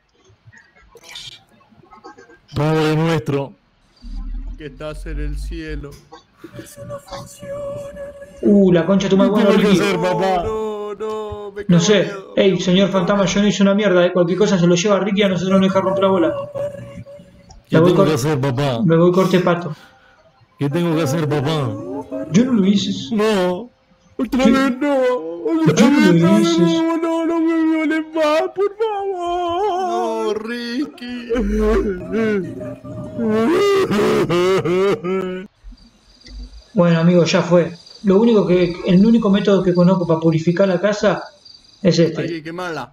[SPEAKER 3] Padre nuestro.
[SPEAKER 7] Que estás en el cielo.
[SPEAKER 1] Uh, la concha de tu madre, bueno,
[SPEAKER 3] ¿Qué tengo que
[SPEAKER 1] Ricky.
[SPEAKER 3] hacer, papá?
[SPEAKER 7] No, no, me
[SPEAKER 1] No
[SPEAKER 7] cago
[SPEAKER 1] sé.
[SPEAKER 7] en miedo.
[SPEAKER 1] Ey, señor fantasma, yo no hice una mierda, eh. Cualquier cosa se lo lleva a Ricky y a nosotros nos deja romper la bola.
[SPEAKER 3] ¿Qué
[SPEAKER 1] Me voy,
[SPEAKER 3] tengo
[SPEAKER 1] cor-
[SPEAKER 3] que hacer, papá?
[SPEAKER 1] me voy corte pato.
[SPEAKER 3] ¿Qué tengo que hacer, papá?
[SPEAKER 1] Yo no lo hice.
[SPEAKER 3] No. Otra
[SPEAKER 1] ¿Qué?
[SPEAKER 3] vez no. Otra
[SPEAKER 1] Yo no
[SPEAKER 3] vez
[SPEAKER 1] lo
[SPEAKER 3] no.
[SPEAKER 1] hice.
[SPEAKER 3] No, no, no me violen más, por
[SPEAKER 7] No,
[SPEAKER 3] favor.
[SPEAKER 7] Ricky.
[SPEAKER 1] Bueno, amigo, ya fue. Lo único que, el único método que conozco para purificar la casa es
[SPEAKER 7] Hay
[SPEAKER 1] este.
[SPEAKER 7] que quemarla.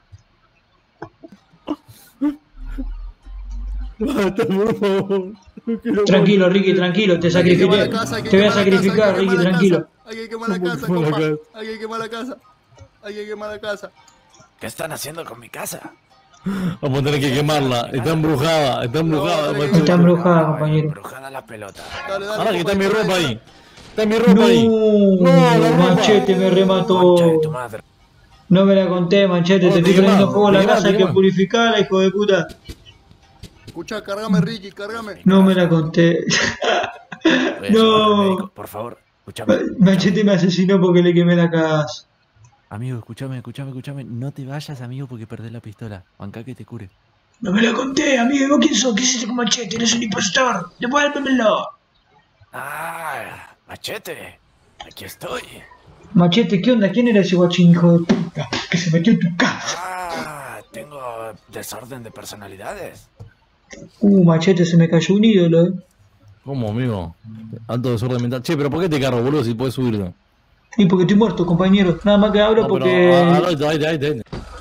[SPEAKER 3] Basta, por favor. No quiero
[SPEAKER 1] Tranquilo, Ricky, tranquilo, te
[SPEAKER 7] Hay que quemar
[SPEAKER 1] sacrifiqué.
[SPEAKER 7] la casa, hay que
[SPEAKER 1] Te voy a
[SPEAKER 7] quemar la casa,
[SPEAKER 1] sacrificar,
[SPEAKER 7] hay que
[SPEAKER 1] Ricky,
[SPEAKER 7] quemar la
[SPEAKER 1] tranquilo.
[SPEAKER 7] casa. Hay que quemar la
[SPEAKER 3] ¿Cómo
[SPEAKER 7] casa,
[SPEAKER 3] quemar la
[SPEAKER 7] compa.
[SPEAKER 3] casa?
[SPEAKER 7] Hay que quemar la casa. Hay que quemar la casa.
[SPEAKER 2] ¿Qué están haciendo con mi casa?
[SPEAKER 3] Vamos a tener que quemarla. Está embrujada, está embrujada.
[SPEAKER 7] No,
[SPEAKER 3] machete.
[SPEAKER 1] Está embrujada, compañero.
[SPEAKER 2] Brujada la pelota.
[SPEAKER 7] Dale, dale.
[SPEAKER 3] Ahora que
[SPEAKER 7] compa,
[SPEAKER 3] está mi
[SPEAKER 7] dispara,
[SPEAKER 3] ropa
[SPEAKER 7] dispara.
[SPEAKER 3] ahí. Está mi ropa ahí.
[SPEAKER 1] No,
[SPEAKER 3] la ropa.
[SPEAKER 1] machete me remató.
[SPEAKER 2] Concha de tu madre.
[SPEAKER 1] No me la conté, machete,
[SPEAKER 3] No,
[SPEAKER 1] te
[SPEAKER 3] te
[SPEAKER 1] estoy prendiendo
[SPEAKER 3] quemado,
[SPEAKER 1] fuego a la
[SPEAKER 3] te
[SPEAKER 1] casa, hay que
[SPEAKER 3] quemado.
[SPEAKER 1] purificarla, hijo de puta.
[SPEAKER 7] Escucha, cargame, Ricky, cargame.
[SPEAKER 1] No me la conté.
[SPEAKER 2] Voy a llevarlo al
[SPEAKER 1] No.
[SPEAKER 2] médico, por favor. Escúchame.
[SPEAKER 1] Machete me asesinó porque le quemé la casa.
[SPEAKER 2] Amigo, escúchame, escúchame, escúchame. No te vayas, amigo, porque perdés la pistola. Banca que te cure.
[SPEAKER 1] No me la conté, amigo. ¿Y vos quién sos? ¿Qué hiciste con Machete? Eres un impostor. Devuélvemelo.
[SPEAKER 2] Ah, machete. Aquí estoy.
[SPEAKER 1] Machete, ¿qué onda? ¿Quién era ese guachín, hijo de puta? Que se metió en tu casa.
[SPEAKER 2] Ah, tengo desorden de personalidades.
[SPEAKER 1] Uh, Machete, se me cayó un ídolo, eh.
[SPEAKER 3] ¿Cómo, amigo? Alto desorden mental. Che, pero ¿por qué te cargo, boludo, si puedes subirte?
[SPEAKER 1] Y porque estoy muerto, compañero. Nada más que hablo
[SPEAKER 3] No,
[SPEAKER 1] porque...
[SPEAKER 3] pero, ah, ah, ahí, ahí, ahí, ahí.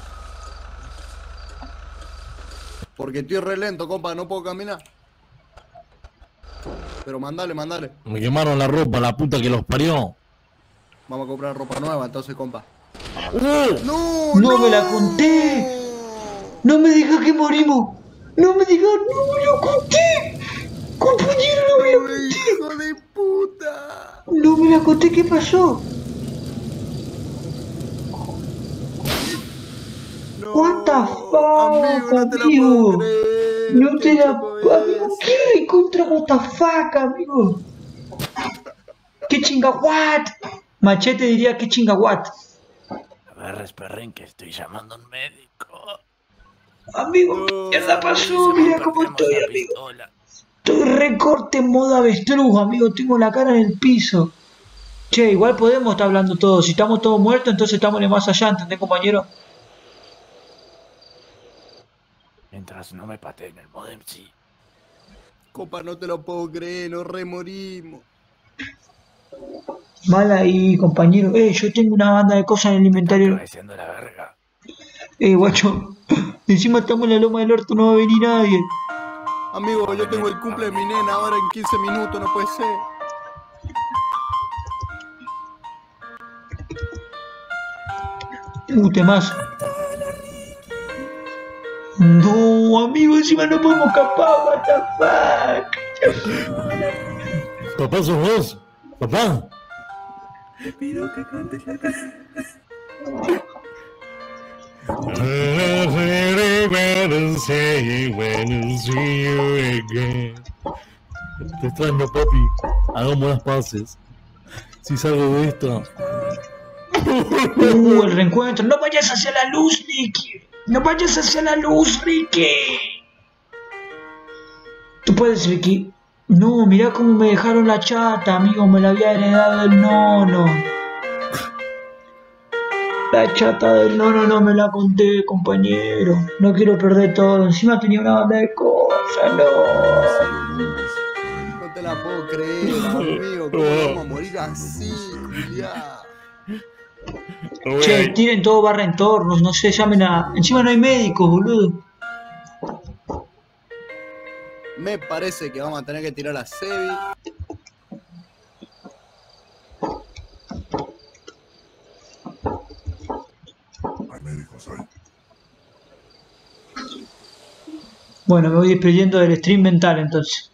[SPEAKER 7] Porque estoy re lento, compa, no puedo caminar. Pero mandale, mandale.
[SPEAKER 3] Me quemaron la ropa, la puta que los parió.
[SPEAKER 7] Vamos a comprar ropa nueva, entonces, compa.
[SPEAKER 3] ¡Uh!
[SPEAKER 7] ¡No!
[SPEAKER 1] ¡No me la conté! ¡No me digas que morimos! ¡No me digas! ¡No me lo conté! ¡Compañero, no me lo conté!
[SPEAKER 7] ¡Hijo de puta!
[SPEAKER 1] ¡No me la conté! ¿Qué pasó?
[SPEAKER 7] No,
[SPEAKER 1] What the fuck,
[SPEAKER 7] amigo, no te la
[SPEAKER 1] amigo?
[SPEAKER 7] puedo creer.
[SPEAKER 1] No te
[SPEAKER 7] ¿Qué
[SPEAKER 1] la...
[SPEAKER 7] loco
[SPEAKER 1] Amigo,
[SPEAKER 7] es?
[SPEAKER 1] ¿qué recontra what the fuck, amigo? ¿Qué chinga what? Machete diría ¿qué chinga what?
[SPEAKER 2] A ver, esperen que estoy llamando a un médico.
[SPEAKER 1] Amigo,
[SPEAKER 7] No,
[SPEAKER 1] ¿qué mierda pasó?
[SPEAKER 2] Se me
[SPEAKER 1] Mira cómo
[SPEAKER 2] perdemos
[SPEAKER 1] estoy,
[SPEAKER 2] la
[SPEAKER 1] amigo.
[SPEAKER 2] pistola.
[SPEAKER 1] Estoy recorte en modo avestruz, amigo. Tengo la cara en el piso. Che, igual podemos estar hablando todos. Si estamos todos muertos, entonces estamos en más allá, ¿entendés, compañero?
[SPEAKER 2] Mientras no me pateen el modem, sí.
[SPEAKER 7] Compa, no te lo puedo creer, nos remorimos.
[SPEAKER 1] Mal ahí, compañero. Eh, yo tengo una banda de cosas en el inventario.
[SPEAKER 2] Diciendo la verga.
[SPEAKER 1] Eh, guacho. Encima estamos en la loma del orto, no va a venir nadie.
[SPEAKER 7] Amigo, yo tengo el cumple de mi nena ahora en quince minutos, no puede ser.
[SPEAKER 1] Uh, temazo. No, amigo, encima no podemos escapar, what the fuck.
[SPEAKER 3] Papá, sos vos. Papá.
[SPEAKER 7] Pido que cantes la canción.
[SPEAKER 3] Te extraño, papi. Hagamos las paces. Si salgo de esto.
[SPEAKER 1] Uh, el reencuentro. No vayas hacia la luz, Ricky. No vayas hacia la luz, Ricky. Tú puedes, Ricky. No, mirá cómo me dejaron la chata, amigo. Me la había heredado el nono. La chata del nono no me la conté, compañero. No quiero perder todo. Encima tenía una banda de cosas, no.
[SPEAKER 7] No te la puedo creer, amigo. ¿Cómo vamos a morir así, ya?
[SPEAKER 1] Che, tiren todo barra entornos, no sé, llamen a... Encima no hay médicos, boludo.
[SPEAKER 7] Me parece que vamos a tener que tirar a Sebi.
[SPEAKER 4] Hay médicos ahí.
[SPEAKER 1] Bueno, me voy despidiendo del stream mental entonces.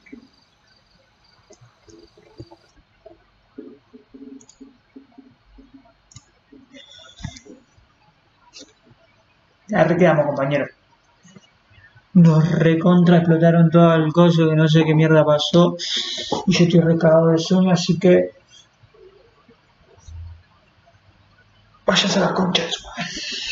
[SPEAKER 1] Ya quedamos, compañeros. Nos recontra explotaron todo el coso que no sé qué mierda pasó. Y yo estoy recagado de sueño, así que... Váyase a la concha de su madre.